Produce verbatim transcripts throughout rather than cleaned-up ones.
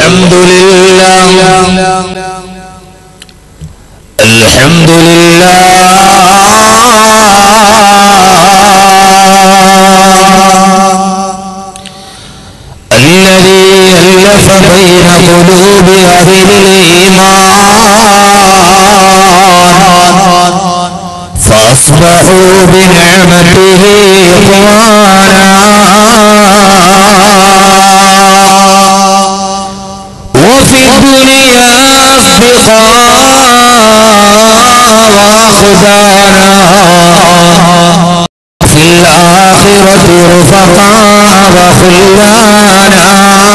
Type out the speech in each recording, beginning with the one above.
الحمد لله الحمد لله الذي ألف بين قلوب أهل الإيمان فأصبحوا بنعمته إخوانا وفي الدنيا أصدقاء وأخدانا في الآخرة رفقاء وخلانا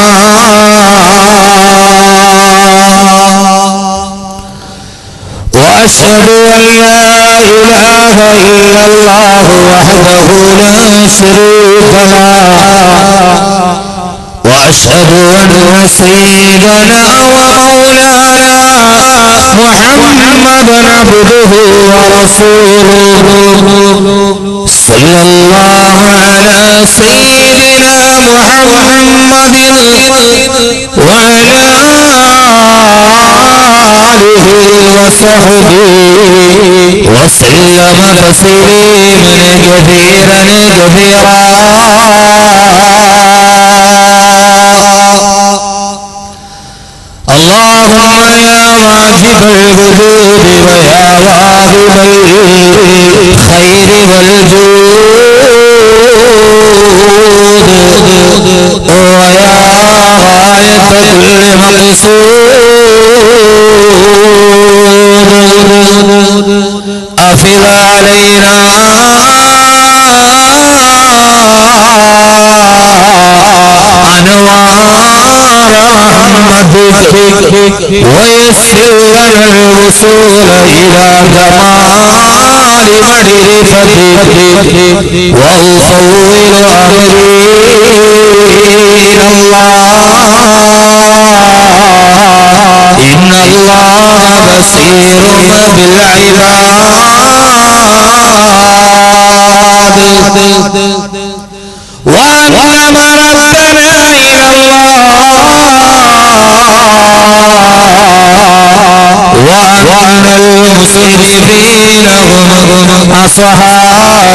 وأشهد أن لا إله إلا الله وحده لا شريك له وأشهد أن سيدنا ومولانا محمدا عبده ورسوله صلى الله على سيدنا محمد وعلى آله وصحبه وسلم تسليما كثيرا كثيرا اللهم يا واجب الوجود ويا واهب الخير والجود ويا غاية كل مقصود أفض علينا ويسر لنا الوصول إلى كمال معرفتك وأفوض أمري إلى الله إن الله بصير بالعباد وأن مردنا إلى الله وأن المسرفين هم أصحاب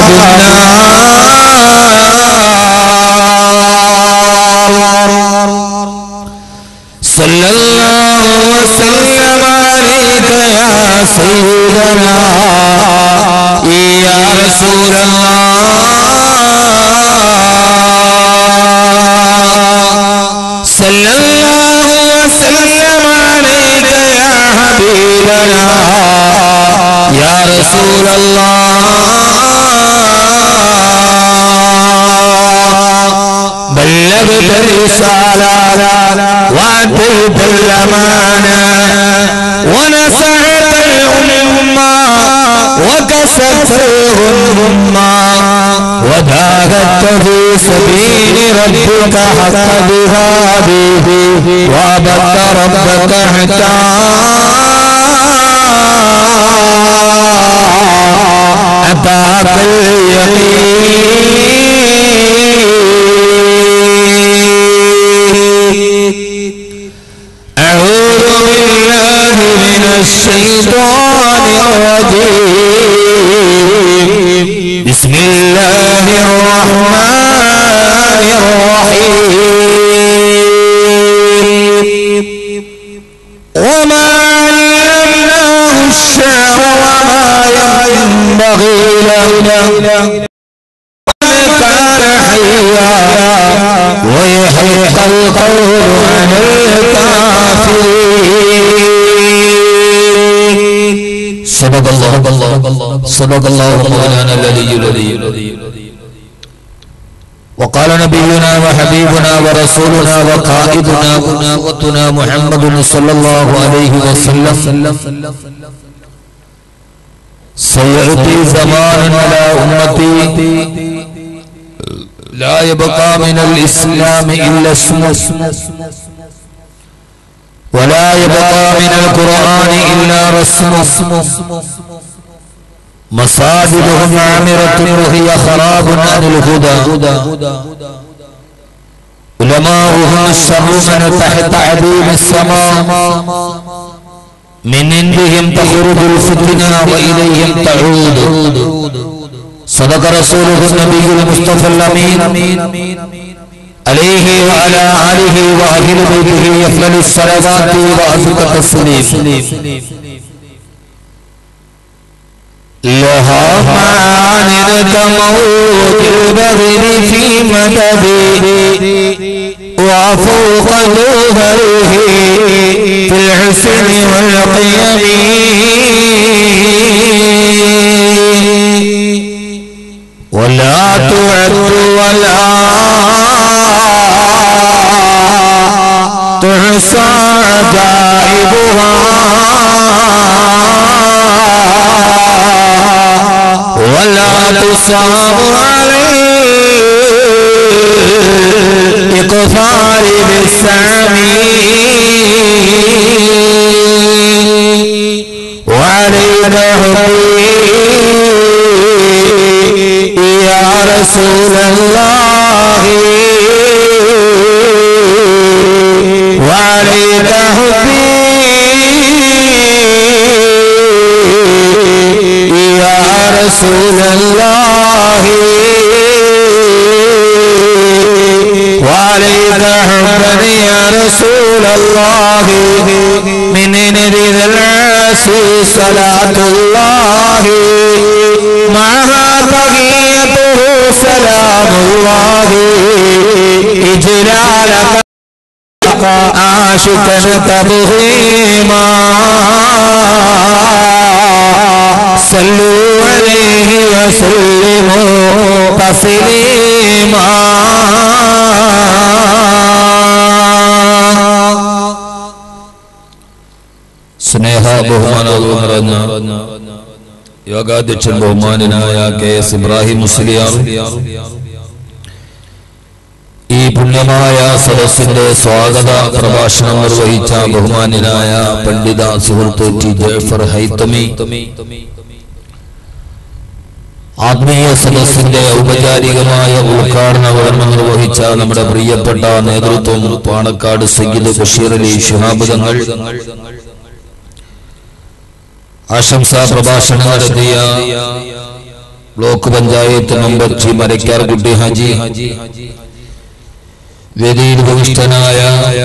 النار صلى الله وسلم عليك يا سيدنا يا رسول الله صلى الله وسلم عليك يا حبيبنا يا رسول الله بلغت الرسالة وأديت الأمانة ونصحت الأمة وكسبت الغمة وجاهدت في سبيل ربك حق جهاده وعبدت ربك حتى أتاك اليقين أعوذ بالله من الشيطان الرجيم بسم الله الرحمن الرحيم وما علمناه الشعر وما ينبغي له كان حيا ويحيق القول عن الكافرين صدق الله صدق الله مولانا العلي العظيم وقال نبينا وحبيبنا ورسولنا وقائدنا وقدوتنا محمد صلى الله عليه وسلم سيأتي زمان على أمتي لا يبقى من الإسلام إلا اسمه ولا يبقى من القرآن إلا رسمه مساجدهم عامرة وهي خراب عن الهدى علماؤهم الشر من تحت عديم السماء من عندهم تخرج الفتنة وإليهم تعود صدق رسوله النبي المصطفى الأمين عليه وعلى آله وأهل بيته أفضل الصلوات وأزكى التسليم. لها معان كموج البغل في مدده وفوق جوهره في الحسن والقيم ولا تعد ولا تحصى عجائبها ولا تصاب عليه إقفار بالسامي وعليك حبي يا رسول الله وعليك حبي يا رسول الله وعليك حبا يا رسول الله من نذر العاصي صلاة الله معها بقيته سلام الله إجلالك عاشقا تبغيما صلوا عليه وسلموا تسليما. സ്നേഹ ബഹുമാനവും നിറഞ്ഞ യോഗാധ്യക്ഷൻ ബഹുമാനായ കെ എസ് ഇബ്രാഹിം മുസ്ലിയാർ ഈ പുണ്യമായ സദസ്സിന്റെ സ്വാഗത പ്രഭാഷണം നിർവഹിച്ച ബഹുമാനായ പണ്ഡിത സുഹൃത്ത് ടി ജഅഫർ ഹൈതമി, ആത്മീയ സദസ്സിന്റെ ഔപചാരികമായ ഉദ്ഘാടന കർമ്മം നിർവഹിച്ച നമ്മുടെ പ്രിയപ്പെട്ട നേതൃത്വം പാണക്കാട് സയ്യിദ് ബഷീർ അലി ശിഹാബ് തങ്ങൾ, ആശംസാ പ്രഭാഷണം നടത്തിയ block panchayat member T Marakkarkutty Haji, വേദിയിൽ ഉപവിഷ്ടനായ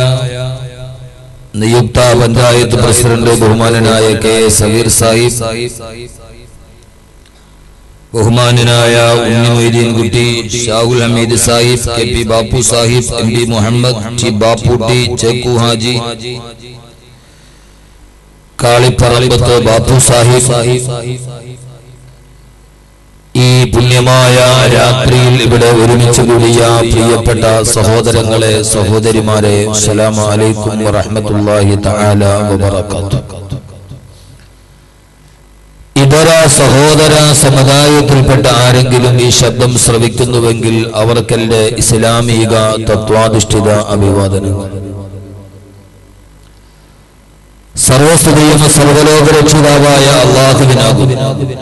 നിയുക്ത പഞ്ചായത്ത് പ്രസിഡന്റ് ബഹുമാനനായ കെ എ സഗീർ സാഹിബ്, ബഹുമാനനായ Unni Moideen Kutty, Shahul Hameed Sahib, K P Bappu Sahib, M P Muhammad, T Bapputty, Chekku Haji, Kalipparambath Bappu Sahib, ഈ പുണ്യമായ രാത്രിയിൽ ഇവിടെ ഒരുമിച്ച് കൂടിയ പ്രിയപ്പെട്ട സഹോദരങ്ങളെ, സഹോദരിമാരെ, അസ്സലാമു അലൈക്കും വറഹ്മത്തുള്ളാഹി തആല വബറകാതുഹു. ഇതര സഹോദര സമുദായത്തിൽപ്പെട്ട ആരെങ്കിലും ഈ ശബ്ദം ശ്രവിക്കുന്നുവെങ്കിൽ അവർക്കെന്റെ ഇസ്ലാമിക തത്വാധിഷ്ഠിത അഭിവാദനങ്ങൾ. സർവസ്തുതിയും സർവലോക രക്ഷിതാവായ അല്ലാഹുവിനാകുന്നു.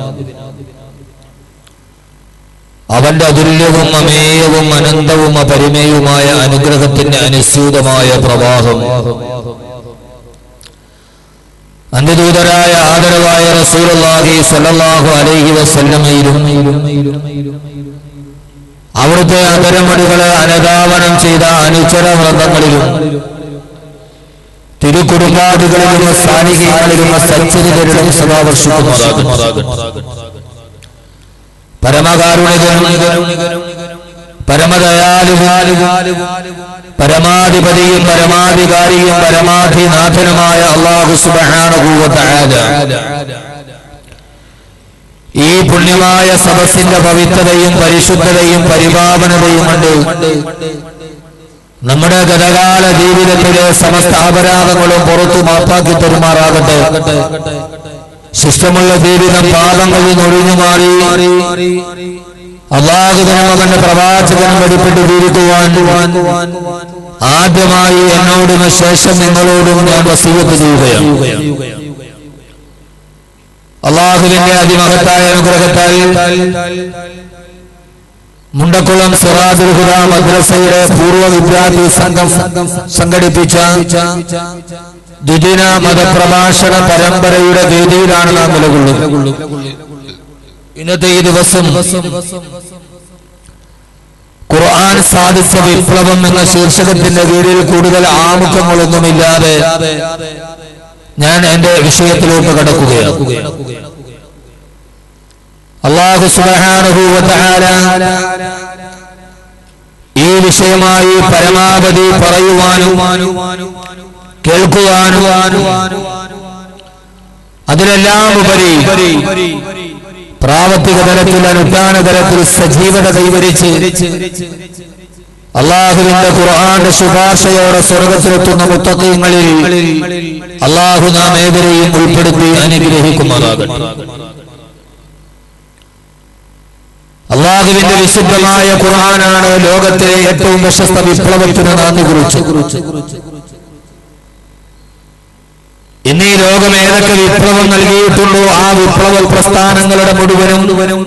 അവന്റെ അതുല്യവും അമേയവും അനന്തവും അപരിമേയുമായ അനുഗ്രഹത്തിന്റെ അനുസ്യൂതമായ പ്രവാഹം അന്ത്യദൂതരായ ആദരവായ റസൂലുള്ളാഹി സ്വല്ലല്ലാഹു അലൈഹി വസല്ലമയിലും അവിടുത്തെ അധരമണികളെ അനധാവനം ചെയ്ത അനുചര വൃന്ദങ്ങളിലും തിരുക്കുടുംബാദികളിലും സാന്നിധ്യങ്ങളിലും സച്ചരിതരുടെ സദാവർഷിക്കുമാറാകട്ടെ. പരമകാരുണികനും പരമദയാലുവും പരമാധിപതിയും പരമാധികാരിയും പരമാധിനാഥനുമായ അല്ലാഹു സുബ്ഹാനഹു വ തആല ഈ പുണ്യമായ സദസ്സിന്റെ പവിത്രതയും പരിശുദ്ധതയും പരിപാവനതയും കൊണ്ട് നമ്മുടെ ഗതകാല ജീവിതത്തിലെ സമസ്ത അപരാധങ്ങളും പുറത്തു മാപ്പാക്കി പെരുമാറാകട്ടെ. ശിഷ്ടമുള്ള ജീവിതം പാപങ്ങളിൽ ഒഴിഞ്ഞു മാറി അല്ലാഹുവിന്റെ മകന്റെ പ്രവാചകൻ വെളിപ്പെട്ട് ജീവിക്കുവാൻ ആദ്യമായി എന്നോടും ശേഷം നിങ്ങളോടും ഞാൻ വസിയ്യത്ത് ചെയ്യുകയാണ്. അല്ലാഹുവിന്റെ അതിമഹത്തായ അനുഗ്രഹത്താൽ മുണ്ടക്കുളം സിറാജുൽ ഹുദ മദ്രസയുടെ പൂർവ്വ വിദ്യാർത്ഥി സംഘം സംഘടിപ്പിച്ച ദ്വിദിന മതപ്രഭാഷണ പരമ്പരയുടെ വേദിയിലാണ് നാം നിലകൊള്ളുന്നത്. ഇന്നത്തെ ഈ ദിവസം ഖുർആൻ സാധിച്ച വിപ്ലവം എന്ന ശീർഷകത്തിന്റെ കീഴിൽ കൂടുതൽ ആമുഖങ്ങളൊന്നുമില്ലാതെ ഞാൻ എന്റെ വിഷയത്തിലോട്ട് കടക്കുകയാണ്. അല്ലാഹു സുബ്ഹാനഹു വ തആല ഈ വിഷയമായി പരമാവധി പറയുവാനും കേൾക്കുവാനും അതിലെല്ലാം ഉപരി പ്രാവർത്തിക തലത്തിൽ അനുഷ്ഠാന തലത്തിൽ സജീവത കൈവരിച്ച് അല്ലാഹുവിന്റെ ഖുർആന്റെ ശുപാർശയോടെ സ്വർഗത്തിലെത്തുന്ന മുത്തഖീങ്ങളിൽ അല്ലാഹു നാം ഏവരെയും ഉൾപ്പെടുത്തി അനുഗ്രഹിക്കുമാറാകട്ടെ. അല്ലാഹുവിന്റെ വിശുദ്ധമായ ഖുർആനാണ് ലോകത്തിലെ ഏറ്റവും പ്രശസ്ത വിപ്ലവത്തിന് നാന്ദി കുറിച്ചു. ഇന്ന് ഈ ലോകം ഏതൊക്കെ വിപ്ലവം നൽകിയിട്ടുണ്ടോ ആ വിപ്ലവ പ്രസ്ഥാനങ്ങളുടെ മുഴുവനും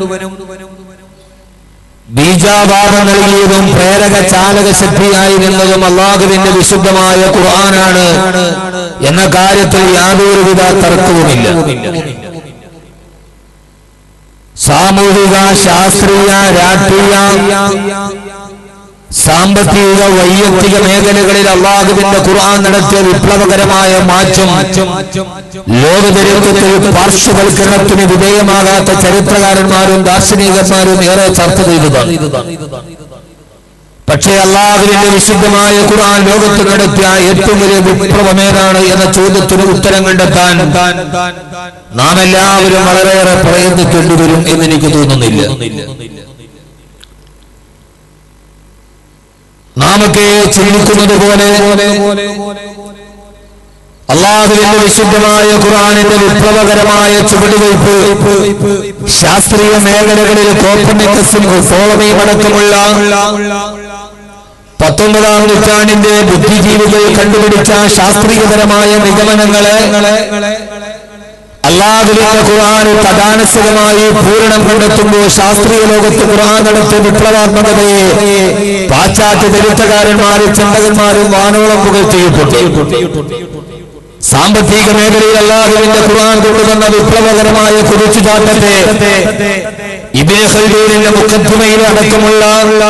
ബീജാവാദം നൽകിയതും പ്രേരക ചാലക ശക്തിയായിരുന്നതും അല്ലാഹുവിന്റെ വിശുദ്ധമായ ഖുർആനാണ് എന്ന കാര്യത്തിൽ യാതൊരുവിധ തർക്കവുമില്ല. സാമൂഹിക, ശാസ്ത്രീയ, രാഷ്ട്രീയ, സാമ്പത്തിക, വൈയക്തിക മേഖലകളിൽ അല്ലാഹുവിന്റെ ഖുർആൻ നടത്തിയ വിപ്ലവകരമായ മാറ്റം ലോകചരിത്രത്തിൽ പാർശ്വവൽക്കരണത്തിന് വിധേയമാകാത്ത ചരിത്രകാരന്മാരും ദാർശനികന്മാരും ഏറെ ചർച്ച ചെയ്തതാണ്. പക്ഷേ അല്ലാഹുവിന്റെ വിശുദ്ധമായ ഖുർആൻ ലോകത്ത് നടത്തിയ ഏറ്റവും വലിയ വിപ്ലവമേതാണ് എന്ന ചോദ്യത്തിന് ഉത്തരം കണ്ടെത്താൻ നാം എല്ലാവരും വളരെയേറെ പ്രയത്നിക്കേണ്ടി വരും എന്നെനിക്ക് തോന്നുന്നില്ല. നാമൊക്കെ ചിന്തിക്കുന്നത് പോലെ അല്ലാഹുവിന്റെ വിശുദ്ധമായ ഖുർആനിന്റെ വിപ്ലവകരമായ ചുവടുവയ്പ് ശാസ്ത്രീയ മേഖലകളിൽ കോപ്പർനിക്കസും ടോളമിയും അടക്കമുള്ള പത്തൊമ്പതാം നൂറ്റാണ്ടിന്റെ ബുദ്ധിജീവികൾ കണ്ടുപിടിച്ച ശാസ്ത്രീയപരമായ നിഗമനങ്ങളെ അല്ലാഹുവിന്റെ ഖുർആൻ തദാനുസൃതമായി പൂരണം കണ്ടെത്തുമ്പോൾ ശാസ്ത്രീയ ലോകത്ത് ഖുർആൻ നടത്തിയ വിപ്ലവാത്മകതയെ പാശ്ചാത്യ ചരിത്രകാരന്മാരും ചിന്തകന്മാരും വാനോളം പുകഴ്ത്തിയിട്ടു. സാമ്പത്തിക മേഖലയിൽ അല്ലാഹുവിന്റെ ഖുർആൻ കൊണ്ടുവന്ന വിപ്ലവകരമായ കുതിച്ചുചാട്ടത്തെ ഇബ്നു ഖൽദൂനിന്റെ മുഖദ്ദിമയിൽ അടക്കമുള്ള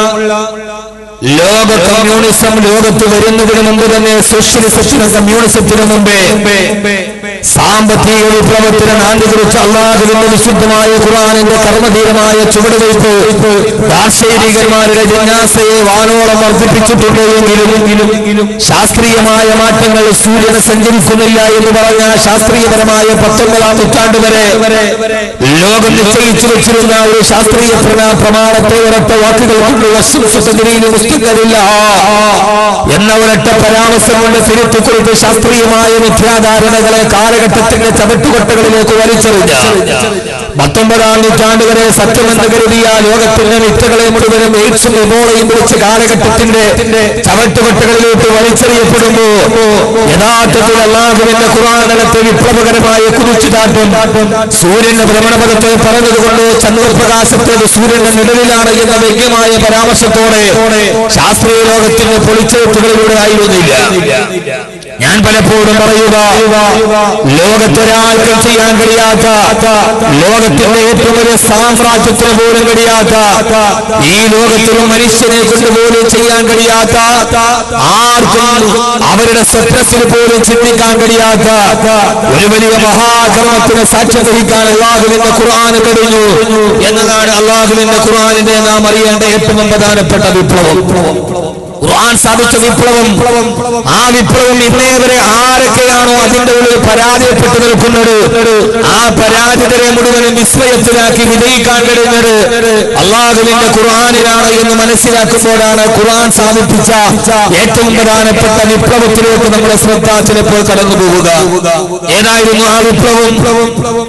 ലോക കമ്മ്യൂണിസം ലോകത്ത് വരുന്നതിന് മുമ്പ് തന്നെ സോഷ്യലിസത്തിനും കമ്മ്യൂണിസത്തിനു മുമ്പേ സാമ്പത്തിക വിപ്ലവത്തിന് നാന്ദി കുറിച്ച അല്ലാഹുവിന്റെ വിശുദ്ധമായ ഖുർആനിന്റെ കർമ്മധീരമായ ചുവടുവയ്പ് ദാർശനികന്മാരുടെ ജിജ്ഞാസയെ വാനോളം വർദ്ധിപ്പിച്ചിട്ടുണ്ട്. എങ്കിലും ശാസ്ത്രീയമായ മാറ്റങ്ങൾ സൂര്യനെ സഞ്ചരിക്കുന്നില്ല എന്ന് പറഞ്ഞ ശാസ്ത്രീയപരമായ പത്തൊമ്പതാം നൂറ്റാണ്ട് വരെ ലോകം നിശ്ചയിച്ചു വെച്ചിരുന്ന ഒരു ശാസ്ത്രീയ പ്രമാണത്തെ ഒരൊറ്റ വാക്കുകൾ കൊണ്ടുള്ള മുസ്ലിമില്ല എന്ന ഒരൊറ്റ പരാമർശം കൊണ്ട് തിരുത്തിക്കുറിച്ച് ശാസ്ത്രീയമായ മിഥ്യാധാരണകളെ കാലഘട്ടത്തിന്റെ ചവറ്റുകൊട്ടകളിലേക്ക് വലിച്ചെറിഞ്ഞ പത്തൊമ്പതാം നൂറ്റാണ്ട് വരെ സത്യമെന്ന് കരുതിയ ലോകത്തിന്റെ മിഥ്യകളെ മുഴുവനും എയ്ഡ്സും എബോളയും പിടിച്ച് കാലഘട്ടത്തിന്റെ ചവറ്റുകൊട്ടകളിലേക്ക് വലിച്ചെറിയപ്പെടുമ്പോ യഥാർത്ഥത്തിൽ അല്ലാഹുവിന്റെ ഖുർആൻ നടത്തിയ വിപ്ലവകരമായ കുതിച്ചുചാട്ടം സൂര്യന്റെ ഭ്രമണപഥത്തെ പറഞ്ഞതുകൊണ്ട് ചന്ദ്രപ്രകാശത്തേത് സൂര്യന്റെ നിഴലിലാണ് എന്ന വ്യക്തമായ പരാമർശത്തോടെ ശാസ്ത്രീയ ലോകത്തിന്റെ പൊളിച്ചെഴുത്തുകളിലൂടെ ആയിരുന്നില്ല. ഞാൻ പലപ്പോഴും പറയുക, ലോകത്തൊരാൾക്കും ചെയ്യാൻ കഴിയാത്ത, ലോകത്തിന്റെ ഏറ്റവും വലിയ സാമ്രാജ്യത്തിന് പോലും കഴിയാത്ത, ഈ ലോകത്തിലും മനുഷ്യനെ കൊണ്ടുപോലും ചെയ്യാൻ കഴിയാത്ത, ആർക്കും അവരുടെ സ്വപ്നത്തിന് പോലും ചിന്തിക്കാൻ കഴിയാത്ത ഒരു വലിയ മഹാകർമ്മത്തിന് സാക്ഷ്യം വഹിക്കാൻ അല്ലാഹുവിന്റെ ഖുർആൻ കഴിഞ്ഞു എന്നതാണ് അല്ലാഹുവിന്റെ ഖുർആനിന്റെ നാം അറിയേണ്ട ഏറ്റവും പ്രധാനപ്പെട്ട വിപ്ലവം. ഖുർആൻ സാധിച്ച വിപ്ലവം, ആ വിപ്ലവം ഇന്നേവരെ ആരൊക്കെയാണോ അതിന്റെ ഉള്ളിൽ പരാജയപ്പെട്ടു നിൽക്കുന്നത്, ആ പരാജിതരെ മുഴുവനും വിസ്മയത്തിലാക്കി വിജയിക്കാൻ കഴിയുന്നത് അല്ലാഹുവിന്റെ ഖുർആനിലാണ് എന്ന് മനസ്സിലാക്കുമ്പോഴാണ് ഖുർആൻ സാധിപ്പിച്ച ഏറ്റവും പ്രധാനപ്പെട്ട വിപ്ലവത്തിലേക്ക് നമ്മുടെ ശ്രദ്ധ ചിലപ്പോൾ കടന്നു പോവുക. ഏതായിരുന്നു ആ വിപ്ലവം?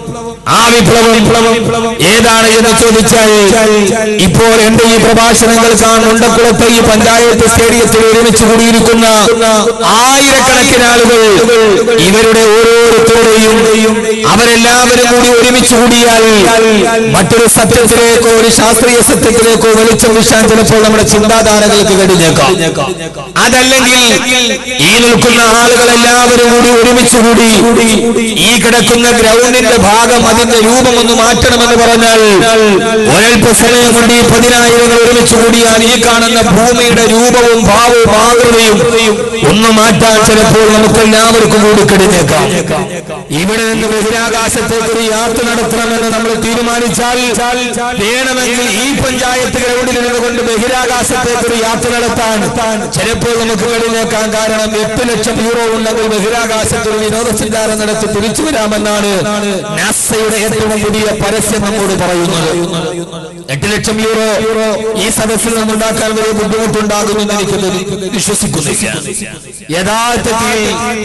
ആ വിപ്ലവം ഏതാണ് എന്ന് ചോദിച്ചാൽ ഇപ്പോൾ എന്റെ ഈ പ്രഭാഷണങ്ങൾ മുണ്ടക്കുളത്ത് ഈ പഞ്ചായത്ത് സ്റ്റേഡിയത്തിൽ ഒരുമിച്ച് കൂടിയിരിക്കുന്ന ആയിരക്കണക്കിന് ആളുകൾ ഇവരുടെ ഓരോരുത്തരുടെയും അവരെല്ലാവരും കൂടി ഒരുമിച്ച് കൂടിയാൽ മറ്റൊരു സത്യത്തിലേക്കോ ഒരു ശാസ്ത്രീയ സത്യത്തിലേക്കോ വെളിച്ചം വീശാൻ ചിലപ്പോൾ നമ്മുടെ ചിന്താധാരകൾക്ക് കഴിഞ്ഞേക്കാം. അതല്ലെങ്കിൽ ഈ നിൽക്കുന്ന ആളുകൾ എല്ലാവരും കൂടി ഒരുമിച്ച് കൂടി ഈ കിടക്കുന്ന ഗ്രൗണ്ടിന്റെ ഭാഗം അതിന്റെ രൂപം ഒന്ന് മാറ്റണമെന്ന് പറഞ്ഞാൽ ഒരൽപ്പ സമയം കൊണ്ട് ഈ പതിനായിരങ്ങൾ ഒരുമിച്ച് കൂടിയാൽ ഈ കാണുന്ന ഭൂമിയുടെ രൂപവും ഭാവവും ആകൃതിയും ഒന്ന് മാറ്റാൻ ചിലപ്പോൾ നമുക്ക് എല്ലാവർക്കും കൂടി കഴിഞ്ഞേക്കാം. ഇവിടെ നിന്ന് ബഹിരാകാശത്തേക്ക് ഒരു യാത്ര നടത്തണമെന്ന് നമ്മൾ തീരുമാനിച്ചാൽ വേണമെങ്കിൽ ഈ പഞ്ചായത്ത് ഗ്രൗണ്ടിൽ നിന്നുകൊണ്ട് ബഹിരാകാശത്തേക്ക് ഒരു യാത്ര നടത്താൻ ചിലപ്പോൾ നമുക്ക് കഴിഞ്ഞേക്കാൻ. കാരണം എട്ട് ലക്ഷം യൂറോ ഉണ്ടെങ്കിൽ ബഹിരാകാശത്ത് ഒരു വിനോദസഞ്ചാരം നടത്തി തിരിച്ചു വരാമെന്നാണ് നാസയുടെ ഏറ്റവും പുതിയ പരസ്യം നമ്മോട് പറയുന്നത്. എട്ട് ലക്ഷം യൂറോ ഈ സദസ്സിൽ നിന്നുണ്ടാക്കാൻ വലിയ ബുദ്ധിമുട്ടുണ്ടാകുമെന്ന് എനിക്ക് വിശ്വസിക്കുന്നില്ല. യഥാർത്ഥത്തിൽ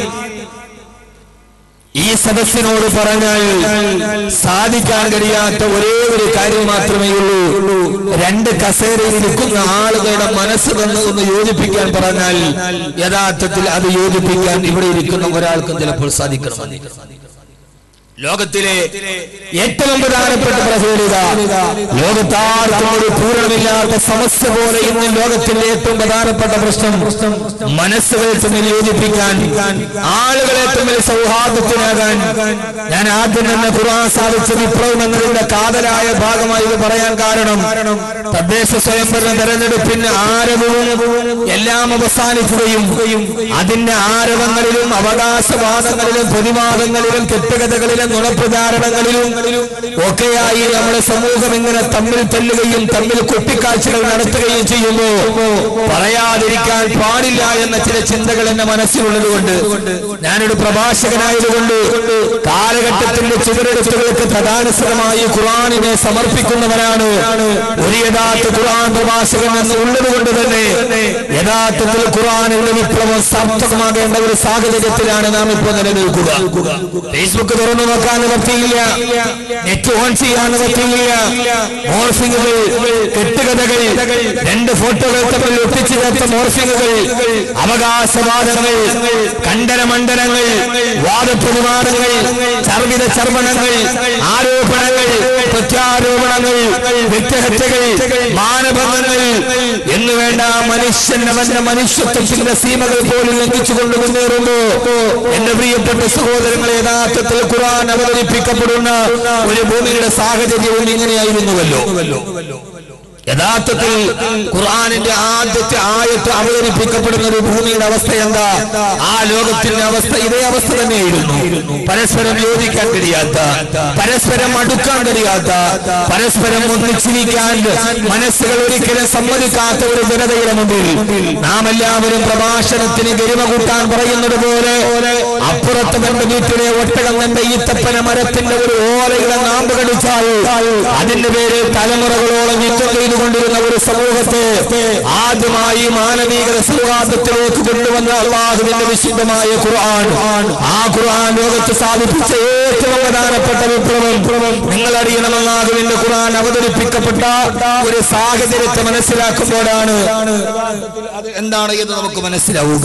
ഈ സദസ്സിനോട് പറഞ്ഞാൽ സാധിക്കാൻ കഴിയാത്ത ഒരേ ഒരു കാര്യം മാത്രമേ ഉള്ളൂ. രണ്ട് കസേരയിൽ ഇരിക്കുന്ന ആളുകളുടെ മനസ്സ് തന്ന് ഒന്ന് യോജിപ്പിക്കാൻ പറഞ്ഞാൽ യഥാർത്ഥത്തിൽ അത് യോജിപ്പിക്കാൻ ഇവിടെ ഇരിക്കുന്ന ഒരാൾക്കും ചിലപ്പോൾ സാധിക്കണം. ലോകത്തിലെ ഏറ്റവും പ്രധാനപ്പെട്ട പ്രത്യേകത ലോകത്താർക്കും ഒരു പൂർണ്ണമില്ലാത്ത സമസ്യ പോലെ ഇന്ന് ലോകത്തിന്റെ ഏറ്റവും പ്രധാനപ്പെട്ട പ്രശ്നം മനസ്സുകളെ തമ്മിൽ യോജിപ്പിക്കാൻ, ആളുകളെ തമ്മിൽ സൗഹാർദ്ദത്തിനാകാൻ. ഞാൻ ആദ്യം തന്നെ ഖുർആൻ സാധിച്ച വിപ്ലവം എന്നതിന്റെ കാതലായ ഭാഗമായി ഇത് പറയാൻ കാരണം തദ്ദേശ സ്വയംഭരണ തെരഞ്ഞെടുപ്പിന് ആരവവും എല്ലാം അവസാനിക്കുകയും അതിന്റെ ആരവങ്ങളിലും അവകാശവാദങ്ങളിലും പ്രതിവാദങ്ങളിലും കെട്ടുകഥകളിലും നുണപ്രചാരണങ്ങളിലും ഒക്കെയായി നമ്മുടെ സമൂഹം ഇങ്ങനെ തമ്മിൽ തല്ലുകയും തമ്മിൽ കുട്ടിക്കാഴ്ചകൾ നടത്തുകയും ചെയ്യുമ്പോൾ പറയാതിരിക്കാൻ പാടില്ല എന്ന ചില ചിന്തകൾ എന്റെ മനസ്സിലുള്ളതുകൊണ്ട് ഞാനൊരു പ്രഭാഷകനായതുകൊണ്ട് കാലഘട്ടത്തിന്റെ ചുവരെടുത്തുകൾക്ക് പ്രധാനസ്ഥമായി ഖുർആനിനെ സമർപ്പിക്കുന്നവരാണ്. ഒരു യഥാർത്ഥ ഖുർആൻ പ്രഭാഷകൻ എന്ന് ഉള്ളത് കൊണ്ട് തന്നെ യഥാർത്ഥത്തിൽ ഖുർആനിന്റെ വിപ്ലവം സാർത്ഥകമാകേണ്ട ഒരു സാഹചര്യത്തിലാണ് നാം ഇപ്പോൾ നിലനിൽക്കുക. ഫേസ്ബുക്ക് തുറന്നു നോക്കാൻ നിവർത്തിയില്ല, നെറ്റ് ഓൺ ചെയ്യാൻ നിവർത്തിയില്ല. മോർഫിങ്ങുകൾ, കെട്ടുകഥകൾ, രണ്ട് ഫോട്ടോകൾ തമ്മിൽ ഒട്ടിച്ചു ചേർത്ത മോർഫിങ്ങുകൾ, അവകാശവാദങ്ങൾ, ഖണ്ഡനമണ്ഡനങ്ങൾ, വാദപ്രതിവാദങ്ങൾ, ചർവിത ചർവണങ്ങൾ, ആരോപണങ്ങൾ, പ്രത്യാരോപണങ്ങൾ, വ്യക്തിഹത്യകൾ, മാനഭംഗങ്ങൾ എന്ന് വേണ്ട മനുഷ്യൻ അവന്റെ മനുഷ്യത്വത്തിന്റെ സീമകൾ പോലും ലംഘിച്ചുകൊണ്ട് മുന്നേറുമ്പോ എന്റെ പ്രിയപ്പെട്ട സഹോദരങ്ങളെ യഥാർത്ഥത്തിൽ ഖുർആൻ അവതരിപ്പിക്കപ്പെടുന്ന ഒരു ഭൂമിയുടെ സാഹചര്യവും ഇങ്ങനെയായിരുന്നുവല്ലോ. യഥാർത്ഥത്തിൽ ഖുർആനിന്റെ ആദ്യത്തെ ആയത്ത് അവതരിപ്പിക്കപ്പെടുന്ന ഒരു ഭൂമിയുടെ അവസ്ഥ എന്താ? ആ ലോകത്തിന്റെ അവസ്ഥ ഇതേ അവസ്ഥ തന്നെയായിരുന്നു. പരസ്പരം യോജിക്കാൻ കഴിയാത്ത, പരസ്പരം അടുക്കാൻ കഴിയാത്ത, പരസ്പരം ഒന്നിച്ചിരിക്കാൻ മനസ്സുകൾ ഒരിക്കലും സമ്മതിക്കാത്ത ഒരു ജനതയുടെ മുമ്പിൽ നാം എല്ലാവരും പ്രഭാഷണത്തിന് ഗരിമ കൂട്ടാൻ പറയുന്നത് പോലെ അപ്പുറത്ത് തന്റെ വീട്ടിലെ ഒട്ടകം തന്റെ ഈത്തപ്പന മരത്തിന്റെ ഒരു ഓലയുടെ നാമ്പ് കടിച്ചാൽ അതിന്റെ പേര് തലമുറകളോളം യുദ്ധം ചെയ്തുകൊണ്ടിരുന്ന ഒരു സമൂഹത്തെ ആദ്യമായി മാനവിക സൗഹാർദ്ദത്തിലേക്ക് കൊണ്ടുവന്ന അല്ലാഹുവിന്റെ വിശുദ്ധമായ ഖുർആൻ, ആ ഖുർആൻ ലോകത്ത് സാധിപ്പിച്ച ഏറ്റവും പ്രധാനപ്പെട്ട വിപ്ലവം നിങ്ങൾ അറിയണം. അല്ലാഹുവിന്റെ ഖുർആൻ അവതരിപ്പിക്കപ്പെട്ട ഒരു സാഹചര്യത്തെ മനസ്സിലാക്കുമ്പോഴാണ് അത് എന്താണ് എന്ന് നമുക്ക് മനസ്സിലാവുക.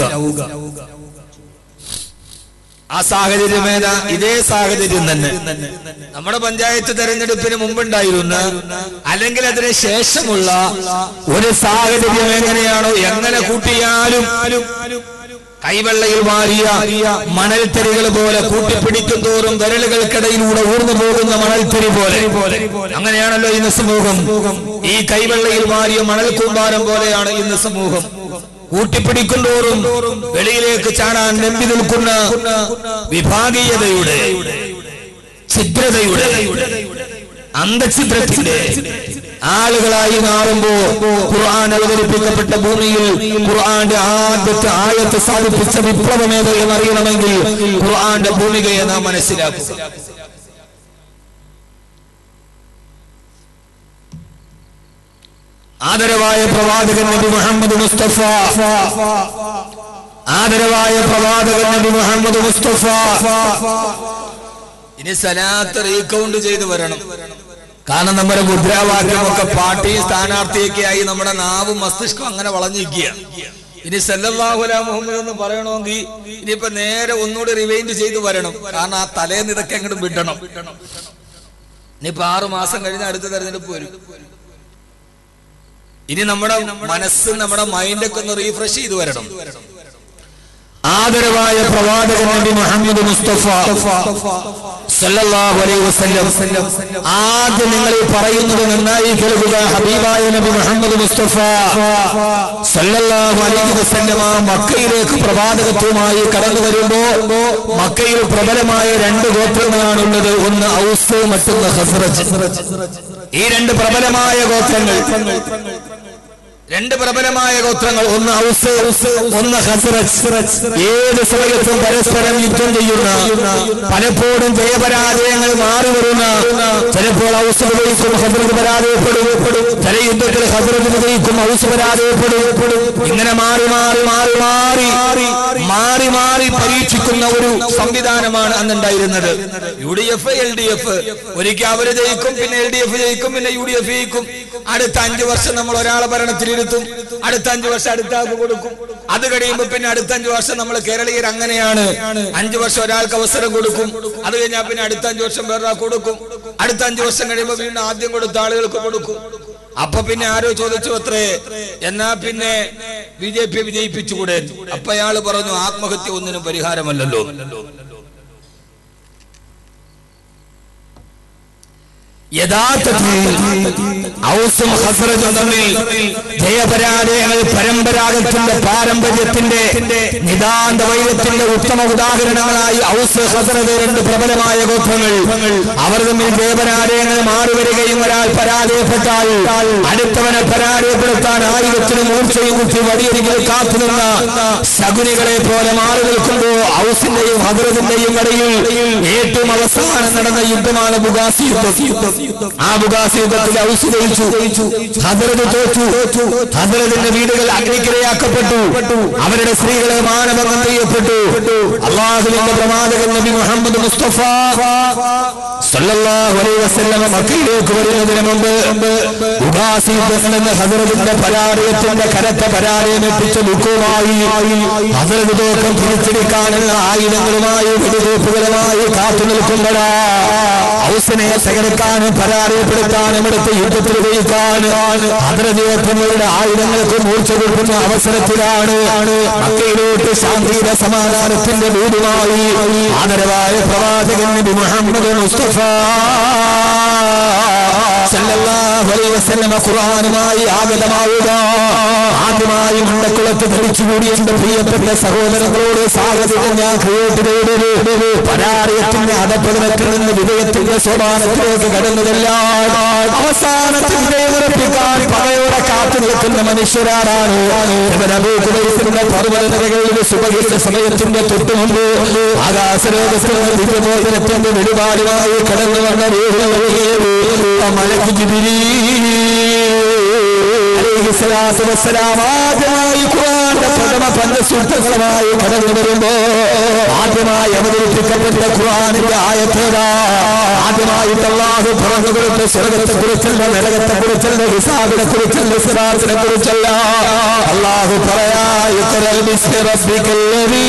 ആ സാഹചര്യം ഏതാ? ഇതേ സാഹചര്യം തന്നെ നമ്മുടെ പഞ്ചായത്ത് തെരഞ്ഞെടുപ്പിന് മുമ്പുണ്ടായിരുന്ന അല്ലെങ്കിൽ അതിന് ശേഷമുള്ള ഒരു സാഹചര്യം എങ്ങനെയാണോ, എങ്ങനെ കൂട്ടിയാലും കൈവെള്ളയിൽ വാരിയ മണൽത്തരികൾ പോലെ കൂട്ടിപ്പിടിക്കും തോറും വിരലുകൾക്കിടയിലൂടെ ഊർന്നു പോകുന്ന മണൽത്തരി പോലെ അങ്ങനെയാണല്ലോ ഇന്ന് സമൂഹം. ഈ കൈവെള്ളയിൽ വാരിയ മണൽ കൂമ്പാരം പോലെയാണ് ഇന്ന് സമൂഹം. കൂട്ടിപ്പിടിക്കും തോറും വെളിയിലേക്ക് ചാടാൻ നമ്പി നിൽക്കുന്ന വിഭാഗീയതയുടെ, ഛിദ്രതയുടെ, അന്തഛിദ്രത്തിന്റെ ആളുകളായി മാറുമ്പോ ഖുർആൻ അവതരിപ്പിക്കപ്പെട്ട ഭൂമിയിൽ ഖുർആന്റെ ആദ്യത്തെ ആയത്ത് സാധിപ്പിച്ച വിപ്ലവമേത് എന്നറിയണമെങ്കിൽ ഖുർആന്റെ ഭൂമികയെ നാം മനസ്സിലാക്കുക. ആദരവായ പ്രവാചകൻ നബി മുഹമ്മദ് മുസ്തഫ, ആദരവായ പ്രവാചകൻ നബി മുഹമ്മദ് മുസ്തഫ ഇനി സലാത്ത് റീകൗണ്ട് ചെയ്ത് വരണം. കാരണം നമ്മുടെ മുദ്രാവാക്യമൊക്കെ പാർട്ടി സ്ഥാനാർത്ഥിയൊക്കെ ആയി നമ്മുടെ നാവും മസ്തിഷ്കം അങ്ങനെ വളഞ്ഞിരിക്കുക. ഇനി സല്ലല്ലാഹു അലൈഹി മുഹമ്മദ് എന്ന് പറയണമെങ്കിൽ ഇനിയിപ്പോ നേരെ ഒന്നുകൂടി റിവൈൻഡ് ചെയ്ത് വരണം. കാരണം ആ തലേന്ന് ഇതൊക്കെ അങ്ങോട്ട് വിടണം. ഇനിയിപ്പോ ആറു മാസം കഴിഞ്ഞ് അടുത്ത തെരഞ്ഞെടുപ്പ് വരും. ഇനി നമ്മുടെ മനസ്സ് നമ്മുടെ മൈൻഡൊക്കെ ഒന്ന് റീഫ്രഷ് ചെയ്ത് വരണം. ആദരവായ പ്രവാചകൻ നബി മുഹമ്മദ് മുസ്തഫ സല്ലല്ലാഹു അലൈഹി വസല്ലം ആദ്യം നിങ്ങൾ പറയുന്നത് നന്നായി കേൾക്കുക. ഹബീബായ നബി മുഹമ്മദ് മുസ്തഫ സല്ലല്ലാഹു അലൈഹി വസല്ലം മക്കയിലേക്ക് പ്രവാചകത്വമായി കടന്നു വരുമ്പോ മക്കയിൽ പ്രബലമായ രണ്ട് ഗോത്രങ്ങളാണുള്ളത്. ഒന്ന് ഔസ്, മറ്റൊന്ന് ഖസ്റജ്. ഈ രണ്ട് പ്രബലമായ ഗോത്രങ്ങൾ രണ്ട് പ്രബലമായ ഗോത്രങ്ങൾ ഒന്ന് ഔസ്, ഒന്ന് ഖസ്റജ്. ഏത് സമയത്തും പരസ്പരം യുദ്ധം ചെയ്യുന്ന, പലപ്പോഴും ജയപരാജയങ്ങൾ മാറി വരുന്ന, ചിലപ്പോൾ ഔസ് വിജയിക്കും ഖസ്റജ് പരാജയപ്പെടും, ചില യുദ്ധത്തിൽ ഖസ്റജ് വിജയിക്കും ഔസ് പരാജയപ്പെടും. ഇങ്ങനെ മാറി മാറി മാറി മാറി മാറി മാറി പരീക്ഷിക്കുന്ന ഒരു സംവിധാനമാണ് അന്നുണ്ടായിരുന്നത്. U D F L D F ഒരിക്കൽ അവര് ജയിക്കും, പിന്നെ എൽ ഡി എഫ് ജയിക്കും, പിന്നെ യു ഡി എഫ് ജയിക്കും. അടുത്ത അഞ്ചു വർഷം നമ്മൾ ഒരാളെ ഭരണത്തിൽ ഇരുത്തും, അടുത്ത അഞ്ചു വർഷം അടുത്ത ആൾക്ക് കൊടുക്കും. അത് കഴിയുമ്പോ പിന്നെ അടുത്ത അഞ്ചു വർഷം നമ്മൾ കേരളീയർ അങ്ങനെയാണ്, അഞ്ചു വർഷം ഒരാൾക്ക് അവസരം കൊടുക്കും, അത് കഴിഞ്ഞാൽ പിന്നെ അടുത്ത അഞ്ചു വർഷം വേറൊരാൾ കൊടുക്കും, അടുത്ത അഞ്ചു വർഷം കഴിയുമ്പോ വീണ്ടും ആദ്യം കൊടുത്ത ആളുകൾക്ക് കൊടുക്കും. അപ്പൊ പിന്നെ ആരോ ചോദിച്ചു അത്രേ, എന്നാ പിന്നെ ബി ജെ പി വിജയിപ്പിച്ചുകൂടെ? അപ്പൊ അയാള് പറഞ്ഞു ആത്മഹത്യ ഒന്നിനും പരിഹാരമല്ലല്ലോ. യഥാർത്ഥത്തിൽ ഔസും ഖസ്റജും തമ്മിൽ ജയപരാജയങ്ങൾ പരമ്പരാഗതത്തിന്റെ പാരമ്പര്യത്തിന്റെ നിതാന്ത വൈര്യത്തിന്റെ ഉത്തമ ഉദാഹരണങ്ങളായി ഔസ് ഖസ്റജ് രണ്ട് പ്രബലമായ ഗോത്രങ്ങൾ. അവർ തമ്മിൽ ജയപരാജയങ്ങൾ മാറി വരികയും ഒരാൾ പരാജയപ്പെട്ടാൽ അടുത്തവനെ പരാജയപ്പെടുത്താൻ ആയുധത്തിന് മൂർച്ചയും കുത്തി വടിയരികിൽ കാത്തുനിന്ന ശകുനികളെ പോലെ മാറി നിൽക്കുമ്പോ ഔസിന്റെയും ഖസ്റജിന്റെയും ഇടയിൽ ഏറ്റവും അവസാനം നടന്ന യുദ്ധമാണ് ബുഗാസി യുദ്ധം. ആ ബുഗാസി യുദ്ധത്തിൽ ഔസ് ജയിച്ചു, ഖസ്റജ് തോറ്റു. ഖസ്റജിന്റെ വീടുകൾ അഗ്നിക്കിരയാക്കപ്പെട്ടു, അവരുടെ സ്ത്രീകളെ മാനഭംഗം ചെയ്യപ്പെട്ടു. അല്ലാഹുവിന്റെ പ്രവാചകൻ നബി മുഹമ്മദ് മുസ്തഫ സല്ലല്ലാഹു അലൈഹി വസല്ലം മക്കയിലേക്ക് വരുന്നതിന് മുമ്പ് ബുഗാസി യുദ്ധത്തിൽ നിന്ന് ഖസ്റജിന്റെ പരാജയത്തിന്റെ കരത്ത പരാജയമേൽപ്പിച്ച ദുഃഖവുമായി ഖസ്റജ് തോക്കം തിരിച്ചടിക്കാനുള്ള ആയുധങ്ങളുമായി വെടിവെപ്പുകളുമായി കാത്തു നിൽക്കുമ്പോഴാ ഔസിനെ തകർക്കാനും പരാജയപ്പെടുത്താനും എടുത്ത് യുദ്ധത്തിൽ ജയിക്കാനും ഖസ്റജിന്റെ ആയുധങ്ങൾക്ക് മൂർച്ച കൊടുക്കുന്ന അവസരത്തിലാണ് മക്കയിലോട്ട് ശാന്തിയുടെ സമാധാനത്തിന്റെ വീടുമായി ആദരവായ പ്രവാചകൻ നബി മുഹമ്മദ് മുസ്തഫ സല്ലല്ലാഹു അലൈഹി വസല്ലം ഖുർആനുമായി ആഗതമാവുക. ആദ്യമായി മണ്ടക്കുളത്ത് ധരിച്ചുകൂടിയ എന്റെ പ്രിയപ്പെട്ട സഹോദരങ്ങളോട് സാഹചര്യം ഞാൻ കേട്ടിരുന്നു. പരാജയത്തിന്റെ അധപതനത്തിൽ നിന്ന് വിജയത്തിന്റെ സോപാനത്തിലേക്ക് കടന്നതല്ല, അവസാനത്തിൽ വിജയമുറപ്പിക്കാൻ പകയോടെ കാത്തു നിൽക്കുന്ന മനുഷ്യരാണ്. പർവ്വതനിരകളിൽ സുബഹിയുടെ സമയത്തിന്റെ തൊട്ടുമുമ്പ് ആകാശലോകത്തിന്റെ ദിവ്യമോചനത്തിന്റെ വെളിപാടുമായി കടന്നു വന്ന മലക്ക് ജിബ്രീൽ അലൈഹിസ്സലാത്തു വസ്സലാം ആദ്യമായി ഖുർആന്റെ പ്രഥമ പഞ്ചസൂക്തങ്ങളുമായി കടന്നു വരുമ്പോ ആദ്യമായി അവതരിപ്പിക്കപ്പെട്ട ഖുർആനിന്റെ ആയത്തേതാ? ആദ്യമായിട്ട് അല്ലാഹു പറഞ്ഞു കൊടുത്ത സ്വർഗത്തെ കുറിച്ചല്ല, നരകത്തെ കുറിച്ചല്ല, ഹിസാബിനെ കുറിച്ചല്ല, സിറാത്തിനെ കുറിച്ചല്ല. അല്ലാഹു പറയാ ഇഖ്റഅ ബിസ്മി റബ്ബിക്കല്ലദീ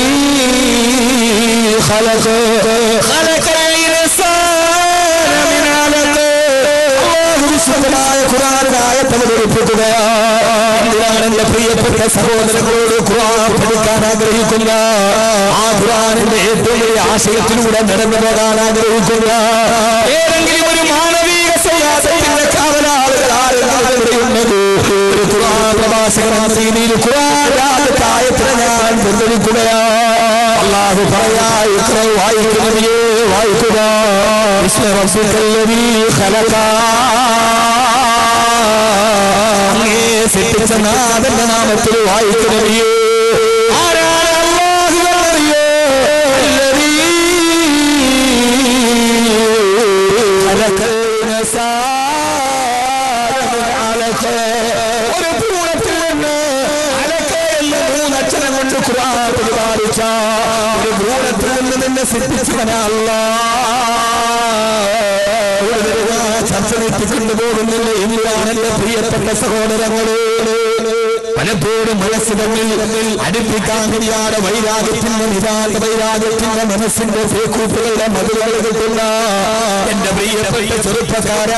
ഖലഖ ഖലഖൽ ഇൻസാന മിൻ അലഖ. വിശുദ്ധമായ ഖുർആനിന്റെ ആയത്ത് അവതരിപ്പിക്കുകയാണ്. എന്റെ പ്രിയപ്പെട്ട സഹോദരങ്ങളോട് ഖുർആൻ പഠിക്കാൻ ആഗ്രഹിക്കുന്ന, ആ ഖുർആനിന്റെ ഏറ്റവും വലിയ ആശയത്തിലൂടെ നടന്നു പോകാൻ ആഗ്രഹിക്കുന്ന ഏതെങ്കിലും ഒരു മാനവീയ സൗഹാർദ്ദത്തിന്റെ കാവലാളുകൾ ആരെങ്കിലും ഒരു ഖുർആൻ പ്രഭാഷകൻ രീതിയിൽ ഖുർആന്റെ ആയത്തിനെ ഞാൻ പിന്തുണയ്ക്കുകയാ. അല്ലാഹു പറയാ ഇഖ്റ വായിക്കുന്നവയെ വായിക്കുക. ബിസ്മി റബ്ബിക്കല്ലദീ ഖലഖ. അങ്ങേ സൃഷ്ടിച്ച നാഥന്റെ നാമത്തിൽ വായിക്കുന്നവയെ. ആരാണ് അല്ലാഹു എന്നറിയോ? അല്ലദീ ഖലഖൽ ഇൻസാന മിൻ അലഖ. ഒരു ഭ്രൂണത്തിൽ നിന്ന് അലഖ എന്ന മൂന്നക്ഷരം കൊണ്ട് ഖുർആൻ പരിപാലിച്ച ഒരു ഭ്രൂണത്തിൽ നിന്ന് നിന്നെ സൃഷ്ടിച്ചവനാ ചർച്ച നീട്ടിക്കൊണ്ടു പോകുന്നില്ല. ഇനിയാണ് എന്റെ പ്രിയപ്പെട്ട സഹോദരങ്ങളെ, പലപ്പോഴും മനസ്സ് തമ്മിൽ അടുപ്പിക്കാൻ കഴിയാതെ വൈരാഗ്യത്തിന്റെ നിരാത വൈരാഗ്യത്തിന്റെ മനസ്സിന്റെ ചേക്കൂട്ടുകളുടെ മതിലുകൾ കിട്ടുന്ന എന്റെ പ്രിയപ്പെട്ട ചെറുപ്പക്കാരാ,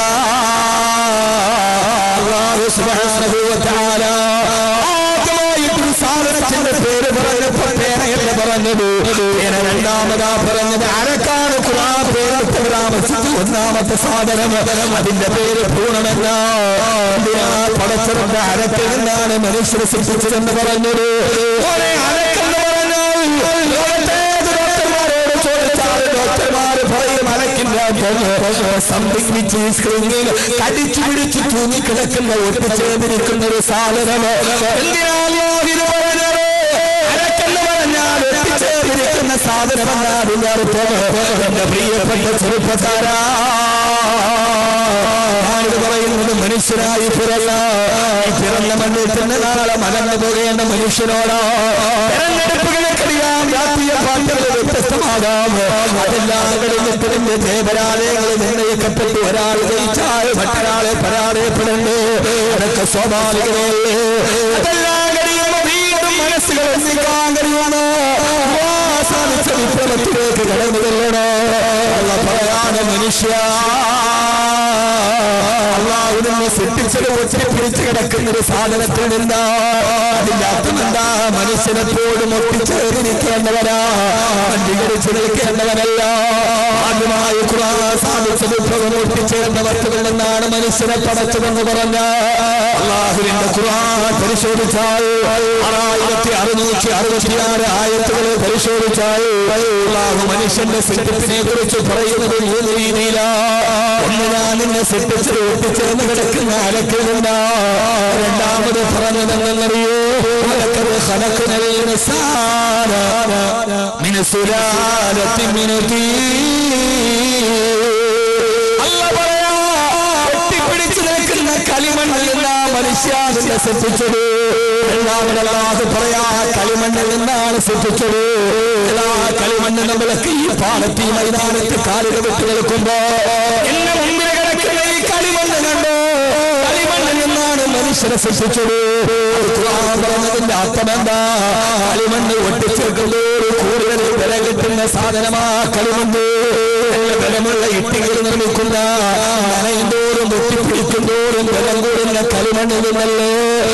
അല്ലാഹു സുബ്ഹാനഹു വ തആല ആദ്യമായിട്ടൊരു സാധനത്തിന്റെ പേര് പറഞ്ഞപ്പോ പേനയല്ല പറഞ്ഞത്, പേന രണ്ടാമതാ പറഞ്ഞത്. അരക്കാണ് ഖുർആൻ പേരിട്ട് താമസിച്ചു ഒന്നാമത്തെ സാധനം, അതിന്റെ പേര് പൂർണ്ണമെന്ന പടച്ചവന്റെ അരക്കിൽ നിന്നാണ് മനുഷ്യരെ സൃഷ്ടിച്ചതെന്ന് പറഞ്ഞത്. അരക്കെന്ന് പറഞ്ഞാൽ ഡോക്ടർമാരോട് ചോദിച്ചാൽ ഡോക്ടർമാർ പറയും അരക്കില്ല, സംതിങ് വിച്ച് ഈസ് ക്ലിംഗിങ്, കടിച്ചു പിടിച്ചു തൂങ്ങിക്കിടക്കുന്ന ഒട്ടിച്ചേർന്നിരിക്കുന്ന ഒരു സാധനം. എന്തിനാണ് ഇത് പറഞ്ഞത്? അരക്കെന്ന് പറഞ്ഞാൽ ഒട്ടിച്ചേർന്നിരിക്കുന്ന സാധനമെന്നാണ് എന്റെ പ്രിയപ്പെട്ട ചെറുപ്പക്കാരാ, ഇത് പറയുന്നത് മനുഷ്യനായി പിറന്ന ഈ പിറന്ന മണ്ണിൽ തന്നെ നാളെ മലർന്നു പോകേണ്ട മനുഷ്യനോടോ തെരഞ്ഞെടുപ്പുകൾക്കറിയാം, രാഷ്ട്രീയ പാർട്ടികൾ വ്യത്യസ്തമാകാം, അതെല്ലാം കഴിഞ്ഞിട്ടിന്റെ ജയപരാജയങ്ങൾ നിർണയിക്കപ്പെട്ടു. ഒരാൾ ജയിച്ചാൽ മറ്റൊരാളെ പരാജയപ്പെടുന്നു, അതൊക്കെ സ്വാഭാവികമല്ലേ. അതെല്ലാം കഴിയുമ്പോൾ വീണ്ടും മനസ്സുകൾ ഒന്നിക്കാൻ കഴിയുന്നു. സാധിച്ച വിപ്ലവത്തിലേക്ക് കടന്നു കൊള്ളണോ അല്ല പറയാണ് മനുഷ്യ, അള്ളാഹുവിനെ സൃഷ്ടിച്ചത് ഒത്തിരി പിടിച്ചു കിടക്കുന്ന ഒരു സാധനത്തിൽ നിന്നാ. അതിന്റെ അർത്ഥം എന്താ? മനുഷ്യനെപ്പോഴും ഒട്ടിച്ചേർന്നിരിക്കേണ്ടവനാ, അംഗീകരിച്ചു നിൽക്കേണ്ടവനല്ല. ആദ്യമായി ഖുർആൻ സാധിച്ച വിപ്ലവം ഒട്ടിച്ചേർന്ന വസ്തുക്കളിൽ നിന്നാണ് മനുഷ്യനെ പടച്ചതെന്ന് പറഞ്ഞ അള്ളാഹുവിന്റെ ഖുർആൻ പരിശോധിച്ചാൽ ആറായിരത്തി അറുന്നൂറ്റി അറുപത്തിയാറ് ആയത്തുകളെ പരിശോധിച്ചാൽ അള്ളാഹു മനുഷ്യന്റെ സൃഷ്ടിപ്പിനെ കുറിച്ച് പറയുന്നത് മൂന്ന് രീതിയിലാ. ഒന്ന്, ഞാൻ നിന്നെ സൃഷ്ടിച്ചത് ഒട്ടിച്ചേർന്ന് കിടക്കുന്ന അലക്കിൽ നിന്നാ. രണ്ടാമത് പറഞ്ഞതെന്നറിയോ, ഒട്ടിപ്പിടിച്ചു നിൽക്കുന്ന കളിമണ്ണിൽ നിന്നാ മനുഷ്യാവിനെ സൃഷ്ടിച്ചത്. രണ്ടാമത് പറയാ കളിമണ്ണിൽ നിന്നാണ് സൃഷ്ടിച്ചത്. എല്ലാ കളിമണ്ണ് നമ്മളൊക്കെ ഈ പാടത്ത് ഈ മൈതാനത്ത് കാലുകൾ വിട്ടു നിൽക്കുമ്പോ എന്നെ മുമ്പിൽ കിടക്കുന്ന ഈ കളിമണ്ണ് കണ്ടോ, കളിമണ്ണിൽ നിന്നാണ് മനുഷ്യരെ സൃഷ്ടിച്ചത്. പറഞ്ഞതിന്റെ അർത്ഥം എന്താ? കളിമണ്ണ് ഒട്ടിച്ചേർക്കുമ്പോൾ കൂടുതൽ വില കിട്ടുന്ന സാധനമാ കളിമണ്ണ്. ബലമുള്ള ഇട്ടികൾ നിർമ്മിക്കുന്ന നനയുന്തോറും ഒട്ടിപ്പിടിക്കുന്തോറും ബലം കൂടുന്ന കളിമണ്ണിൽ നിന്നല്ലേ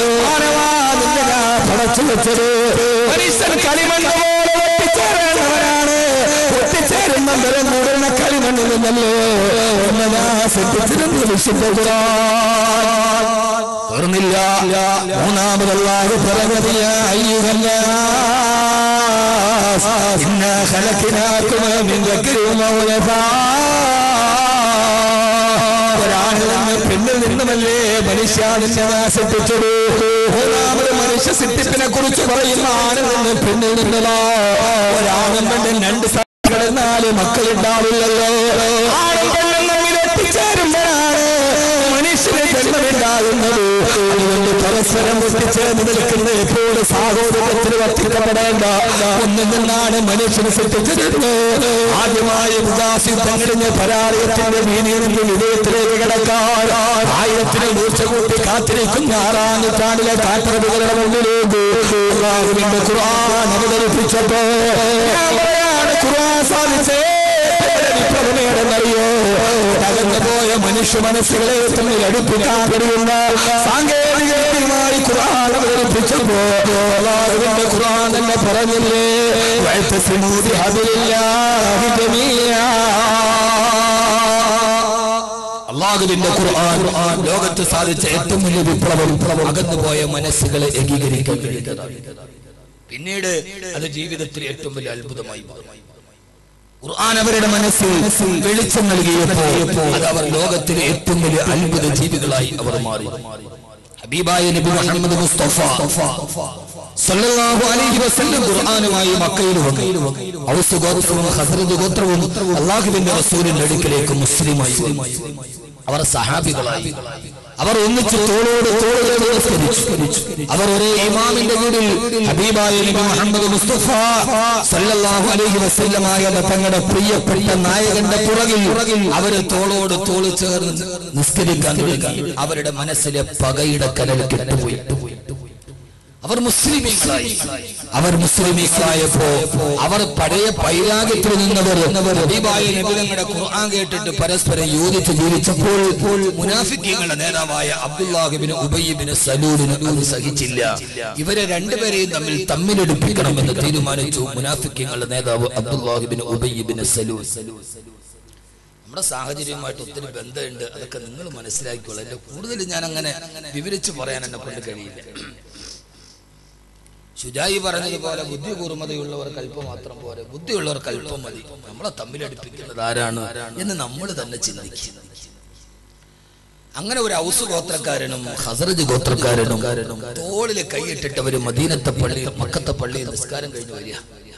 പടച്ചു വെച്ചത്. മനുഷ്യൻ കളിമണ്ണ് പോലെ ഒട്ടിച്ചേരേണ്ടവരാണ്. ഒട്ടിച്ചേരുന്ന ബലം കൂടുന്ന കളിമണ്ണിൽ നിന്നല്ലേ എന്നതാ സൃഷ്ടിച്ചിരുന്ന വിശുദ്ധ ഖുർആൻ. ഓർന്നില്ല. മൂന്നാമതല്ലാഹു പറഞ്ഞത് ഇന്നാ ഖലഖനാകും മിൻ ദക്കരിൻ വ ഉൻസാ, ഒരാണിൽ നിന്ന് പെണ്ണിൽ നിന്നുമല്ലേ മനുഷ്യനെ സൃഷ്ടിച്ചത്. മൂന്നാമത് മനുഷ്യ സൃഷ്ടിപ്പിനെ കുറിച്ച് പറയുന്ന ആണിൽ നിന്ന് പെണ്ണിൽ നിന്നല്ലോ. ഒരാണും പെണ്ണും രണ്ട് കിടന്നാല് മക്കളുണ്ടാവില്ലല്ലോ. ആണും പെണ്ണും തമ്മിൽ എത്തിച്ചേരുമ്പോഴാണ് മനുഷ്യന് ജന്മമുണ്ടാകുന്നത്. അതുകൊണ്ട് പരസ്പരം ഒട്ടിച്ചേർന്ന് നിൽക്കുന്ന എപ്പോഴും സാഹോദര്യത്തിന് വർത്തിക്കപ്പെടേണ്ട ഒന്നിൽ നിന്നാണ് മനുഷ്യന് സൃഷ്ടിച്ചത്. ആദ്യമായി ഉദാസിദ്ധങ്ങളിന് പരാജയത്തിന്റെ ഭീതിയുടെ വിജയത്തിലേക്ക് കിടക്കാൻ ആയിരത്തിന് മൂർച്ച കൂട്ടി കാത്തിരിക്കുന്ന ആറാം നൂറ്റാണ്ടിലെ കാട്ടറബികളുടെ മുന്നിലേക്ക് അല്ലാഹുവിന്റെ ഖുർആൻ അവതരിപ്പിച്ചപ്പോ ഖുർആൻ സാധിച്ചേ വിപ്ലവമേടെന്നറിയോ, തകർന്നുപോയ മനുഷ്യ മനസ്സുകളെ തമ്മിൽ അടുപ്പിക്കാൻ കഴിയുന്ന സാങ്കേതികമായി ഖുർആൻ അവതരിപ്പിച്ചപ്പോ അല്ലാഹുവിന്റെ ഖുർആൻ തന്നെ പറഞ്ഞില്ലേ, വഅതസിമൂ ബിഹബ്ലില്ലാഹി ജമീഅ. അല്ലാഹുവിന്റെ ഖുർആൻ ലോകത്ത് സാധിച്ച ഏറ്റവും വലിയ വിപ്ലവം അകന്നുപോയ മനസ്സുകളെ ഏകീകരിക്കാൻ കഴിയുന്നതാണ്. പിന്നീട് അത് ജീവിതത്തിൽ ഏറ്റവും വലിയ അത്ഭുതമായി മാറി. ഖുർആൻ അവരുടെ മനസ്സിൽ വെളിച്ചം നൽകിയപ്പോൾ അത് അവർ ലോകത്തിലെ ഏറ്റവും വലിയ അത്ഭുത ജീവികളായി അവർ മാറി. ഹബീബായ നബി മുഹമ്മദ് മുസ്തഫ സല്ലല്ലാഹു അലൈഹി വസല്ലം ഖുർആനുമായി മക്കയിൽ വന്നു. ഔസ് ഗോത്രവും ഖസറജ് ഗോത്രവും അല്ലാഹുവിന്റെ റസൂലിന്റെ അടുക്കലേക്ക് മുസ്ലിമായി. അവർ സഹാബികളായി. അവർ ഒന്നിച്ച് തോളോട് തോളോട് നിസ്കരിച്ചു. അവർ ഒരേ ഇമാമിന്റെ കീഴിൽ ഹബീബായ നബി മുഹമ്മദ് മുസ്തഫ സല്ലല്ലാഹു അലൈഹി വസല്ലം ആയ തങ്ങളുടെ പ്രിയപ്പെട്ട നായകന്റെ പുറകിൽ അവർ തോളോട് തോൾ ചേർന്ന് നിസ്കരിക്കാൻ തുടങ്ങി. അവരുടെ മനസ്സിലെ പകയുടെ കനൽ കെട്ടുപോയി. അവർ മുസ്ലിമീങ്ങളായി. അവർ മുസ്ലിമീങ്ങളായപ്പോ അവർ പഴയ പൈരാഗ്യത്തിൽ നിന്നവർ ഹബീബായ നബി തങ്ങളുടെ ഖുർആൻ കേട്ടിട്ട് പരസ്പരം യോജിച്ച് ജീവിച്ചപ്പോൾ മുനാഫിക്കീങ്ങളുടെ നേതാവായ അബ്ദുല്ലാഹ് ഇബ്നു ഉബയ്യ് ഇബ്നു സലൂലിന് അത് സഹിച്ചില്ല. ഇവരെ രണ്ടുപേരെയും തമ്മിൽ തമ്മിലെടുപ്പിക്കണമെന്ന് തീരുമാനിച്ചു മുനാഫിക്കീങ്ങളുടെ നേതാവ് അബ്ദുല്ലാഹ് ഇബ്നു ഉബയ്യ് ഇബ്നു സലൂൽ. നമ്മുടെ സാഹചര്യവുമായിട്ട് ഒത്തിരി ബന്ധമുണ്ട്. അതൊക്കെ നിങ്ങൾ മനസ്സിലാക്കിക്കോളൂ. എന്റെ കൂടുതൽ ഞാൻ അങ്ങനെ വിവരിച്ചു പറയാൻ എന്നെ കൊണ്ട് കഴിയില്ല. ശുജായി പറഞ്ഞതുപോലെ ബുദ്ധി കൂർമ്മതയുള്ളവർക്ക് അല്പം മാത്രം പോരെ, ബുദ്ധിയുള്ളവർക്ക് അല്പം മതി. നമ്മളെ തമ്മിലടിപ്പിക്കുന്നത് ആരാണ് എന്ന് നമ്മൾ തന്നെ ചിന്തിക്കും. അങ്ങനെ ഒരു ഔസ് ഗോത്രക്കാരനും ഖസറജ് ഗോത്രക്കാരനും തോളില് കൈയിട്ടിട്ട് അവര് മദീനത്തെ പള്ളി മക്കത്തെ പള്ളിയിൽ നിസ്കാരം കഴിഞ്ഞു വരിക.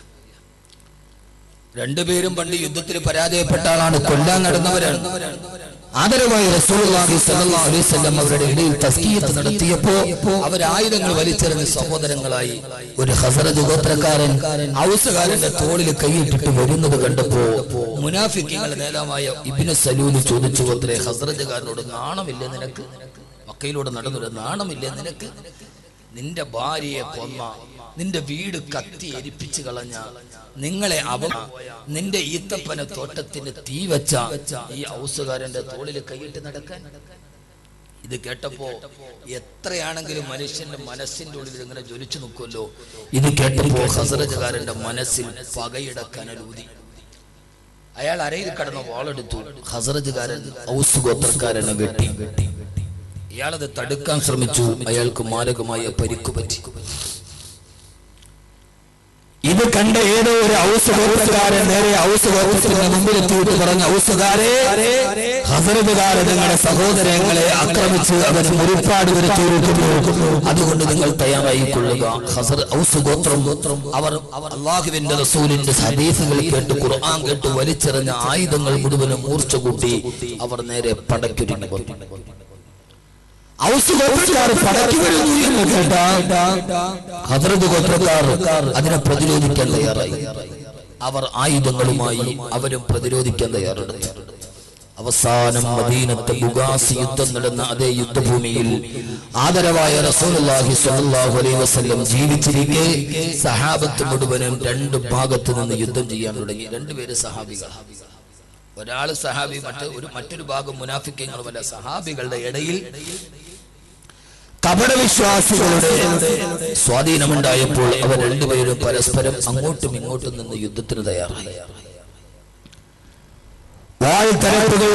രണ്ടുപേരും പണ്ട് യുദ്ധത്തിൽ പരാജയപ്പെട്ട ആളാണ്, കൊല്ലാൻ നടന്നവരാണ്. ആദരവായി റസൂലുള്ളാഹി സ്വല്ലല്ലാഹു അലൈഹി വസല്ലം അവരുടെ ഇടയിൽ തസ്കിയത്ത് നടത്തിയപ്പോ അവർ ആയുധങ്ങൾ വലിച്ചെറിഞ്ഞ് സഹോദരങ്ങളായി. ഒരു ഖസറജ് ഗോത്രക്കാരൻ ഔസുകാരന്റെ തോളിൽ കൈയിട്ടിട്ട് വരുന്നത് കണ്ടപ്പോ മുനാഫിക്കീങ്ങളുടെ നേതാവായ ഇബ്നു സലൂൽ ചോദിച്ചു, അത്രേ ഖസറജുകാരനോട് നാണമില്ലേ നിനക്ക്? മക്കയിലൂടെ നടന്നൊരു നാണമില്ലേ നിനക്ക്? നിന്റെ ഭാര്യയെ കൊന്ന, നിന്റെ വീട് കത്തി എരിപ്പിച്ചു കളഞ്ഞ, നിങ്ങളെ അവ നിന്റെ ഈത്തപ്പന തോട്ടത്തിന് തീ വെച്ച ഈ ഔസുകാരന്റെ തോളിൽ കൈയിട്ട് നടക്കാൻ. ഇത് കേട്ടപ്പോ എത്രയാണെങ്കിലും മനുഷ്യന്റെ മനസ്സിന്റെ ഉള്ളിൽ ഇങ്ങനെ ജ്വലിച്ചു നിൽക്കുമല്ലോ. ഇത് കേട്ടപ്പോ ഖസറജുകാരന്റെ മനസ്സിൽ പകയുടെ കനലൂതി. അയാൾ അരയിൽ കടന്ന് വാളെടുത്തു. ഖസറജുകാരൻ ഔസ് ഗോത്രക്കാരനെ വെട്ടി. ഇയാളത് തടുക്കാൻ ശ്രമിച്ചു. അയാൾക്ക് മാരകമായ പരിക്കു പറ്റി. ഇത് കണ്ട ഏതോ ഒരു ഔസ് ഗോത്രക്കാരൻ നേരെ ഔസ് ഗോത്രത്തിന്റെ മുമ്പിൽ എത്തിയിട്ട് പറഞ്ഞ, ഔസുകാരെ, ഖസറജുകാരെ നിങ്ങളുടെ സഹോദരങ്ങളെ ആക്രമിച്ച് അവന് മുറിപ്പാട് വരുത്തിയിരിക്കുന്നു, അതുകൊണ്ട് നിങ്ങൾ തയ്യാറായിക്കൊള്ളുക. ഖസർ ഔസ് ഗോത്രം അവർ അല്ലാഹുവിന്റെ റസൂലിന്റെ ഹദീസുകൾ കേട്ട് ഖുർആൻ കേട്ട് വലിച്ചെറിഞ്ഞ ആയുധങ്ങൾ മുഴുവനും മൂർച്ച കൂട്ടി അവർ നേരെ പടയ്ക്കൊരുങ്ങി. ഔസ് ഗോത്രക്കാർ പടക്കി വരുന്നു എന്ന് കേട്ട ഖസറജ് ഗോത്രക്കാർ അതിനെ പ്രതിരോധിക്കാൻ തയ്യാറായി. അവർ ആയുധങ്ങളുമായി അവരും പ്രതിരോധിക്കാൻ തയ്യാറെടുത്തു. അവസാനം മദീനത്തെ ബുഗാസി യുദ്ധം നടന്ന അതേ യുദ്ധഭൂമിയിൽ ആദരവായ റസൂലുള്ളാഹി സ്വല്ലല്ലാഹു അലൈഹി വസല്ലം ജീവിച്ചിരിക്കെ സഹാബത്ത് മുഴുവനും രണ്ട് ഭാഗത്ത് നിന്ന് യുദ്ധം ചെയ്യാൻ തുടങ്ങി. രണ്ടുപേര് സഹാബികൾ. ഒരാള് സഹാബി, മറ്റു ഒരു മറ്റൊരു ഭാഗം മുനാഫിക്കങ്ങളുമല്ല. സഹാബികളുടെ ഇടയിൽ കപടവിശ്വാസികളുടെ സ്വാധീനമുണ്ടായപ്പോൾ അവർ രണ്ടുപേരും പരസ്പരം അങ്ങോട്ടും ഇങ്ങോട്ടും നിന്ന് യുദ്ധത്തിന് തയ്യാറായി. വാൾത്തരപ്പുകൾ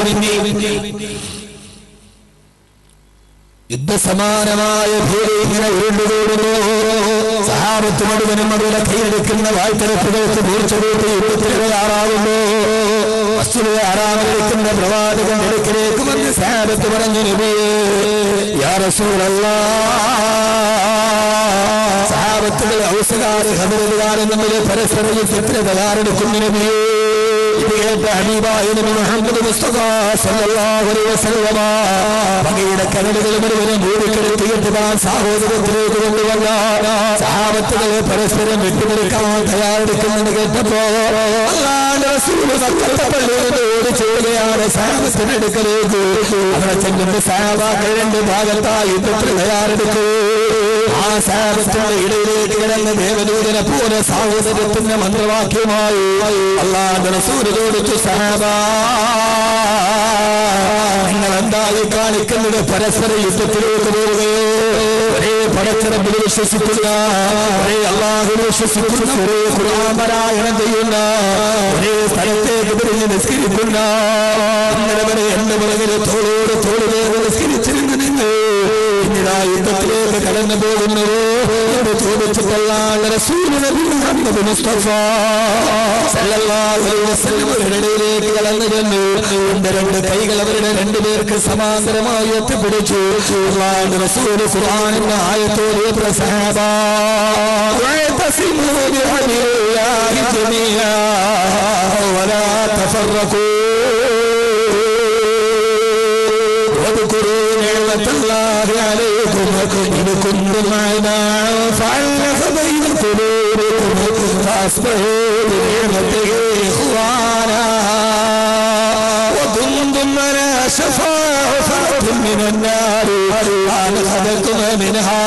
യുദ്ധസമാനമായ ഭീതി ഇങ്ങനെ ഉരുണ്ടുകൂടുന്നു. സഹാബത്ത് മുഴുവനും അവരുടെ കൈയെടുക്കുന്ന വാൾത്തരപ്പുകൾക്ക് മൂർച്ച കൂട്ടി യുദ്ധത്തിന് തയ്യാറാകുന്നു. മസ്ജിദുൽ ഹറാമിൽ ഇരിക്കുന്ന പ്രവാചകൻ അടുക്കലേക്ക് വന്ന് സഹാബത്ത് പറഞ്ഞു, നബിയേ യാ റസൂലല്ലാഹ്, സഹാബത്തുകൾ ഔസുകാര് ഖസറജുകാരും തമ്മിൽ പരസ്പര യുദ്ധത്തിന് തയ്യാറെടുക്കുന്നു നബിയേ. ഇത് കേട്ട ഹബീബായ നബി മുഹമ്മദ് മുസ്തഫ സല്ലല്ലാഹു അലൈഹി വസല്ലം പകയുടെ കനലുകൾ മുഴുവനും മൂടിക്കെടുത്തിയിട്ട് താൻ സാഹോദര്യത്തിലേക്ക് കൊണ്ടുവന്ന സഹാബത്തുകളെ പരസ്പരം വിട്ടുകൊടുക്കാൻ തയ്യാറെടുക്കുന്നെന്ന് കേട്ടപ്പോ അല്ലാഹുവിന്റെ റസൂൽ മക്കത്തെ പള്ളിയിൽ ഓടിച്ചോടുകയാണ് സഹാബത്തിന്റെ അടുക്കലേക്ക്. അവിടെ ചെല്ലുമ്പോൾ സഹാബാക്കൾ രണ്ട് ഭാഗത്തായി യുദ്ധത്തിന് തയ്യാറെടുക്കൂ. ആ സഹാബത്തിന്റെ ഇടയിലേക്ക് കിടന്ന് ദേവദൂതനെ പോലെ സാഹോദര്യത്തിന്റെ മന്ത്രവാക്യമായി അല്ലാഹുവിന്റെ റസൂൽ ചോദിച്ചു, സഹാബാ നിങ്ങൾ എന്തായി കാണിക്കുന്നത്? പരസ്പര യുദ്ധത്തിലേക്ക് പോവുകയോ? ഒരേ പടച്ചിറപ്പിൽ വിശ്വസിക്കുന്ന, ഒരേ അല്ലാഹുവിൽ വിശ്വസിക്കുന്ന, ഒരേ ഖുർആൻ പാരായണം ചെയ്യുന്ന, ഒരേ സ്ഥലത്തേക്ക് തിരിഞ്ഞ് നിസ്കരിക്കുന്ന, ഇന്നലെ എന്റെ പുറകിൽ തോളോട് തോളിലേക്ക് നിസ്കരിച്ചിരുന്നു നിങ്ങൾ ഇന്നിതാ യുദ്ധത്തിലേക്ക് കടന്നു പോകുന്നത് ചോദിച്ചിട്ടല്ലാണ്ട് റസൂൽ നബി മുഹമ്മദ് മുസ്തഫ സല്ലല്ലാഹു അലൈഹി വസല്ലം ഇടയിലേക്ക് കടന്നു ചെന്നു. എന്റെ രണ്ട് കൈകൾ അവരുടെ രണ്ടുപേർക്ക് സമാന്തരമായി എത്തിപ്പിടിച്ചു. അല്ലാഹുവിന്റെ റസൂൽ ഖുർആനിന്റെ ആയത്തോട് സഹാബാ വഅതസിമു ബിഹബ്ലില്ലാഹി ജമീഅ വലാ തഫറഖൂ വദ്കുറൂ നിഅമത്തുല്ലാഹി അലൈക്കും ഇൻ കുന്തും മഅനാ ഫഅൽഖ ബൈന ഖുലൂബിക്കും ഫഅസ്ബഹൂ ബിനിഅമതിഹി ഇഖ്വാനാ വകുന്തും അലാ ശഫാ ഹുഫറത്തിൻ മിനൻ നാർ അൻഖദകും മിൻഹാ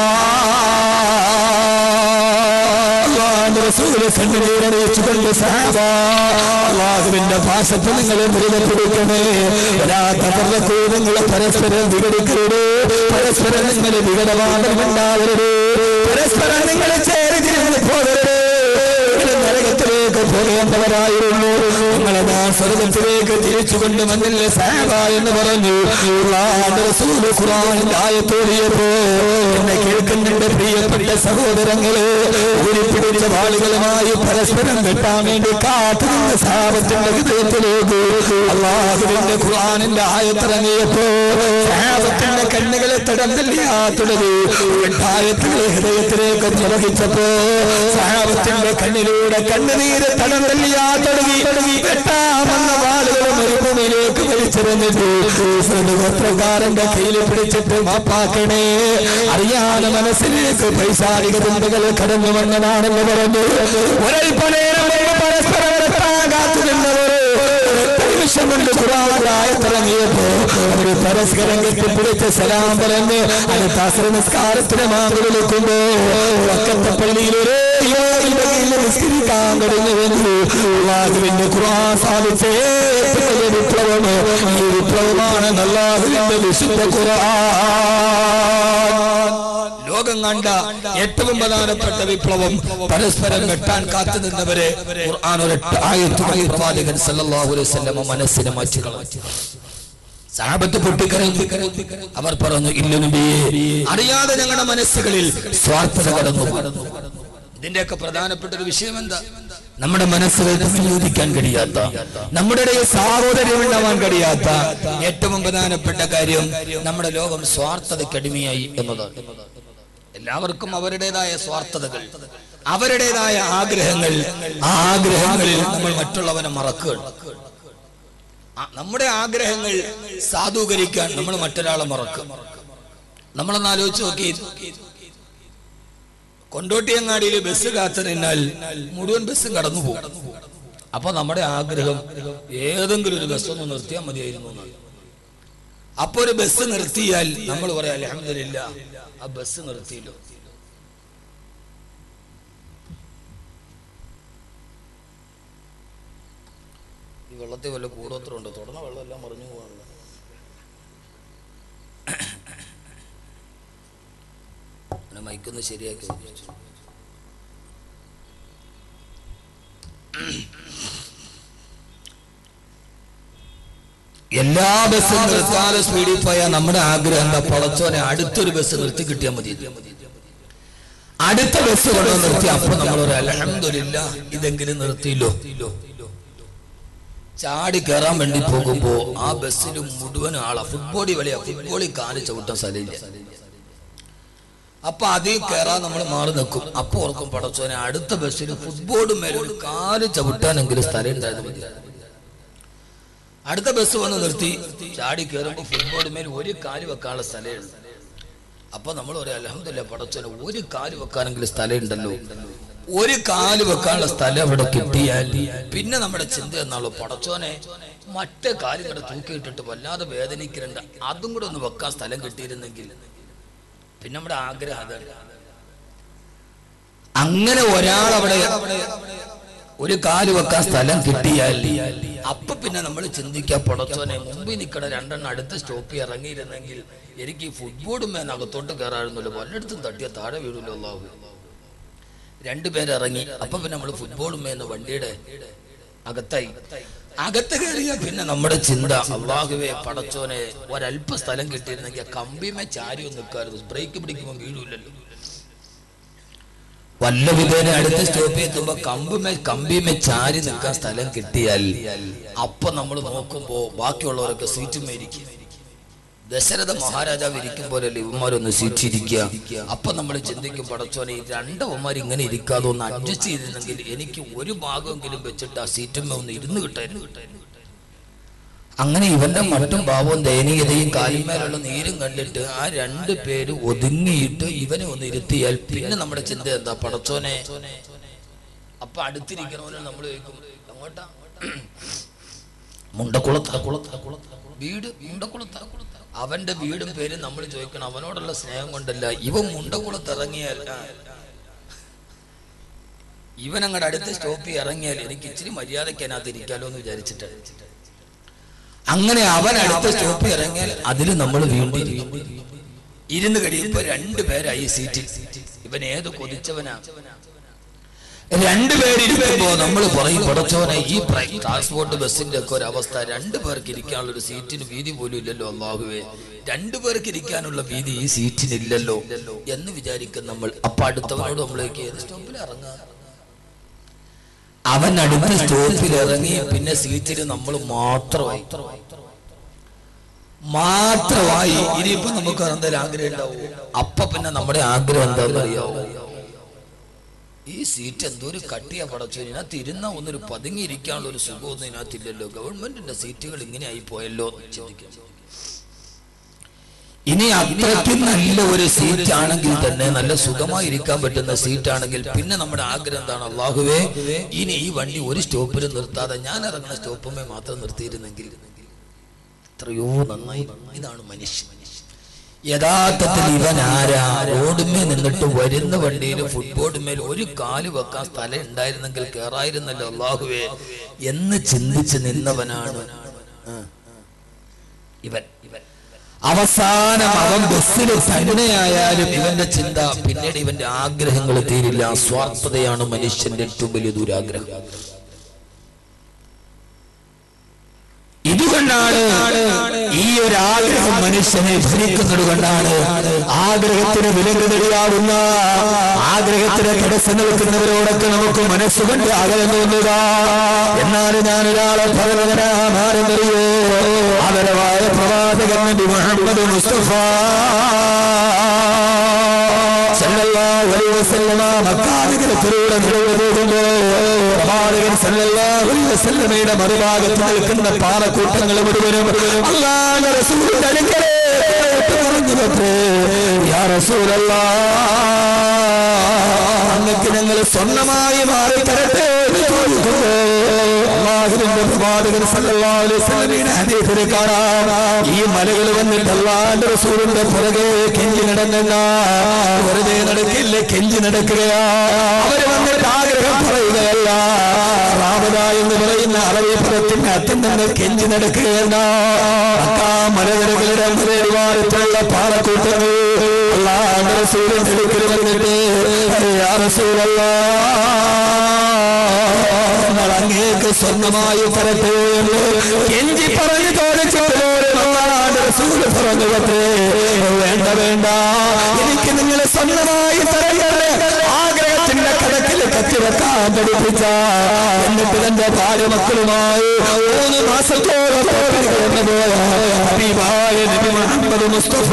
റസൂൽ സല്ലല്ലാഹു സഹാബ അല്ലാഹുവിന്റെ ഭാഷത്തെ നിങ്ങൾ മുറുകെപ്പിടിക്കണേ. വരാത്തവർക്ക് നിങ്ങൾ പരസ്പരം വിഘടിക്കരുത്. പരസ്പരം നിങ്ങൾ വിഘടവാദം ഉണ്ടാവരുത്. പരസ്പരം നിങ്ങൾ ചേർന്ന് പോകരുത്. നരകത്തിലേക്ക് പോകേണ്ടവരായിരുന്നു. നിങ്ങളെ നാം സ്വർഗത്തിലേക്ക് തിരിച്ചു കൊണ്ടുവന്നില്ല സഹാബ എന്ന് പറഞ്ഞു. റസൂൽ ഖുർആനിന്റെ ആയത്തോടിയപ്പോ എന്നെ കേൾക്കുന്നുണ്ട് പ്രിയപ്പെട്ട സഹോദരങ്ങളെ, ഉരുപ്പിടിച്ച വാളുകളുമായി പരസ്പരം വെട്ടാൻ വേണ്ടി കാത്തുനിന്ന സഹാബത്തിന്റെ ഹൃദയത്തിലേക്ക് അല്ലാഹുവിന്റെ ഖുർആനിന്റെ ആയത്തിറങ്ങിയപ്പോ സഹാബത്തിന്റെ കണ്ണുകളെ തടന്നില്ലാത്തുള്ളത് ആയത്തുകളെ ഹൃദയത്തിലേക്ക് പ്രവഹിച്ചപ്പോ സഹാബത്തിന്റെ കണ്ണിലൂടെ കണ്ണുനീര് തടന്നില്ലാത്തടങ്ങി വെട്ടാമെന്ന വാളുകൾ മരുഭൂമിയിലേക്ക് വലിച്ചെറിഞ്ഞിട്ട് ഗോത്രക്കാരന്റെ കയ്യിൽ പിടിച്ചിട്ട് മാപ്പാക്കണേ. അറിയാതെ മനസ്സിലേക്ക് പൈശാചിക ചിന്തകൾ കടന്നു വന്നതാണെന്ന് പറഞ്ഞു. ഒരൽപ്പനേരം പരസ്പരം വെട്ടാൻ കാത്തുനിന്നവര് നിമിഷം കൊണ്ട് ഖുർആനിറങ്ങിയപ്പോ ഒരു പരസ്പരം കെട്ടിപ്പിടിച്ച് സലാം പറഞ്ഞ് അടുത്ത അസ്ർ നിസ്കാരത്തിന് മാറി വിളിക്കുമ്പോ വക്കത്തെ പള്ളിയിൽ ഒരേ നിസ്കരിക്കാൻ തുടങ്ങിയവന് അല്ലാഹുവിന്റെ ഖുർആൻ സാധിച്ച ഏറ്റവും വിപ്ലവം ഈ വിപ്ലവമാണ് അല്ലാഹുവിന്റെ വിശുദ്ധ ഖുർആൻ. ലോകം കണ്ട ഏറ്റവും പ്രധാനപ്പെട്ട വിപ്ലവം പരസ്പരം വെട്ടാൻ കാത്തു നിന്നവരെ ഖുർആൻ ഒരൊറ്റ ആയത്തുമായി പ്രവാചകൻ സല്ലല്ലാഹു അലൈഹി വസല്ലം മനസ്സിനെ മാറ്റി കളഞ്ഞു. സഹാബത്ത് പൊട്ടിക്കരഞ്ഞു. അവർ പറഞ്ഞു, ഇല്ല നബിയേ, അറിയാതെ ഞങ്ങളുടെ മനസ്സുകളിൽ സ്വാർത്ഥത കടന്നു. ഇതിന്റെയൊക്കെ പ്രധാനപ്പെട്ട ഒരു വിഷയം എന്താ? നമ്മുടെ മനസ്സുകൾ സംയോജിക്കാൻ കഴിയാത്ത, നമ്മുടെ ഇടയിൽ സാഹോദര്യം ഉണ്ടാവാൻ കഴിയാത്ത ഏറ്റവും പ്രധാനപ്പെട്ട കാര്യം നമ്മുടെ ലോകം സ്വാർത്ഥതയ്ക്ക് അടിമയായി എന്നതാണ്. എല്ലാവർക്കും അവരുടേതായ സ്വാർത്ഥതകൾ, അവരുടേതായ ആഗ്രഹങ്ങൾ. ആ ആഗ്രഹങ്ങളിൽ നമ്മൾ മറ്റുള്ളവനെ മറക്കുകയാണ്. നമ്മുടെ ആഗ്രഹങ്ങൾ സാധൂകരിക്കാൻ നമ്മൾ മറ്റൊരാളെ മറക്കും. നമ്മളൊന്ന് ആലോചിച്ച് നോക്കി, കൊണ്ടോട്ടിയങ്ങാടിയിൽ ബസ് കാത്തു നിന്നാൽ മുഴുവൻ ബസ്സും കടന്നു പോകും. അപ്പൊ നമ്മുടെ ആഗ്രഹം ഏതെങ്കിലും ഒരു ബസ് ഒന്ന് നിർത്തിയാൽ മതിയായിരുന്നു. അപ്പൊ ഒരു ബസ് നിർത്തിയാൽ നമ്മൾ പറയാം, അൽഹംദുലില്ലാ ആ ബസ് നിർത്തിയല്ലോ. ഈ വെള്ളത്തിൽ വല്ല കൂടോത്രം ഉണ്ടോ? തുടർന്ന വെള്ളം എല്ലാം മറിഞ്ഞു പോകാനുള്ള മൈക്കൊന്ന് ശരിയാക്കി. എല്ലാ ബസ്സും നിർത്താതെ സ്പീഡിൽ പോയാൽ നമ്മുടെ ആഗ്രഹം എന്താ? പടച്ചോനെ അടുത്തൊരു ബസ് നിർത്തി കിട്ടിയാൽ മതി. അടുത്ത ബസ് കൊണ്ടു നിർത്തി അപ്പൊ നമ്മളൊരു അൽഹംദുലില്ലാ ഇതെങ്കിലും നിർത്തിയില്ലോ. ചാടി കയറാൻ വേണ്ടി പോകുമ്പോ ആ ബസ്സിൽ മുഴുവൻ ആളാ. ഫുട്ബോളി വലിയ ഫുട്ബോളിൽ കാല് ചവിട്ടാൻ സ്ഥലമില്ല. അപ്പൊ അതിൽ കയറാൻ നമ്മൾ മാറി നിൽക്കും. അപ്പൊ ഓർക്കും, പടച്ചോനെ അടുത്ത ബസ്സിൽ ഫുട്ബോളും മേലെ ഒരു കാല് ചവിട്ടാനെങ്കിലും സ്ഥലം ഉണ്ടായിരുന്നു മതി. അടുത്ത ബസ് വന്ന് നിർത്തി ചാടി കയറുമ്പോ ഫുട്ബോൾ മേൽ ഒരു കാല് വെക്കാനുള്ള സ്ഥലമുണ്ട്. അപ്പൊ നമ്മൾ പറയാം, അൽഹംദുലില്ലാ പടച്ചോനെ ഒരു കാല് വെക്കാനെങ്കിലും സ്ഥലം ഉണ്ടല്ലോ. ഒരു കാല് വെക്കാനുള്ള സ്ഥലം അവിടെ കിട്ടിയാൽ പിന്നെ നമ്മുടെ ചിന്ത എന്നാളോ, പടച്ചോനെ മറ്റേ കാലും കൂടെ തൂക്കിയിട്ടിട്ട് വല്ലാതെ വേദനിക്കുന്നുണ്ട്, അതും കൂടെ ഒന്ന് വെക്കാൻ സ്ഥലം കിട്ടിയിരുന്നെങ്കിൽ. പിന്നെ നമ്മുടെ ആഗ്രഹം അതാണ്. അങ്ങനെ ഒരാൾ അവിടെ ഒരു കാല് വെക്കാൻ സ്ഥലം കിട്ടിയാൽ അപ്പൊ പിന്നെ നമ്മൾ ചിന്തിക്കാൻ, പടച്ചോനെ മുമ്പിൽ നിൽക്കണ രണ്ടെണ്ണം അടുത്ത സ്റ്റോപ്പിൽ ഇറങ്ങിയിരുന്നെങ്കിൽ എനിക്ക് ഈ ഫുട്ബോളും മേന്ന് അകത്തോട്ട് കയറാറുന്നല്ലോ, വല്ലയിടത്തും തട്ടിയ താഴെ വീഴൂല്ലോ അല്ലാഹു. രണ്ടുപേരിറങ്ങി. അപ്പൊ പിന്നെ നമ്മൾ ഫുട്ബോളും മേന്ന് വണ്ടിയുടെ അകത്തായി. അകത്ത് കയറിയ പിന്നെ നമ്മുടെ ചിന്ത, അല്ലാഹുവേ പടച്ചോനെ ഒരല്പ സ്ഥലം കിട്ടിയിരുന്നെങ്കിൽ കമ്പിമേ ചാരി ഒന്ന് നിൽക്കാറുണ്ട്, ബ്രേക്ക് പിടിക്കുമ്പോൾ വീഴൂല്ലല്ലോ. വല്ല വിധേന അടുത്ത സ്റ്റോപ്പിൽ എത്തുമ്പോ കമ്പുമേ കമ്പിമേ ചാരി നിൽക്കാൻ സ്ഥലം കിട്ടിയാൽ അപ്പൊ നമ്മൾ നോക്കുമ്പോ ബാക്കിയുള്ളവരൊക്കെ സീറ്റുമേരിക്കും. ദശരഥ മഹാരാജാവ് ഇരിക്കും പോലല്ലേ ഇവന്മാരൊന്ന് സീറ്റിരിക്കുക. അപ്പൊ നമ്മൾ ചിന്തിക്കും, പടച്ചോനെ ഈ രണ്ടവന്മാർ ഇങ്ങനെ ഇരിക്കാതെ ഒന്ന് അഡ്ജസ്റ്റ് ചെയ്തിരുന്നെങ്കിൽ എനിക്ക് ഒരു ഭാഗമെങ്കിലും വെച്ചിട്ട് ആ സീറ്റുമേ ഒന്ന് ഇരുന്ന് കിട്ടായിരുന്നു. അങ്ങനെ ഇവന്റെ മട്ടും ഭാവവും ദയനീയതയും കാലിന്മേലുള്ള നീരും കണ്ടിട്ട് ആ രണ്ടു പേര് ഒതുങ്ങിയിട്ട് ഇവനെ ഒന്ന് ഇരുത്തിയാൽ പിന്നെ നമ്മുടെ ചിന്ത എന്താ? പടച്ചോനെ. അപ്പൊ അടുത്തിരിക്കണവനെ നമ്മൾ ചോദിക്കും അങ്ങോട്ടാ? മുണ്ടക്കുളത്ത കുളത്ത കുളത്ത വീട് മുണ്ടക്കുളത്ത. അവന്റെ വീടും പേരും നമ്മൾ ചോദിക്കണം. അവനോടുള്ള സ്നേഹം കൊണ്ടല്ല. ഇവൻ മുണ്ടക്കുളത്ത് ഇറങ്ങിയാൽ, ഇവൻ അങ്ങോട്ട് അടുത്ത സ്റ്റോപ്പിൽ ഇറങ്ങിയാൽ എനിക്ക് ഇച്ചിരി മര്യാദയ്ക്ക് അതിനകത്ത് ഇരിക്കാലോ എന്ന് വിചാരിച്ചിട്ടാണ്. അങ്ങനെ അവൻ അടുത്ത സ്റ്റോപ്പിൽ ഇറങ്ങിയാൽ അതിൽ നമ്മൾ വീണ്ടും ഇരുന്ന് കഴിയുമ്പോ രണ്ടുപേരായി സീറ്റിൽ. ഇവൻ ഏത് കൊതിച്ചവനാ? രണ്ടുപേരിരിക്കുമ്പോ നമ്മൾ പറയും പടച്ചോനെ, ഈ ട്രാൻസ്പോർട്ട് ബസ്സിന്റെ ഒക്കെ ഒരു അവസ്ഥ, രണ്ടു പേർക്ക് ഇരിക്കാനുള്ള ഒരു സീറ്റിന് വീതി പോലും ഇല്ലല്ലോ അല്ലാഹുവേ, രണ്ടു പേർക്ക് ഇരിക്കാനുള്ള വീതി ഈ സീറ്റിന് ഇല്ലല്ലോ എന്ന് വിചാരിക്കും നമ്മൾ. അപ്പൊ അടുത്തവനോട് നമ്മളേക്ക് ഏത് സ്റ്റോപ്പിൽ ഇറങ്ങാ? അവൻ അടുത്ത സ്റ്റോപ്പിൽ ഇറങ്ങി പിന്നെ സീറ്റിൽ നമ്മൾ മാത്രമായി മാത്രമായി ഇനിയിപ്പോ നമുക്ക് എന്തെങ്കിലും ആഗ്രഹം ഉണ്ടാവും. അപ്പൊ പിന്നെ നമ്മുടെ ആഗ്രഹം എന്താണെന്ന് അറിയാവോ? ഈ സീറ്റ് എന്തോ ഒരു കട്ടിയാ പടച്ചു, ഇതിനകത്ത് ഇരുന്ന ഒന്നൊരു പതുങ്ങിയിരിക്കാനുള്ള ഒരു സുഖമൊന്നും ഇതിനകത്തില്ലല്ലോ, ഗവൺമെന്റിന്റെ സീറ്റുകൾ ഇങ്ങനെ ആയി പോയല്ലോ ചിന്തിക്കും. ഇനി അത്രയ്ക്കും നല്ല ഒരു സീറ്റ് ആണെങ്കിൽ തന്നെ, നല്ല സുഖമായി ഇരിക്കാൻ പറ്റുന്ന സീറ്റ് ആണെങ്കിൽ പിന്നെ നമ്മുടെ ആഗ്രഹം എന്താണ്? അല്ലാഹുവേ, ഇനി ഈ വണ്ടി ഒരു സ്റ്റോപ്പിൽ നിർത്താതെ ഞാൻ ഇറങ്ങുന്ന സ്റ്റോപ്പുമേ മാത്രം നിർത്തിയിരുന്നെങ്കിൽ എത്രയോ നന്നായി. ഇതാണ് മനുഷ്യൻ. യഥാർത്ഥത്തിൽ ഇവൻ ആരാ? റോഡുമേ നിന്നിട്ട് വരുന്ന വണ്ടിയിൽ ഫുട്ബോർഡുമേൽ ഒരു കാല് വെക്കാൻ സ്ഥലം ഉണ്ടായിരുന്നെങ്കിൽ കേറായിരുന്നല്ലോ അല്ലാഹുവേ എന്ന് ചിന്തിച്ച് നിന്നവനാണ് ഇവൻ. അവസാനം അവൻ ബസ്സിൽ തന്നെയായാലും ഇവന്റെ ചിന്ത, പിന്നീട് ഇവന്റെ ആഗ്രഹങ്ങൾ തീരില്ല. സ്വാർത്ഥതയാണ് മനുഷ്യന്റെ ഏറ്റവും വലിയ ദുരാഗ്രഹം. ഇതുകൊണ്ടാണ് ഈ ഒരു ആഗ്രഹം മനുഷ്യനെ ഭരിക്കുന്നത് കൊണ്ടാണ് ആഗ്രഹത്തിന് വിലങ്ങുതടിയാവുന്ന, ആഗ്രഹത്തിന് തടസ്സം നിൽക്കുന്നവരോടൊക്കെ നമുക്ക് മനസ്സുകൊണ്ട് അകലം തോന്നുക. എന്നാൽ ഞാൻ ഒരാളെ ഭഗവതനാമാരെന്നറിയോ? ആദരവായ പ്രവാചകൻ നബി മുഹമ്മദ് മുസ്തഫ സല്ലല്ലാഹു അലൈഹി വസല്ലമ മക്കാനഗരത്തിലൂടെ നടന്നുപോകുമ്പോൾ പ്രവാചകൻ സല്ലല്ലാഹു അലൈഹി വസല്ലമയുടെ മറുഭാഗത്ത് നിൽക്കുന്ന പാറക്കൂട്ടങ്ങൾ മുഴുവനും അല്ലാഹുവിന്റെ റസൂലിന്റെ അടുക്കലേക്ക് പറഞ്ഞു, യാ റസൂലല്ലാഹ്, അങ്ങക്ക് ഞങ്ങൾ സ്വർണ്ണമായി മാറി തരട്ടെ എന്ന് ചോദിക്കുന്നു. അല്ലാഹുവിന്റെ പ്രവാചകൻ സല്ലല്ലാഹു അലൈഹി വസല്ലമയുടെ ഹദീസിൽ കാണാം, ഈ മലകൾ വന്നിട്ട് അല്ലാഹുവിന്റെ റസൂലിന്റെ പുറകെ കെഞ്ചി നടന്ന, വെറുതെ നടക്കില്ല, കെഞ്ചി നടക്കുകയാ. അവര് വന്നിട്ട് ആഗ്രഹം പറയുകയല്ല, റാബദ എന്ന് പറയുന്ന അറബി പദത്തിന്റെ അർത്ഥം തന്നെ കെഞ്ചി നടക്കുകയല്ല. മലനിരകളുടെ മലവാരത്തിലുള്ള പാറക്കൂട്ടങ്ങൾ അല്ലാഹുവിന്റെ റസൂലിന്റെ അടുക്കൽ വന്നിട്ട്, യാ റസൂലല്ലാഹ്, അങ്ങേക്ക് സ്വർണ്ണമായി തരട്ടെ എന്ന് കെഞ്ചി പറഞ്ഞു ചോദിച്ചപ്പോഴും അല്ലാഹുവിന്റെ റസൂൽ പറഞ്ഞു, വേണ്ട വേണ്ട, എനിക്ക് നിങ്ങളെ സ്വർണ്ണമായി തരട്ടെ. ആഗ്രഹത്തിന്റെ കടക്കിൽ കത്തിവെക്കാൻ പഠിപ്പിച്ച, എന്നിട്ട് തന്റെ ഭാര്യ മക്കളുമായി മൂന്ന് മാസത്തോളം ഹബീബായ നബി മുഹമ്മദ് മുസ്തഫ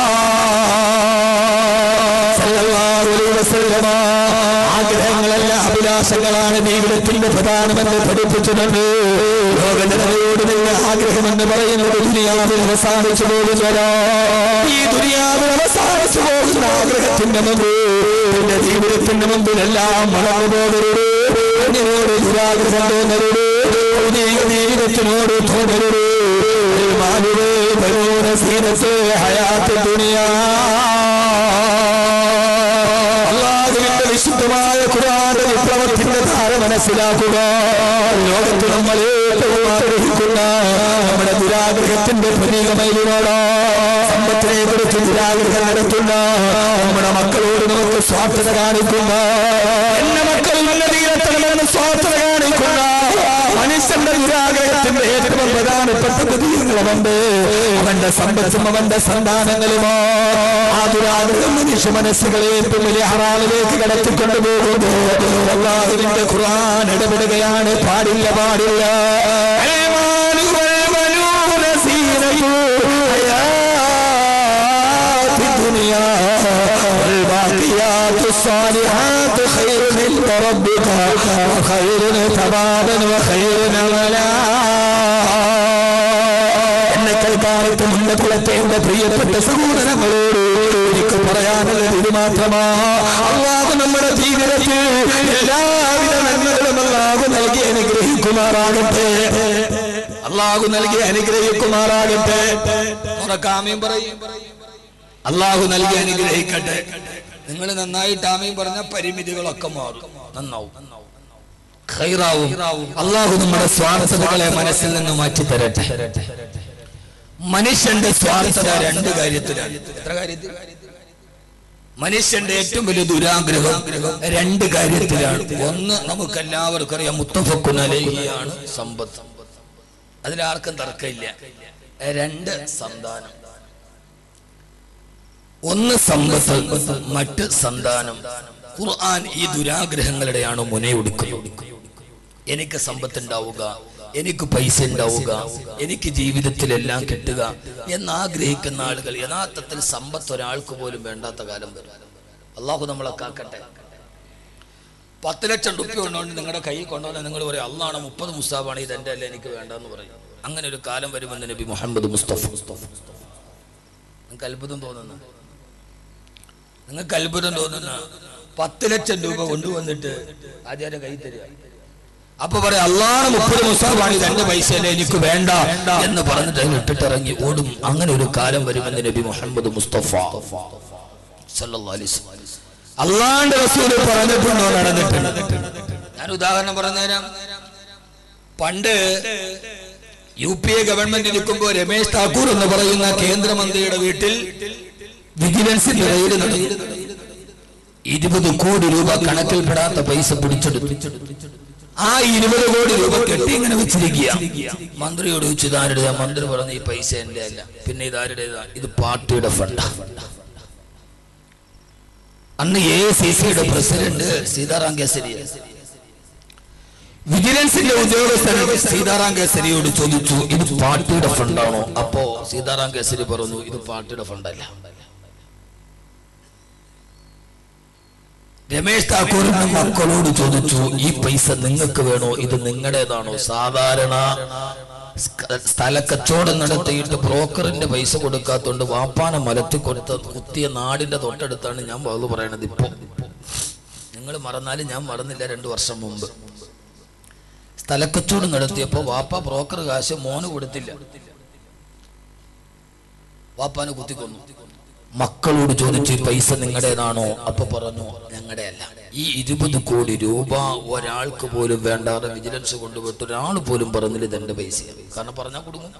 സല്ലല്ലാഹു അലൈഹി വസല്ലമ ആഗ്രഹങ്ങളല്ല അഭിലാഷങ്ങളാണ് ജീവിതത്തിന്റെ പ്രധാനമെന്ന് പഠിപ്പിച്ചിട്ടുണ്ട്. ലോകജനതയോട് നിങ്ങൾ ആഗ്രഹമെന്ന് പറയുന്നത് ദുനിയാവിൽ അവസാനിച്ചു പോകുന്നവരോ, ഈ ദുനിയാവിൽ അവസാനിച്ചു പോകുന്ന ആഗ്രഹത്തിന്റെ മുമ്പിൽ എന്റെ ജീവിതത്തിന്റെ മുമ്പിലെല്ലാം വളർന്നു പോകരുത്. അതിനോട് ദുരാഗ്രഹം തോന്നരുത്, ജീവിതത്തിനോട് തോന്നരുത്. മാനുവേ വരൂന സീനത്തെ ഹയാത്ത് ദുനിയാ. അല്ലാഹുവിന്റെ വിശുദ്ധമായ ഖുർആന്റെ വിപ്ലവത്തിന്റെ ധാര മനസ്സിലാക്കുക. ലോകത്ത് നമ്മൾ ഏറ്റവും ആഗ്രഹിക്കുന്ന നമ്മുടെ ദുരാഗ്രഹത്തിന്റെ പ്രതീകമയിലൂടെ സമ്പത്തിനെ കുറിച്ച് ദുരാഗ്രഹം നടത്തുന്ന, നമ്മുടെ മക്കളോട് നമുക്ക് സ്വാർത്ഥത കാണിക്കുന്ന, എന്റെ മക്കൾ നല്ല തീരത്തണമെന്ന് സ്വാർത്ഥത കാണിക്കുന്ന മനുഷ്യന്റെ ദുരാഗ്രഹത്തിന്റെ ഏറ്റവും പ്രധാനപ്പെട്ട പ്രതീകങ്ങളുമുണ്ട്. അവന്റെ സമ്പത്തും അവന്റെ സന്താനങ്ങളുമോ ആ ദുരാഗ്രഹം മനുഷ്യ മനസ്സുകളെ ഏറ്റവും വലിയ ഹറാമിലേക്ക് കടത്തിക്കൊണ്ടു പോകുന്നു. അല്ലാഹുവിന്റെ ഖുർആൻ ഇടപെടുകയാണ്, പാടില്ല പാടില്ല. والباقيات الصالحات خير عند ربك وخير ثوابا وخير املا. കുളത്തെ എന്റെ പ്രിയപ്പെട്ട സഹോദരങ്ങളോട് എനിക്ക് പറയാനുള്ളത് ഇത് മാത്രമാ. അല്ലാഹു നമ്മുടെ ജീവിതത്തിൽ എല്ലാവിധ നന്മകളും അല്ലാഹു നൽകി അനുഗ്രഹിക്കുമാറാകട്ടെ. അല്ലാഹു നൽകി അനുഗ്രഹിക്കുമാറാകട്ടെ. ആമീൻ പറയും. അല്ലാഹു നൽകി അനുഗ്രഹിക്കട്ടെ. നിങ്ങൾ നന്നായിട്ട് ആമീൻ പറഞ്ഞ പരിമിതികളൊക്കെ മാറും, നന്നാവും, ഖൈറാവും. അല്ലാഹു നമ്മുടെ സ്വാർത്ഥതകളെ മനസ്സിൽ നിന്ന് മാറ്റി തരട്ടെ. മനുഷ്യന്റെ സ്വാർത്ഥത രണ്ട് കാര്യത്തിലാണ്. എത്ര കാര്യത്തിൽ? മനുഷ്യന്റെ ഏറ്റവും വലിയ ദുരാഗ്രഹം രണ്ട് കാര്യത്തിലാണ്. ഒന്ന് നമുക്കെല്ലാവർക്കും അറിയാം, മുത്തഫഖുൻ അലൈഹിയാണ് സമ്പത്ത്, അതിലാർക്കും തർക്കമില്ല. രണ്ട് സന്താനം. ഒന്ന് സമ്പത്ത്, മറ്റ് സന്താനം. ഖുർആൻ ഈ ദുരാഗ്രഹങ്ങളുടെയാണ് മുനയൊടുക്കുന്നത്. എനിക്ക് സമ്പത്ത് ഉണ്ടാവുക, എനിക്ക് പൈസ ഉണ്ടാവുക, എനിക്ക് ജീവിതത്തിലെല്ലാം കിട്ടുക എന്നാഗ്രഹിക്കുന്ന ആളുകൾ യഥാർത്ഥത്തിൽ സമ്പത്ത് ഒരാൾക്ക് പോലും വേണ്ടാത്ത കാലം വരും. അള്ളാഹു നമ്മളെ കാക്കട്ടെ. പത്ത് ലക്ഷം റുപ്യ കൊണ്ടുകൊണ്ട് നിങ്ങളുടെ കൈ കൊണ്ടുവന്ന് നിങ്ങൾ പറയും അള്ളാണ് മുപ്പത് മുസ്താബാണ്, ഇത് എൻ്റെ അല്ല, എനിക്ക് വേണ്ടെന്ന് പറയും. അങ്ങനെ ഒരു കാലം വരുമെന്ന് നബി മുഹമ്മദ് മുസ്തഫ. നിങ്ങൾക്ക് അത്ഭുതം തോന്നുന്ന നിങ്ങൾക്ക് അത്ഭുതം തോന്നുന്ന പത്ത് ലക്ഷം രൂപ കൊണ്ടുവന്നിട്ട് ആചാര്യ കൈ തരിക. അപ്പൊ പറയാം അള്ളാഹ് മുപ്പത് മുസ്താബാണ്, ഇത് എന്റെ പൈസ അല്ലേ, എനിക്ക് വേണ്ട എന്ന് പറഞ്ഞിട്ട് അതിൽ ഇട്ടിട്ടിറങ്ങി ഓടും. അങ്ങനെ ഒരു കാലം വരുമെന്ന് നബി മുഹമ്മദ് മുസ്തഫ സല്ലല്ലാഹു അലൈഹി വസല്ലം അള്ളാഹുവിന്റെ റസൂൽ പറഞ്ഞിട്ടുണ്ടോ, നടന്നിട്ടുണ്ട്. ഞാൻ ഉദാഹരണം പറഞ്ഞുതരാം. പണ്ട് യു പി എ ഗവൺമെന്റ് ഇരിക്കുമ്പോൾ രമേശ് താക്കൂർ എന്ന് പറയുന്ന കേന്ദ്രമന്ത്രിയുടെ വീട്ടിൽ വിജിലൻസിന്റെ റെയ്ഡ് നടത്തി. ഇരുപത് കോടി രൂപ കണക്കിൽപ്പെടാത്ത പൈസ പിടിച്ചെടുത്തു. ആ ഇരുപത് കോടി രൂപ കെട്ടി ഇങ്ങനെ വെച്ചിരിക്കുക. മന്ത്രിയോട് ചോദിച്ചു ഇതാരുടേതാ? മന്ത്രി പറഞ്ഞു ഈ പൈസ എന്റെ അല്ല. പിന്നെ ഇതാരുടേതാ? ഇത് പാർട്ടിയുടെ ഫണ്ടാ. അന്ന് എ സി സിയുടെ പ്രസിഡന്റ് സീതാറാം കേസരി വിജിലൻസിന്റെ ഉദ്യോഗസ്ഥൻ സീതാറാം കേസരിയോട് ചോദിച്ചു ഇത് പാർട്ടിയുടെ ഫണ്ടാണോ? അപ്പോ സീതാറാം കേസരി പറഞ്ഞു ഇത് പാർട്ടിയുടെ ഫണ്ടല്ല. രമേശ് താക്കൂറിന്റെ മക്കളോട് ചോദിച്ചു ഈ പൈസ നിങ്ങൾക്ക് വേണോ, ഇത് നിങ്ങളുടേതാണോ? സാധാരണ സ്ഥലക്കച്ചവടം നടത്തിയിട്ട് ബ്രോക്കറിന്റെ പൈസ കൊടുക്കാത്തോണ്ട് വാപ്പാനെ മലത്തി കൊടുത്ത കുത്തിയ നാടിന്റെ തൊട്ടടുത്താണ് ഞാൻ വാത് പറയണത്. ഇപ്പൊ നിങ്ങൾ മറന്നാലും ഞാൻ മറന്നില്ല. രണ്ടു വർഷം മുമ്പ് സ്ഥലക്കച്ചവടം നടത്തിയപ്പോ വാപ്പ ബ്രോക്കർ കാശ് മോന് കൊടുത്തില്ല, വാപ്പാനെ കുത്തിക്കൊന്നു. മക്കളോട് ചോദിച്ചു ഈ പൈസ നിങ്ങളുടേതാണോ? അപ്പൊ പറഞ്ഞു ഞങ്ങളുടെ അല്ല. ഈ ഇരുപത് കോടി രൂപ ഒരാൾക്ക് പോലും വേണ്ടാതെ വിജിലൻസ് കൊണ്ടുപോയിട്ട് ഒരാൾ പോലും പറഞ്ഞില്ല ഇതെന്റെ പൈസയാണ്. കാരണം പറഞ്ഞാൽ കൊടുക്കും.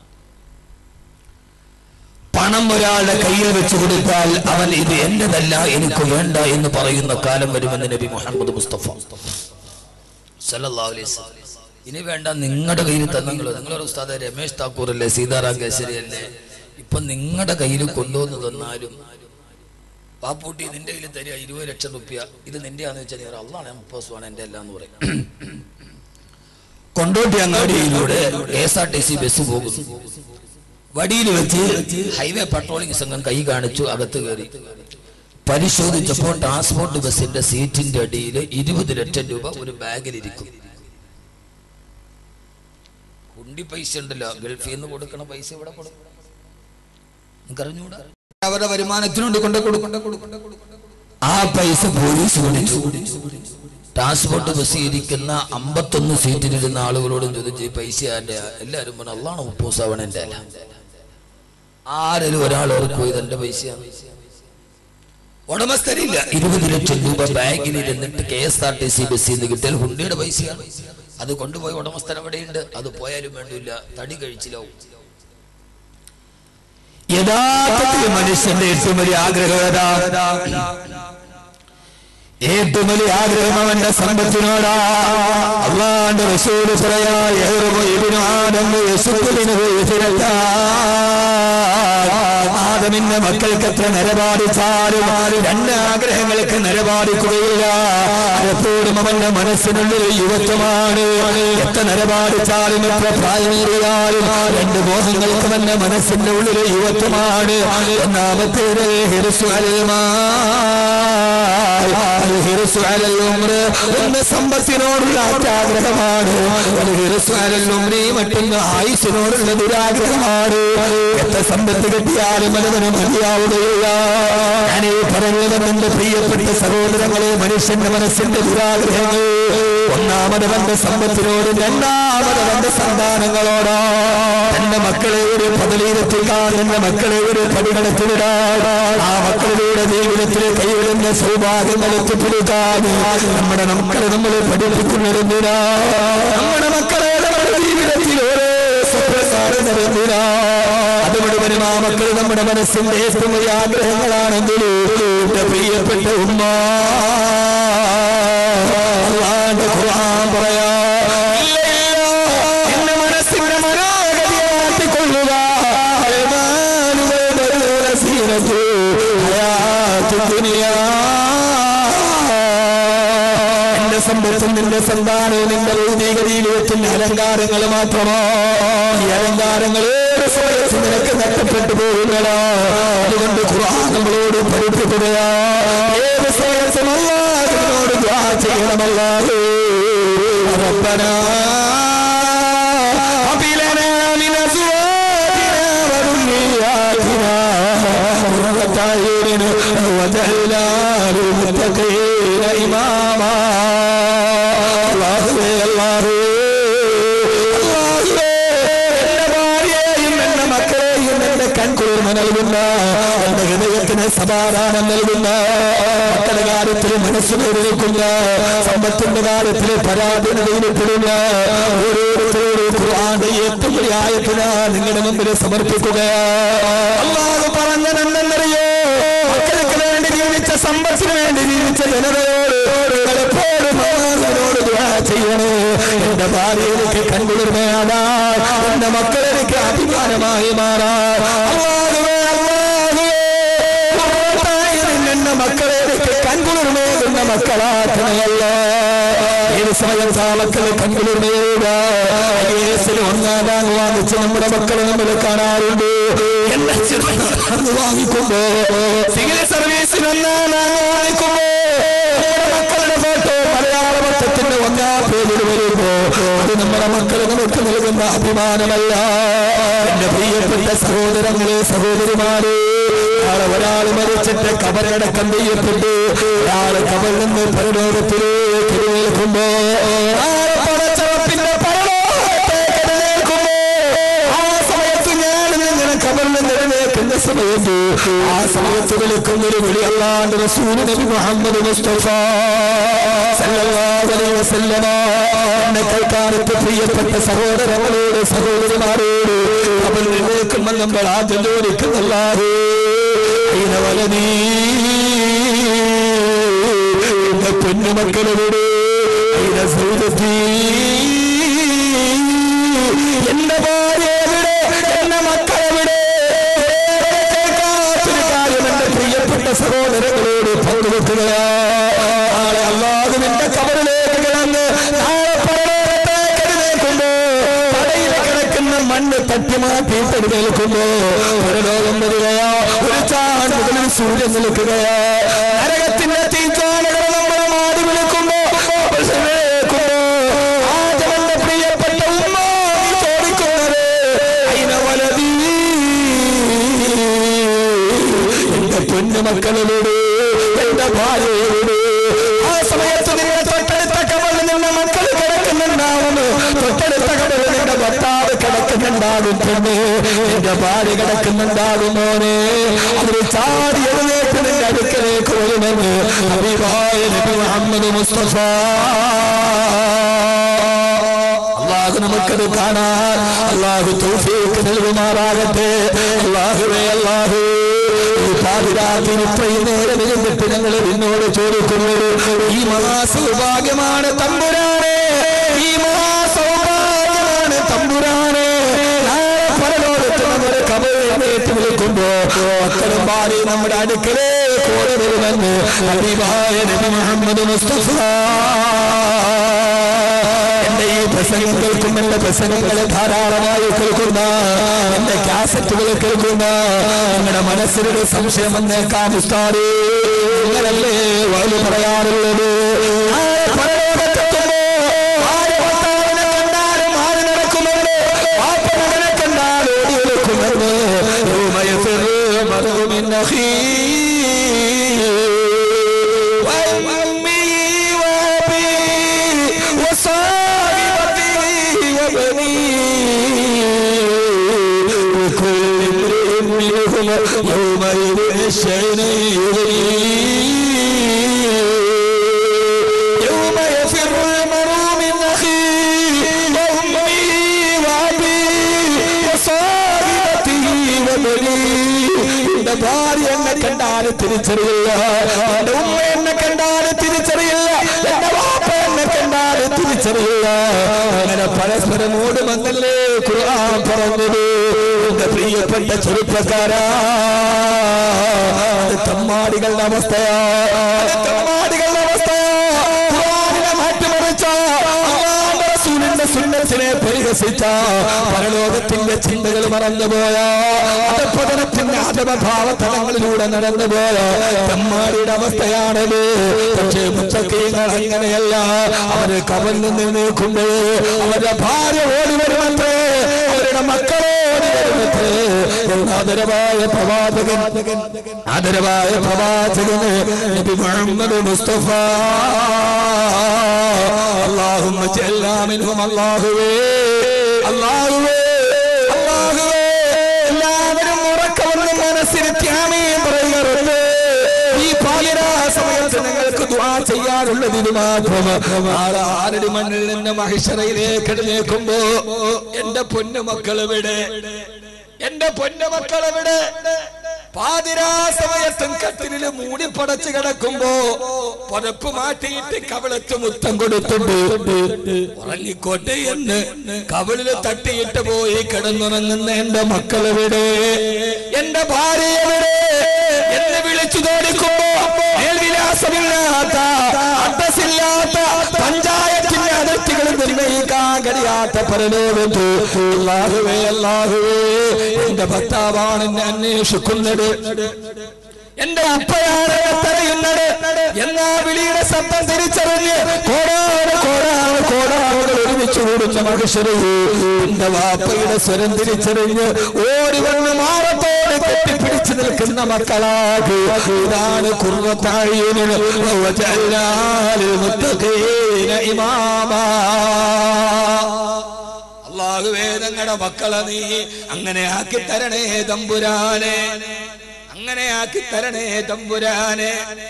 പണം ഒരാളുടെ കയ്യിൽ വെച്ച് കൊടുത്താൽ അവൻ ഇത് എന്റേതല്ല, എനിക്ക് വേണ്ട എന്ന് പറയുന്ന കാലം വരുമെന്ന് നബി മുഹമ്മദ് മുസ്തഫ സല്ലല്ലാഹു അലൈഹി വസല്ലം. ഇനി വേണ്ട, നിങ്ങളുടെ കയ്യിൽ തന്നെങ്കിലോ. നിങ്ങളൊരു ഉസ്താദ് രമേശ് താക്കൂർ അല്ലേ, സീതാറാം കേസരി അല്ലേ, ഇപ്പൊ നിങ്ങളുടെ കയ്യിൽ കൊണ്ടുവന്ന് തന്നാലും പാപ്പൂട്ടി നിന്റെ കയ്യിൽ തരിക ഇരുപത് ലക്ഷം റുപ്യ, ഇത് നിന്റെയാന്ന് വെച്ചാൽ നീ അള്ളാണ് മുപ്പതാണ് എന്റെ അല്ല എന്ന് പറയും. കൊണ്ടോട്ടി അങ്ങാടിയിലൂടെ K S R T C bus പോകുന്നു. വടിയിൽ വെച്ച് ഹൈവേ പട്രോളിംഗ് സംഘം കൈ കാണിച്ചു, അകത്ത് കയറി പരിശോധിച്ചപ്പോൾ ട്രാൻസ്പോർട്ട് ബസിന്റെ സീറ്റിന്റെ അടിയിൽ ഇരുപത് ലക്ഷം രൂപ ഒരു ബാഗിലിരിക്കും. കുണ്ടി പൈസ ഉണ്ടല്ലോ, ഗൾഫിൽ നിന്ന് കൊടുക്കണ പൈസ ഇവിടെ കൊടുക്കും. നിങ്ങറിഞ്ഞൂടാ, അവരുടെ വരുമാനത്തിനുണ്ട് കൊണ്ട് കൊടുക്കും. ആ പൈസ പോലീസ് വിളിച്ചു. ട്രാൻസ്പോർട്ട് ബസ് ഇരിക്കുന്ന അമ്പത്തൊന്ന് സീറ്റിലിരുന്ന ആളുകളോടും ചോദിച്ചു ഈ പൈസ ആരുടെ? എല്ലാവരും പറഞ്ഞു അള്ളാണ് ഉപ്പൂസാവണ എന്റെ അല്ല. ആരെങ്കിലും ഒരാൾ ഓർക്കും ഇതെന്റെ പൈസയാണ്. ഉടമസ്ഥരില്ല. ഇരുപത് ലക്ഷം രൂപ ബാഗിൽ ഇരുന്നിട്ട് K S R T C ബസ്സിൽ നിന്ന് കിട്ടിയാൽ ഹുണ്ടിയുടെ പൈസയാണ്. അത് കൊണ്ടുപോയി ഉടമസ്ഥൻ അവിടെയുണ്ട്, അത് പോയാലും വേണ്ടില്ല, തടി കഴിച്ചിലാവും. യഥാർത്ഥത്തിൽ മനുഷ്യന്റെ ഏറ്റവും വലിയ ആഗ്രഹം, ഏറ്റവും വലിയ ആഗ്രഹം അവന്റെ സമ്പത്തിനോടാ. അല്ലാഹുവിന്റെ റസൂൽ പറയാ ആദമിന്റെ നിന്റെ മക്കൾക്ക് എത്ര നിലപാടിച്ചാലും രണ്ട് ആഗ്രഹങ്ങൾക്ക് നിലപാടിക്കുകയില്ല. എപ്പോഴും അവന്റെ മനസ്സിനുള്ളിൽ യുവത്വമാണ്. എത്ര നിലപാടിച്ചാലും എത്ര പ്രായമേറിയാലും രണ്ട് മോഹങ്ങൾക്ക് അവന്റെ മനസ്സിന്റെ ഉള്ളിൽ യുവത്വമാണ്. ഒന്നാമത്തേത് ഹിർസു അലൽ മാൽ, ഹിർസു അലൽ ഉംറ, ഒന്ന് സമ്പത്തിനോടുള്ള അത്യാഗ്രഹമാണ്. ഹിർസു അലൽ ഉംരി, മറ്റൊന്ന് ആയുസ്സിനോടുള്ള ദുരാഗ്രഹമാണ്. എത്ര സമ്പത്ത് കിട്ടിയാലും അതിന് മതിയാവുകയില്ല. ഞാനീ പറഞ്ഞത് എന്റെ പ്രിയപ്പെട്ട സഹോദരങ്ങളെ, മനുഷ്യന്റെ മനസ്സിന്റെ ദുരാഗ്രഹങ്ങൾ ഒന്നാമത് അവന്റെ സമ്പത്തിനോട്, രണ്ടാമത് അവന്റെ സന്താനങ്ങളോടോ. എന്റെ മക്കളെ ഒരു പദവിയിലെത്തിക്കാൻ, എന്റെ മക്കളെ ഒരു പടികളെത്തിവിടാൻ, ആ മക്കളുടെ ജീവിതത്തിൽ കൈവിടുന്ന സൗഭാഗ്യങ്ങൾ എത്തിപ്പിടിക്കാൻ നമ്മുടെ മക്കളെ നമ്മൾ പഠിപ്പിക്കുന്നതിനാ. നമ്മുടെ മക്കളെ നമ്മുടെ ജീവിതത്തിൽ ഓരോ സ്വപ്നസാരന്തിനാ. അതുകൊണ്ട് വരും ആ മക്കൾ നമ്മുടെ മനസ്സിന്റെ ഏറ്റവും വലിയ ആഗ്രഹങ്ങളാണെങ്കിലും എന്റെ പ്രിയപ്പെട്ട ഉമ്മ ഖുർആൻ പറയാ, എന്റെ മനസ്സിന്റെ മനോഗതി മാറ്റിക്കൊള്ളുക. എന്റെ സമ്പത്തും നിന്റെ സന്താനവും നിന്റെ ഭൗതിക ജീവിതത്തിന്റെ അലങ്കാരങ്ങൾ മാത്രമോ? ഈ അലങ്കാരങ്ങൾ നിനക്ക് നഷ്ടപ്പെട്ടു പോകുന്നതാ. അതുകൊണ്ട് ഖുർആൻ നമ്മളോട് പഠിപ്പിക്കുകയാ, ഏത് സമയത്തും അല്ലാഹുവിനോട് ദുആ ചെയ്യണമല്ലാഹു റബ്ബനാ ഹബ് ലനാ മിൻ അസ്വാജിനാ വദുർരിയാതിനാ ഖുർറത അയ്യുനിൻ വജഅൽനാ ലിൽമുത്തഖീന ഇമാമാ. അല്ലാഹുവേ അല്ലാഹു കൺകുളിർമ നൽകുന്ന, എന്റെ ഹൃദയത്തിന് സമാധാനം നൽകുന്ന, മക്കളുടെ കാര്യത്തിൽ മനസ്സിനോട് നിൽക്കുന്ന, സമ്പത്തിന്റെ കാര്യത്തിൽ പരാധീനതയിൽപ്പെടുന്ന ഓരോരുത്തരോടും ഖുർആന്റെ ഏറ്റവും വലിയ ആയത്തിനാ നിങ്ങളുടെ മുമ്പിൽ സമർപ്പിക്കുക. അല്ലാഹു പറഞ്ഞതെന്തെന്നറിയോ? മക്കൾക്ക് വേണ്ടി ജീവിച്ച, സമ്പത്തിന് വേണ്ടി ജീവിച്ച ജനതയോട് എപ്പോഴും അല്ലാഹുവിനോട് ദുആ ചെയ്യണേ. എന്റെ ഭാര്യയിലേക്ക് കൺകുളിർമയാടാ, എന്റെ മക്കളിലേക്ക് അഭിമാനമായി മാറാൻ. അല്ലാഹുവേ അല്ലാഹുവേ എന്റെ മക്കളിലേക്ക് കൺകുളിർമയേകുന്ന മക്കളാക്കണമല്ല. ഏത് സമയം ആ മക്കളെ കൺകുളിർമയേക ഒന്നാം വാങ്ങിച്ച് നമ്മുടെ മക്കളെ നമ്മൾ കാണാറുണ്ട്. വാങ്ങിക്കുമ്പോ സിവിൽ സർവീസിന് ഒന്നാം വാങ്ങിക്കുമ്പോ മക്കളുടെ ഫോട്ടോ മലയാള വർഷത്തിന്റെ ഒന്നാം പേരിൽ വരുമ്പോ അത് നമ്മുടെ മക്കൾ നമുക്ക് നൽകുന്ന അഭിമാനമല്ല. എന്റെ പ്രിയപ്പെട്ട സഹോദരങ്ങളെ, സഹോദരിമാരെ, നാളെ ഒരാൾ മരിച്ചിട്ട് കബറടക്കം ചെയ്യപ്പെട്ടു ഒരാള് കബറിൽ നിന്ന് പരലോകത്തിലേക്ക് എഴുന്നേൽക്കുമ്പോ, പടച്ചവപ്പിന്റെ പരലോകത്തേക്ക് എഴുന്നേൽക്കുമ്പോ, ആ സമയത്ത് ഞാൻ ഇങ്ങനെ കബറിൽ നിന്ന് എഴുന്നേൽക്കുന്ന സമയത്ത് ആ സമയത്ത് വിളിക്കുന്നൊരു വിളി അല്ലാണ്ട് റസൂൽ നബി മുഹമ്മദ് മുസ്തഫ സല്ലല്ലാഹു അലൈഹി വസല്ലമ. എന്നെ കേൾക്കാനൊക്കെ പ്രിയപ്പെട്ട സഹോദരങ്ങളോട് സഹോദരിമാരോട് കബറിൽ എഴുന്നേൽക്കുമ്പോൾ നമ്മൾ ആദ്യം ചോദിക്കുന്നല്ലാഹു വലനീ, എന്റെ കുഞ്ഞുമക്കളോട് എന്റെ ഭാര്യ എവിടെ, എന്റെ മക്കളെവിടെ? കേൾക്കാത്തൊരു കാര്യം എന്റെ പ്രിയപ്പെട്ട സഹോദരങ്ങളോട് പങ്കുവെക്കുകയാണ്. അല്ലാഹുവിന്റെ കബറിലേക്ക് കിടന്ന് നാളെ പരലോകത്തേക്ക് എഴുന്നേൽക്കുമ്പോ പടയിൽ കിടക്കുന്ന മണ്ണ് തട്ടി മാറ്റി എഴുന്നേൽക്കുമ്പോ പരലോകം വരികയാ. ഒരു ചാൻ മുതലിൽ സൂര്യൻ നിൽക്കുകയാ. നരകത്തിന്റെ തീച്ചാളുകൾ നമ്മളെ മാടി വിളിക്കുമ്പോ ആജവന്റെ പ്രിയപ്പെട്ട ഉമ്മ ചോദിക്കുന്നത് അയിനവലതീ, എന്റെ പൊന്നുമക്കളോട്, എന്റെ ഭാര്യയോട്. ആ സമയത്ത് നിന്റെ തൊട്ടടുത്ത കബറിൽ നിന്ന മക്കൾ കിടക്കുന്നുണ്ടാവുന്നു, തൊട്ടടുത്ത കബറിൽ നിന്റെ ഭർത്താവ് കിടക്കുന്നുണ്ടാകും, പെണ്ണ് എന്റെ ഭാര്യ കിടക്കുന്നുണ്ടാകും. മോനെ അതിൽ ചാടി എഴുന്നേറ്റ് നിന്റെ അടുക്കലേക്ക് വരുമെന്ന് ഹബീബായ നബി മുഹമ്മദ് മുസ്തഫ. അല്ലാഹു നമുക്കത് കാണാൻ അല്ലാഹു തൗഫീഖ് നൽകുമാറാകട്ടെ. അല്ലാഹുവേ അല്ലാഹു, ഈ പാതിരാത്രി ഇത്രയും നേരം ഇരുന്നിട്ട് ഞങ്ങൾ നിന്നോട് ചോദിക്കുന്നത് ഈ മഹാസൗഭാഗ്യമാണ് തമ്പുരാനെ, ഈ മഹാസൗഭാഗ്യമാണ് തമ്പുരാനെ. പരലോകത്ത് നമ്മുടെ കബറിലേക്ക് വെക്കുമ്പോ മക്കളും ഭാര്യ നമ്മുടെ അടുക്കലേ കൂടെ വരുമെന്ന് ഹബീബായ നബി മുഹമ്മദ് മുസ്തഫ. എന്റെ ഈ പ്രസംഗം കേൾക്കുന്ന എന്റെ പ്രസംഗങ്ങളെ ധാരാളമായി കേൾക്കുന്ന എന്റെ കാസറ്റുകൾ കേൾക്കുന്ന നിങ്ങളുടെ മനസ്സിലൊരു സംശയം വന്നേക്കാം, ഉസ്താദേ നിങ്ങളല്ലേ വഴി പറയാറുള്ളത്? ഭാര്യ എന്നെ കണ്ടാല് തിരിച്ചറിയില്ല, എന്റെ ഉമ്മ എന്നെ കണ്ടാല് തിരിച്ചറിയില്ല, എന്റെ വാപ്പ എന്നെ കണ്ടാല് തിരിച്ചറിയില്ല. അങ്ങനെ പരസ്പരം ഓടുമെന്നല്ലേ ഖുർആൻ പറഞ്ഞത്. എന്റെ പ്രിയപ്പെട്ട ചെറുപ്പക്കാരാ, തമ്മാടികളുടെ അവസ്ഥയാ, തമ്മാടികളുടെ അവസ്ഥയാ. ഖുർആനിനെ മാറ്റിമറിച്ച, അല്ലാഹുവിന്റെ റസൂലിന്റെ സുന്നത്തിനെ പരിഹസിച്ച, പരലോകത്തിന്റെ ചിന്തകൾ മറന്നുപോയ, അധപതനത്തിന്റെ അധമഭാവതലങ്ങളിലൂടെ നടന്നുപോയ തമ്മാടിയുടെ അവസ്ഥയാണത്. പക്ഷേ മുത്തഖീങ്ങൾ അങ്ങനെയല്ല. അവര് കവലിൽ നിന്ന് നിൽക്കുമ്പോ അവരുടെ ഭാര്യ ഓടി വരുമത്രേ, അവരുടെ മക്കളെ ഓടി വരുമത്രേ. ആദരവായ പ്രവാചകൻ, ആദരവായ പ്രവാചകന് നബി മുഹമ്മദ് മുസ്തഫ. അല്ലാഹുമ്മ ജഅൽനാ മിൻഹും. അല്ലാഹുവേ, അല്ലാഹുവേ, അല്ലാഹുവേ, എല്ലാവരും ഉറക്കവന്ന് മനസ്സിരുത്തി ആമീൻ പറയുക. ഈ പാലിരാ സമയത്ത് നിങ്ങൾക്ക് ദുആ ചെയ്യാറുള്ളത് ഇത് മാത്രം. ആറടി മണ്ണിൽ നിന്ന് മഹിശറയിലേക്ക് എഴുന്നേൽക്കുമ്പോ എന്റെ പൊന്നുമക്കൾ എവിടെ, എന്റെ പൊന്നുമക്കൾ എവിടെ? പാതിരാ സമയത്തും കട്ടിലിൽ മൂടിപ്പടച്ച് കിടക്കുമ്പോ പുതപ്പ് മാറ്റിയിട്ട് കവിളത്ത് മുത്തം കൊടുത്തിട്ട് ഉറങ്ങിക്കോട്ടെ എന്ന് കവിളില് തട്ടിയിട്ട് പോയി കിടന്നുറങ്ങുന്ന എന്റെ മക്കളെവിടെ, എന്റെ ഭാര്യ എവിടെ എന്ന് വിളിച്ചു തോടിക്കുമ്പോ മേൽവിലാസമില്ലാത്ത, അഡ്രസ്സില്ലാത്ത, പഞ്ചായത്തിന്റെ അതിർത്തികൾ നിർണയിക്കാൻ കഴിയാത്ത പരലോകത്ത് അല്ലാഹുവേ, അല്ലാഹുവേ, എന്റെ ഭർത്താവാണ് എന്നെ അന്വേഷിക്കുന്നത്, എന്റെ ഉപ്പയാണ് തടയുന്നത് എന്നാ വിളിയുടെ ശബ്ദം തിരിച്ചറിഞ്ഞ് കോടാണ് കോടാണ് കോടാണ് ഒരുമിച്ച് കൂടുന്ന മനുഷ്യരെ എന്റെ വാപ്പയുടെ സ്വരം തിരിച്ചറിഞ്ഞ് ഓടി വന്ന് മാറത്തോടെ കെട്ടിപ്പിടിച്ചു നിൽക്കുന്ന മക്കളാകെ. ഇതാണ് ഖുർറത്തഅയ്യുനിൽ വജഅൽനാ ലിൽമുത്തഖീന ഇമാമാ. അല്ലാഹുവേ, ഞങ്ങളുടെ മക്കളെ നീ അങ്ങനെ ആക്കി തരണേ തമ്പുരാനെ, അങ്ങനെ ആക്കി തരണേ തമ്പുരാനെ.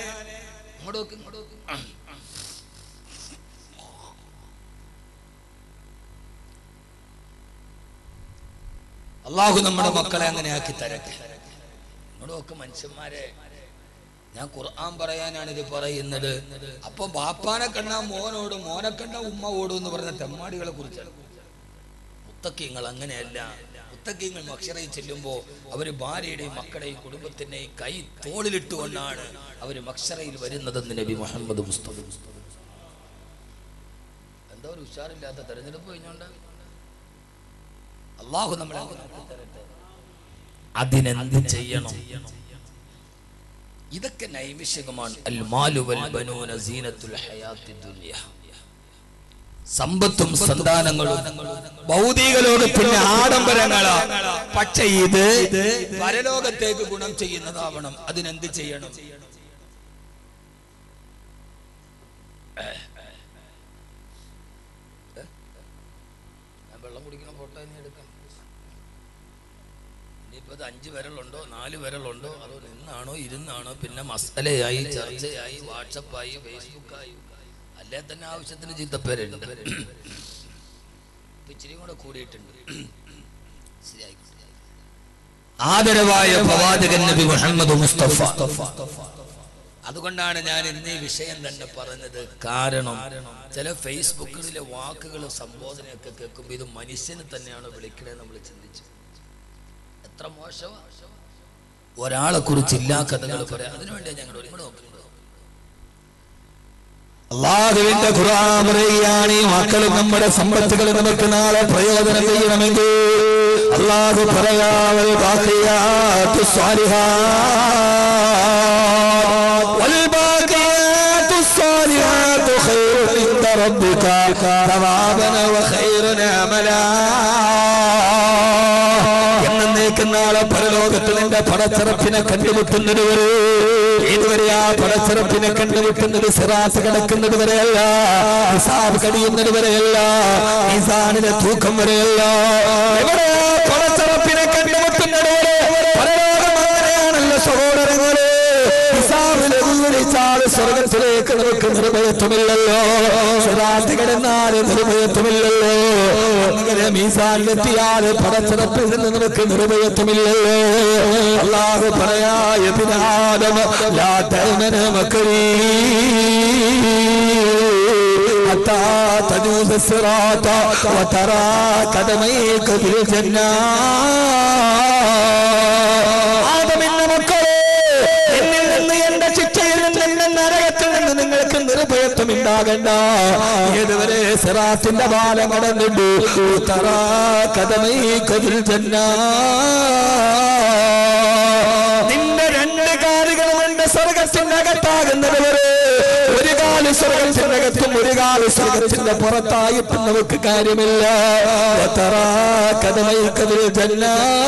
അല്ലാഹു നമ്മുടെ മക്കളെ അങ്ങനെ ആക്കി തരട്ടെ. നമ്മളൊക്കെ മനുഷ്യന്മാരെ, ഞാൻ ഖുർആൻ പറയാനാണ് ഇത് പറയുന്നത്. അപ്പൊ ബാപ്പാനെ കണ്ടാ മോനോടും, മോനെ കണ്ടാ ഉമ്മ ഓടും എന്ന് പറഞ്ഞ തെമ്മാടികളെ കുറിച്ചാണ്. മുത്തഖീങ്ങൾ അങ്ങനെയല്ല. മുത്തഖീങ്ങൾ മഹ്ശറയിൽ ചെല്ലുമ്പോ അവര് ഭാര്യയുടെയും മക്കളുടെയും കുടുംബത്തിന്റെയും കൈ തോളിലിട്ടുകൊണ്ടാണ് അവര് മഹ്ശറയിൽ വരുന്നതെന്ന് നബി മുഹമ്മദ് മുസ്തഫ. എന്താ ഒരു ഉഷാറില്ലാത്ത തെരഞ്ഞെടുപ്പ് കഴിഞ്ഞോണ്ട് അല്ലാഹു നമ്മളെ അതിനെന്ത് ചെയ്യണം? ഇതൊക്കെ നൈമിഷികമാണ്. അൽ മാലു വൽ ബനൂന സീനത്തുൽ ഹയാത്തിദ് ദുനിയ. സമ്പത്തും സന്താനങ്ങളും ഭൗതിക ലോകത്തിന്റെ ആഡംബരങ്ങളാ. പക്ഷെ ഇത് പരലോകത്തേക്ക് ഗുണം ചെയ്യുന്നതാവണം. അതിനെന്ത് ചെയ്യണം? വെള്ളം കുടിക്കുന്ന ഫോട്ടോ തന്നെ എടുക്കാം. ഇനിയിപ്പോ അത് അഞ്ചു വിരലുണ്ടോ നാല് വിരലുണ്ടോ അതോ നിന്നാണോ ഇരുന്നാണോ പിന്നെ മസലയായി ചർച്ചയായി വാട്സപ്പായി ഫേസ്ബുക്കായി അല്ലേ തന്നെ ആവശ്യത്തിന് ചീത്തപ്പേരുണ്ട്. ഇച്ചിരി കൂടെ കൂടിയിട്ടുണ്ട്. ശരിയായി. ആദരവായ പ്രവാചകൻ നബി മുഹമ്മദ് മുസ്തഫ. അതുകൊണ്ടാണ് ഞാൻ ഇന്ന് ഈ വിഷയം തന്നെ പറഞ്ഞത്. കാരണം ചില ഫേസ്ബുക്കിലെ വാക്കുകളും സംബോധനയൊക്കെ കേൾക്കുമ്പോൾ ഇത് മനുഷ്യന് തന്നെയാണോ വിളിക്കണേ നമ്മൾ ചിന്തിച്ചു. എത്ര മോശമാണ്. ഒരാളെ കുറിച്ച് ഇല്ലാ കഥകൾ പറയാം. അതിനുവേണ്ടിയാണ് ഞങ്ങൾ ഒരുപാട് നോക്കുന്നത്. അല്ലാഹുവിന്റെ ഖുർആൻ പറയുകയാണ്, ഈ മക്കളും നമ്മുടെ സമ്പത്തുകൾ നമുക്ക് നാളെ പ്രയോജനം ചെയ്യണമെങ്കിൽ അല്ലാഹു പറയാ വൽ ബാഖിയാത്തു സ്വാലിഹാത്ത് വൽ ബാഖിയാത്തു സ്വാലിഹാത്തു ഖൈറുൻ ഇൻദ റബ്ബിക തവാബന വ ഖൈറുൻ അമലാ. നാളെ പരലോകത്ത് നിന്റെ പടച്ചിറപ്പിനെ കണ്ടുമുട്ടുന്നത് വരെ, ഇതുവരെ ആ പടച്ചിറപ്പിനെ കണ്ടുമുട്ടുന്നത് സിറാത്ത് കിടക്കുന്നത് വരെയല്ല, ഹിസാബ് കഴിയുന്നത് വരെയല്ല, മീസാനിലെ തൂക്കം വരെയല്ല. ഇവിടെ പടച്ചിറപ്പിനെ കണ്ടുമുട്ടുന്നത് വരെ പരലോകം അങ്ങനെയാണല്ലോ സഹോദരങ്ങളെ. ഹിസാബിലെ ഉള്ളിച്ചാൽ സ്വർഗത്തിലേക്ക് നമുക്ക് നിർഭയത്വമില്ലല്ലോ, സിറാത്ത് കിടന്നാൽ നിർഭയത്വമില്ലല്ലോ. അങ്ങനെ മീസാനിലെത്തിയാൽ പടച്ചിറപ്പിൽ നിന്ന് നമുക്ക് നിർഭയത്വമില്ലല്ലോ. അല്ലാഹു പറയാ യബ്ന ആദമ ലാ തഅമന മക്രീ ഹത്താ തജൂസ സിറാത വതറാ ഖദമൈക ഫിൽ ജന്ന. ആദമിന്റെ മക്കളെ, എന്നിൽ നിന്ന് എന്റെ ശിക്ഷയിൽ നിന്ന് എന്റെ നരകത്തിൽ നിന്ന് നിങ്ങൾക്ക് നിർഭയത്വം ഉണ്ടാകണ്ട. ഏതുവരെ സിറാത്തിന്റെ പാലം കടന്നിട്ടു തറാ ഖദമൈക ഫിൽ ജന്ന. നിന്റെ രണ്ട് കാലുകളും എന്റെ സ്വർഗത്തിന്റെ അകത്താകുന്നത് വരെ, ഒരു കാല് സ്വർഗത്തിന്റെ അകത്തും ഒരു കാല് സ്വർഗത്തിന്റെ പുറത്തായിട്ടും നമുക്ക് കാര്യമില്ല. തറാ ഖദമൈക ഫിൽ ജന്ന.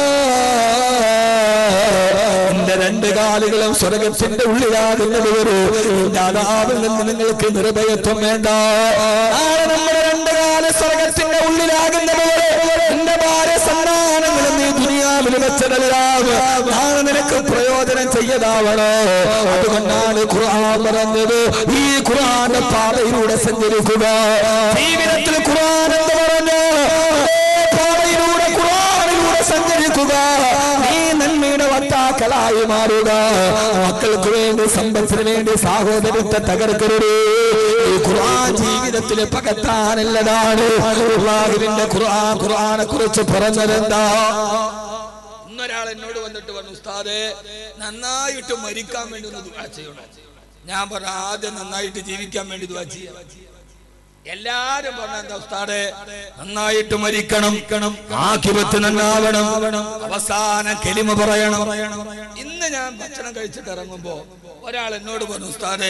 എന്റെ രണ്ട് കാലുകളും സ്വർഗത്തിന്റെ ഉള്ളിലാകുന്നത് വരെ അതാവിൽ നിന്ന് നിങ്ങൾക്ക് നിർഭയത്വം വേണ്ട. നാളെ നമ്മുടെ രണ്ട് കാല് സ്വർഗത്തിന്റെ ഉള്ളിലാകുന്നത് വരെ എന്റെ ഭാര്യ സന്താനങ്ങളും നീ ദുനിയാവിൽ വെച്ചതെല്ലാം നാളെ നിനക്ക് പ്രയോജനം ചെയ്യതാവണോ. അതുകൊണ്ടാണ് ഖുർആൻ പറഞ്ഞത്, ഈ ഖുർആന്റെ പാതയിലൂടെ സഞ്ചരിക്കുക. ജീവിതത്തിൽ ഖുർആൻ എന്ന് പറഞ്ഞു പാതയിലൂടെ ഖുർആനിലൂടെ സഞ്ചരിക്കുക. നീ നന്മയുടെ വക്താക്കളായി മാറുക. മക്കൾക്ക് വേണ്ടി, സമ്പത്തിന് വേണ്ടി സഹോദരത്തെ തകർക്കരുത്. ഈ ഖുർആൻ ജീവിതത്തിൽ പകർത്താനുള്ളതാണ്. അല്ലാഹുവിന്റെ ഖുർആൻ ഖുർആനെ കുറിച്ച് പറഞ്ഞതെന്താ? ഇന്നൊരാൾ എന്നോട് വന്നിട്ട് പറഞ്ഞു, ഉസ്താദേ നന്നായിട്ട് മരിക്കാൻ വേണ്ടി ഒന്ന് ദുആ ചെയ്യണം. ഞാൻ പറഞ്ഞു, ആദ്യം നന്നായിട്ട് ജീവിക്കാൻ വേണ്ടി ദുആ ചെയ്യാം. എല്ലാരും പറഞ്ഞ എന്താ ഉസ്താദേ, നന്നായിട്ട് മരിക്കണം, ആഖിറത്ത് നന്നാവണം, അവസാനം കലിമ പറയണം. ഇന്ന് ഞാൻ ഭക്ഷണം കഴിച്ചിട്ട് ഇറങ്ങുമ്പോ ഒരാൾ എന്നോട് പറഞ്ഞു, ഉസ്താദേ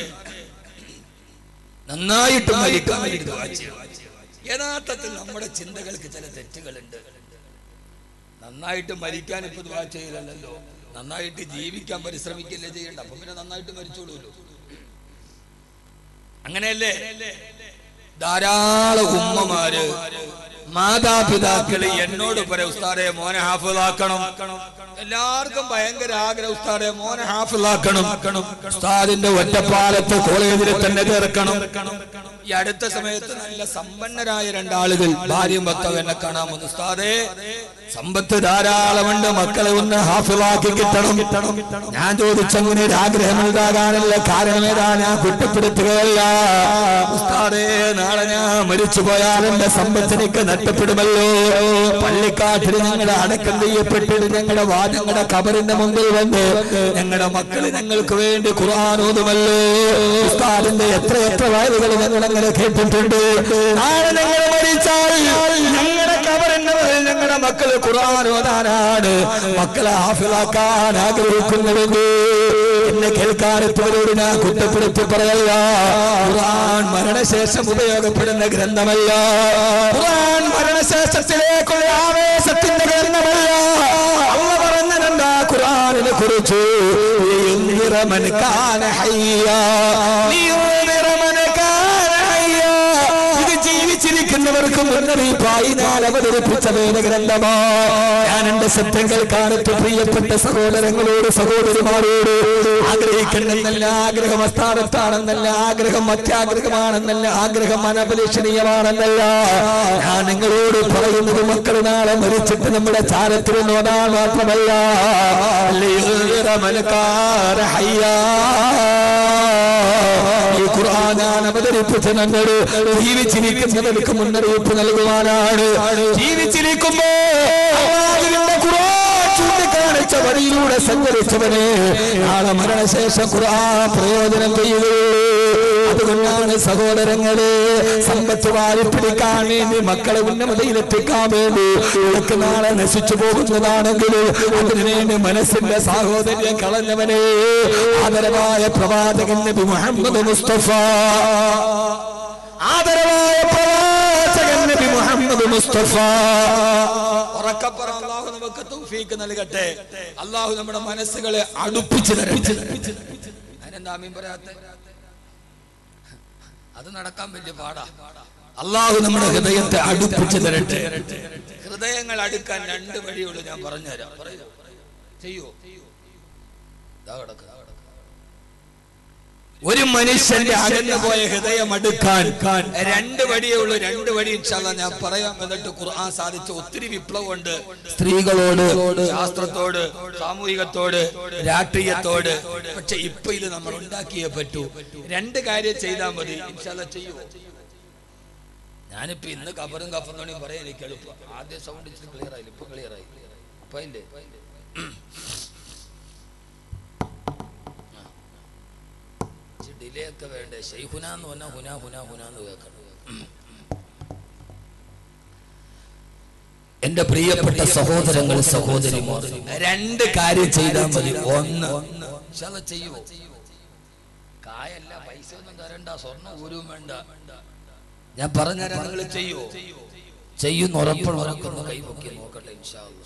നന്നായിട്ട് മരിക്കാൻ വേണ്ടി ദുആ ചെയ്യണം. യഥാർത്ഥത്തിൽ നമ്മുടെ ചിന്തകൾക്ക് ചില തെറ്റുകളുണ്ട്. നന്നായിട്ട് മരിക്കാൻ ഇപ്പൊ ദുആ ചെയ്യില്ലല്ലോ, നന്നായിട്ട് ജീവിക്കാൻ പരിശ്രമിക്കില്ലേ ചെയ്യണ്ട. അപ്പൊ പിന്നെ നന്നായിട്ട് മരിച്ചോളൂല്ലോ. അങ്ങനെയല്ലേ? ധാരാളം ഉമ്മമാര്, മാതാപിതാക്കള് എന്നോട് പറയാം, ഉസ്താദേ മോനെ ഹാഫിളാക്കണം. എല്ലാവർക്കും ഭയങ്കര ആഗ്രഹം, ഉസ്താദേ മോനെ ഹാഫിളാക്കണം, ഉസ്താദിന്റെ ഒറ്റപ്പാലത്ത് കോളേജിൽ തന്നെ ചേർക്കണം. ഈ അടുത്ത സമയത്ത് നല്ല സമ്പന്നരായ രണ്ടാളുകൾ ഭാര്യയും ഭർത്താവ് എന്നെ കാണാൻ വന്നു, ഉസ്താദേ സമ്പത്ത് ധാരാളമുണ്ട്, മക്കളെ ഒന്ന് ഹാഫിളാക്കി കിട്ടണം. ഞാൻ ചോദിച്ചങ്ങനെ ഒരു ആഗ്രഹം ഉണ്ടാകാനുള്ള കാരണം ഏതാ? ഞാൻ കുറ്റപ്പെടുത്തുകയല്ല. ഉസ്താദേ നാളെ ഞാൻ മരിച്ചു പോയാൽ എന്റെ സമ്പത്തിനൊക്കെ നഷ്ടപ്പെടുമല്ലോ. പള്ളിക്കാട്ടിൽ ഞങ്ങളുടെ അടക്കം ചെയ്യപ്പെട്ടിട്ട് ഞങ്ങളുടെ വാ ഞങ്ങളുടെ കബറിന്റെ മുമ്പിൽ വന്ന് ഞങ്ങളുടെ മക്കള് ഞങ്ങൾക്ക് വേണ്ടി ഖുർആൻ ഓതുമല്ലോ. ഉസ്താദിന്റെ എത്ര എത്ര വയലുകൾ ഞങ്ങൾ അങ്ങനെ കേട്ടിട്ടുണ്ട്. നാളെ ഞങ്ങൾ മരിച്ചാൽ ഞങ്ങളുടെ കബറിന്റെ മുമ്പിൽ ഞങ്ങളുടെ മക്കള് ഖുർആൻ ഓതാനാണ്, മക്കളെ ഹാഫിളാക്കാൻ ആഗ്രഹിക്കുന്നുവെങ്കിൽ എന്നെ കേൾക്കാനെത്തുവരോട് ഞാൻ കുറ്റപ്പെടുത്തി പറയല്ല. ഖുർആൻ മരണശേഷം ഉപയോഗപ്പെടുന്ന ഗ്രന്ഥമല്ല. ഖുർആൻ മരണശേഷത്തിലേക്കുള്ള ആവേശത്തിന്റെ ഗ്രന്ഥമല്ല. അല്ലാഹു പറഞ്ഞതെന്താ ഖുർആനിനെ കുറിച്ച്? ഇത് ജീവിച്ചിരിക്കുന്നവർക്ക് മുന്നറിയിപ്പായി ഞാൻ അവതരിപ്പിച്ച വേദ ഗ്രന്ഥമാ. ഞാൻ എന്റെ സത്യം കേൾക്കാനെത്തു പ്രിയപ്പെട്ട സഹോദരങ്ങളോട് സഹോദരിമാരോട് ആഗ്രഹിക്കണമെന്നല്ല, ആഗ്രഹം അസ്ഥാനത്താണെന്നല്ല, ആഗ്രഹം അത്യാഗ്രഹമാണെന്നല്ല, ആഗ്രഹം അനപലക്ഷണീയമാണെന്നല്ല. ഞാൻ നിങ്ങളോട് പറയുന്നത്, മക്കൾ നാളെ മരിച്ചിട്ട് നമ്മുടെ ചാരത്തിൽ നോടാൻ മാത്രമല്ല, ഈ ഖുർആൻ അവതരിപ്പിച്ച ഞങ്ങൾ ജീവിച്ചിരിക്കുന്നവർക്ക് മുന്നറിയിപ്പ് നൽകുവാനാണ്. ജീവിച്ചിരിക്കുമ്പോ ഖുർആൻ ചൂണ്ടിക്കാണിച്ച വഴിയിലൂടെ സഞ്ചരിച്ചവനെ നാളെ മരണശേഷം ഖുർആൻ പ്രയോജനം ചെയ്യുകയുള്ളൂ. അതുകൊണ്ടാണ് സഹോദരങ്ങളെ, സമ്പത്ത് വാരിപ്പിടിക്കാൻ വേണ്ടി മക്കളെ ഉന്നമതയിലെത്തിക്കാൻ വേണ്ടി ഇതൊക്കെ നാളെ നശിച്ചു പോകുന്നതാണെങ്കിലും അതിനുവേണ്ടി മനസ്സിന്റെ സാഹോദര്യം കളഞ്ഞവനെ ആദരവായ പ്രവാചകൻ നബി മുഹമ്മദ് മുസ്തഫ, ആദരവായ പ്രവാചകൻ നബി മുഹമ്മദ് മുസ്തഫ ഉറക്കപ്പുറം അല്ലാഹു നമുക്ക് തൗഫീഖ് നൽകട്ടെ. അല്ലാഹു നമ്മുടെ മനസ്സുകളെ അടുപ്പിച്ചു തരട്ടെ. അതിനെന്താ ആമീൻ പറയാത്തെ? അത് നടക്കാൻ വലിയ പാടാ. അല്ലാഹു നമ്മുടെ ഹൃദയത്തെ അടുപ്പിച്ചു തരട്ടെ. ഹൃദയങ്ങൾ അടുക്കാൻ രണ്ട് വഴിയുള്ളൂ, ഞാൻ പറഞ്ഞുതരാം. ചെയ്യോ? ഒരു മനുഷ്യന്റെ അകന്നു പോയ ഹൃദയം അടുക്കാൻ രണ്ട് വഴിയേ ഉള്ളൂ. രണ്ട് വഴി ഇൻഷാ അല്ലാഹ് ഞാൻ പറയാം. എന്നിട്ട് ഖുർആൻ സാധിച്ച ഒത്തിരി വിപ്ലവമുണ്ട്. സ്ത്രീകളോട്, ശാസ്ത്രത്തോട്, സാമൂഹികത്തോട്, രാഷ്ട്രീയത്തോട്. പക്ഷെ ഇപ്പൊ ഇത് നമ്മൾ ഉണ്ടാക്കിയേ പറ്റൂ. രണ്ട് കാര്യം ചെയ്താൽ മതി. ഇൻഷാ അല്ലാഹ് ചെയ്യുമോ? ഞാനിപ്പോ ഇന്ന് കബറും കഫറോണിയും പറയാൻ എനിക്ക് എളുപ്പം. ആദ്യം സൗണ്ട് ഇച്ചിരി ക്ലിയർ ആയില്ല, ഇപ്പൊ ക്ലിയർ ആയി. അപ്പൊ ഇല്ലേ ഡിലേ ഒക്കെ വേണ്ടേ? ഷെയ്ഖുന എന്ന് പറഞ്ഞാൽ ഹുന ഹുന ഹുന എന്ന് കേൾക്കണം. എന്റെ പ്രിയപ്പെട്ട സഹോദരങ്ങൾ, സഹോദരിമാർ, രണ്ട് കാര്യം ചെയ്താൽ മതി. ഒന്ന്, ചെയ്യുമോ? കായല്ല, പൈസ ഒന്നും തരണ്ട, സ്വർണ്ണം ഊരും വേണ്ട. ഞാൻ പറഞ്ഞുതരാം, നിങ്ങൾ ചെയ്യുമോ? ചെയ്യുന്ന ഉറപ്പുള്ള ഉറക്കൊന്ന് കൈപൊക്കി നോക്കട്ടെ ഇൻഷാ അല്ലാഹ്.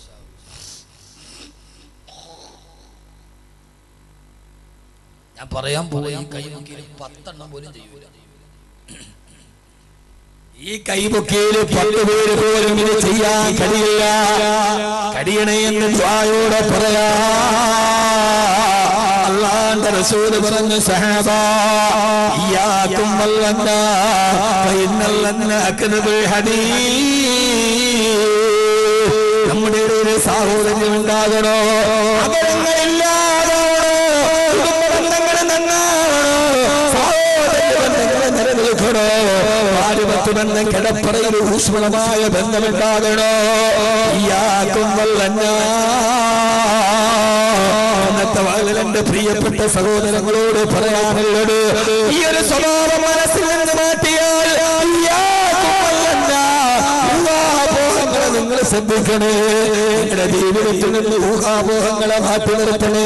ഞാൻ പറയാൻ പോയി ഈ കൈപൊക്കിയിൽ പത്തെണ്ണം പോലും ചെയ്യൂല. ഈ കൈപൊക്കിയില് പത്ത് പേര് പോലും ഇത് ചെയ്യാൻ കഴിയില്ല. കഴിയണേ എന്ന് ദുആയോടെ പറയാ. അല്ലാഹുവിന്റെ റസൂൽ പറഞ്ഞു, സഹാബാ ഇയ്യാകും വല്ലന്ന ഫഇന്നൽ ലന്ന അക്ദബുൽ ഹദീസ്. നമ്മുടെ ഒരു സാഹോദര്യം ഉണ്ടാകണോ, അകലങ്ങളില്ലാതെ കുടുംബബന്ധങ്ങൾ നന്നാവണോ, സഹോദര ബന്ധങ്ങൾ നിലനിൽക്കണോ, ഭാര്യഭർത്തൃബന്ധം കിടപ്പറയിൽ ഊഷ്മളമായ ബന്ധമുണ്ടാകണോ. ഇയ്യാകും വല്ലന്ന എന്നത്തെ വാതിൽ എന്റെ പ്രിയപ്പെട്ട സഹോദരങ്ങളോട് പറയാനുള്ളത്, ഈ ഒരു സ്വഭാവം മനസ്സിൽ നിന്ന് മാറ്റിയാൽ ഊഹാപോഹങ്ങളെ നിങ്ങൾ ശ്രദ്ധിക്കണേ. നിങ്ങളുടെ ജീവിതത്തിൽ നിന്ന് ഊഹാപോഹങ്ങളെ മാറ്റി നിർത്തണേ.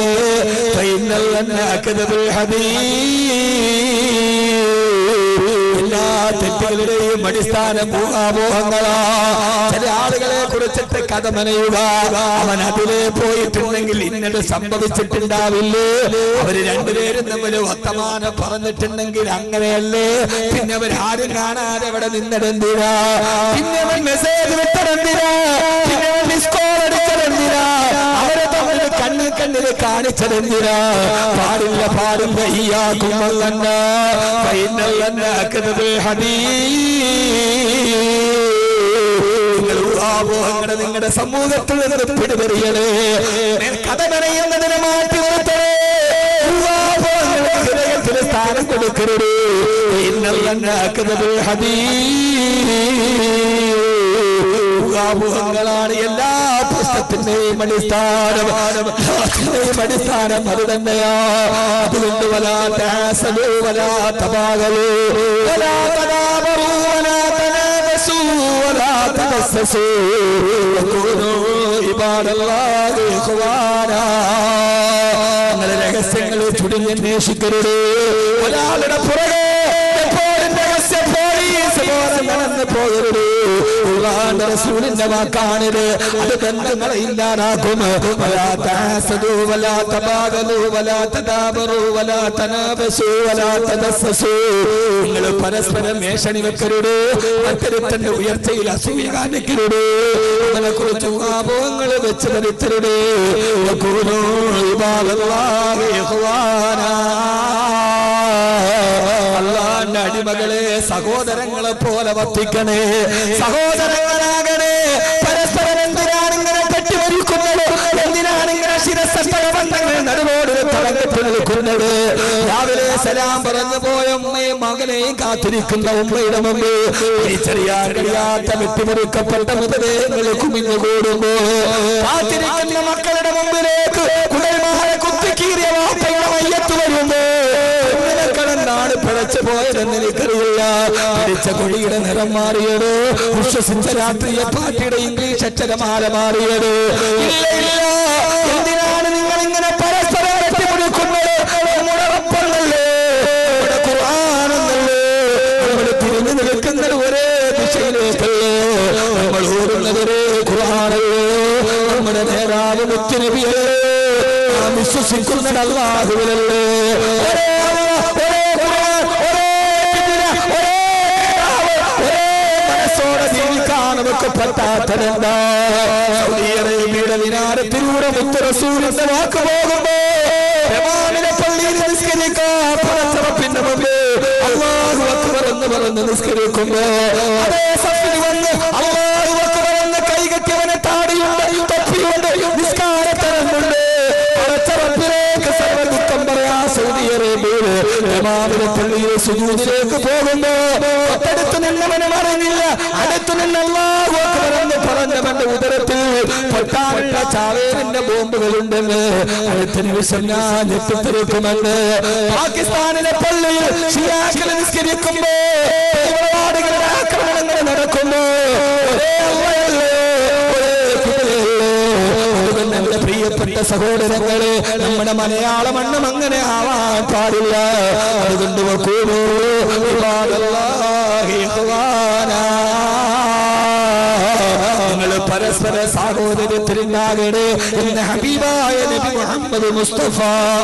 എല്ലാ തെറ്റുകളുടെയും അടിസ്ഥാനം ഊഹാപോഹങ്ങളാ. ചില ആളുകളെ കുറിച്ചിട്ട് കഥ മനയുക, അവൻ അതിലേ പോയിട്ടുണ്ടെങ്കിൽ ഇന്നത് സംഭവിച്ചിട്ടുണ്ടാവില്ലേ, അവര് രണ്ടുപേരും തമ്മിൽ വർത്തമാനം പറഞ്ഞിട്ടുണ്ടെങ്കിൽ അങ്ങനെയല്ലേ, പിന്നെ അവരാരും കാണാതെ അവിടെ നിന്നതെന്തിനാ, പിന്നെ അവൻ മെസ്സേജ് വിട്ടതെന്തിനാ, പിന്നെ അവൻ മിസ് കോൾ അടിച്ചതെന്തിനാ, അവരെ തമ്മിൽ കണ്ണിൽ കണ്ണിൽ കാണിച്ചതെന്തിനാ. പാടില്ല പാടില്ല. ഇയ്യാകും വല്ലന്ന ഫഇന്നൽ ലന്ന അക്ദബുൽ ഹദീസ്. നിങ്ങൾ ഊഹാപോഹങ്ങളെ നിങ്ങളുടെ സമൂഹത്തിൽ നിന്ന് പിടിപെറിയണേ. കഥ പറയുന്നതിനെ മാറ്റി നിർത്തണേ. ഊഹാപോഹങ്ങൾക്ക് ഹൃദയത്തിന് സ്ഥാനം കൊടുക്കരുത്. ഫഇന്നൽ ലന്ന അക്ദബുൽ ഹദീസ്. ഊഹാപോഹങ്ങളാണ് എല്ലാ പ്രശ്നത്തിന്റെയും അടിസ്ഥാനം. അടിസ്ഥാനം അത് തന്നെയാ. അതുകൊണ്ട് വലാ തഹസദൂ വലാ തബാഗലൂ വലാ തദാബറൂ വലാ തനാബസൂ വലാ തദസ്സസൂ വകൂനൂ ഇബാദല്ലാഹി ഇഖ്വാനാ. നിങ്ങൾ രഹസ്യങ്ങൾ ചുടിഞ്ഞന്വേഷിക്കരുത്. ഒരാളുടെ പുറകെ എപ്പോഴും രഹസ്യ പോലീസ് പോലെ നടന്നു പോകരുത്. അല്ലാഹുവിന്റെ റസൂലിന്റെ വാക്കാണിത്. അത് ബന്ധങ്ങളെ ഇല്ലാതാക്കും. വലാ തഹസദൂ വലാ തബാഗലൂ വലാ തദാബറൂ വലാ തനാബസൂ വലാ തദസ്സസൂ. നിങ്ങൾ പരസ്പരം മേഷണി വെക്കരുത്. മറ്റൊരുത്തന്റെ ഉയർച്ചയിൽ അസൂയ കാണിക്കരുത്. അവനെ കുറിച്ച് ഊഹാപോഹങ്ങൾ വെച്ച് വരുത്തരുത്. വകൂനൂ ഇബാദല്ലാഹി ഇഖ്വാനാ. അല്ലാഹുവിന്റെ അടിമകളെ സഹോദരങ്ങളെ പോലെ വർത്തിക്കണേ. സഹോദരങ്ങളാകണേ. പരസ്പരം എന്തിനാണ് ഇങ്ങനെ കെട്ടിമരിക്കുന്നത്? എന്തിനാണ് ഇങ്ങനെ ശിരസ്സ ബന്ധങ്ങൾ നടുവോട് തടഞ്ഞിട്ട് നിൽക്കുന്നത്? രാവിലെ അലൈഹിസ്സലാം പറഞ്ഞു പോയ ഉമ്മയും മകനെയും കാത്തിരിക്കുന്ന ഉമ്മയുടെ മുമ്പ് തിരിച്ചറിയാൻ കഴിയാത്ത വെട്ടിമുറിക്കപ്പെട്ട മൃതദേഹങ്ങൾ കുമിഞ്ഞുകൂടുമ്പോ കാത്തിരിക്കുന്ന മക്കളുടെ മുമ്പിലേക്ക് കുടൽമാരെ കുത്തിക്കീറിയ വാപ്പയുടെ മയ്യത്ത് വരുമ്പോ ാണ് പിഴച്ചു പോയതെന്ന് എനിക്കറിയില്ല. പിടിച്ച കൊടിയുടെ നിറം മാറിയത്, വിശ്വസിച്ച രാത്രിയെ പാട്ടിയുടെ ഇംഗ്ലീഷ് അക്ഷരമാല മാറിയത്. ഇല്ല ഇല്ല, എന്തിനാണ് നിങ്ങൾ ഇങ്ങനെ പരസ്പരം വെട്ടിമുറിക്കുന്നത്? നമ്മുടെ റബ്ബല്ലേ, നമ്മുടെ ഖുർആനല്ലേ. നമ്മൾ തിരിഞ്ഞു നിൽക്കുന്നത് ഒരേ ദിശയിലേക്കല്ലേ, നമ്മൾ ഓടുന്നത് ഒരേ ഖുർആനല്ലേ, നമ്മുടെ നേതാവ് മുത്തുനബിയല്ലേ, നാം വിശ്വസിക്കുന്നത് അല്ലാഹുവിലല്ലേ. നമുക്ക് പറ്റാത്തതെന്താ? സൗദി അറേബ്യയുടെ മിനാരത്തിലൂടെ മുത്ത് റസൂലിന്റെ വാക്ക് പോകുമ്പോ പള്ളിയിൽ നിസ്കരിക്കാൻ പടച്ചറപ്പിന്റെ മുമ്പ് അല്ലാഹു അക്ബർ എന്ന് പറഞ്ഞ് നിസ്കരിക്കുമ്പോ അതേ സഫിൽ വന്ന് അല്ലാഹു അക്ബർ എന്ന് കൈകെട്ടിയവനെ താടിയുണ്ട് തൊപ്പിയുണ്ട് നിസ്കാരത്തരമുണ്ട് പടച്ചറപ്പിലേക്ക് സർവ്വദുഃഖം പറയാ. സൗദി അറേബ്യയിൽ ഇമാമിന്റെ പള്ളിയിൽ സുജൂദിലേക്ക് പോകുമ്പോ തൊട്ടടുത്ത് നിന്നവനും അറിഞ്ഞില്ല, അടുത്ത് നിന്ന് അല്ലാഹു അക്ബർ എന്ന് പറഞ്ഞവന്റെ ഉദരത്തിൽ പൊട്ടാനുള്ള ചാവേറിന്റെ ബോംബുകളുണ്ടെന്ന് അടുത്ത നിമിഷം ഞാൻ ഞെട്ടിത്തെറിക്കുമെന്ന്. പാകിസ്ഥാനിലെ പള്ളിയിൽ ഷിയാക്കൾ നിസ്കരിക്കുമ്പോ ഒരുപാടുകളുടെ ആക്രമണങ്ങൾ നടക്കുമ്പോ എന്റെ പ്രിയപ്പെട്ട സഹോദരങ്ങളെ, നമ്മുടെ മലയാള മണ്ണും അങ്ങനെ ആവാൻ പാടില്ല. അതുകൊണ്ട് വക്കൂലൂ ഇബാദല്ലാഹി ഇഖ്വാനാ, നിങ്ങൾ പരസ്പര സഹോദരത്തിലുണ്ടാകണേ എന്ന് ഹബീബായ നബി മുഹമ്മദ് മുസ്തഫ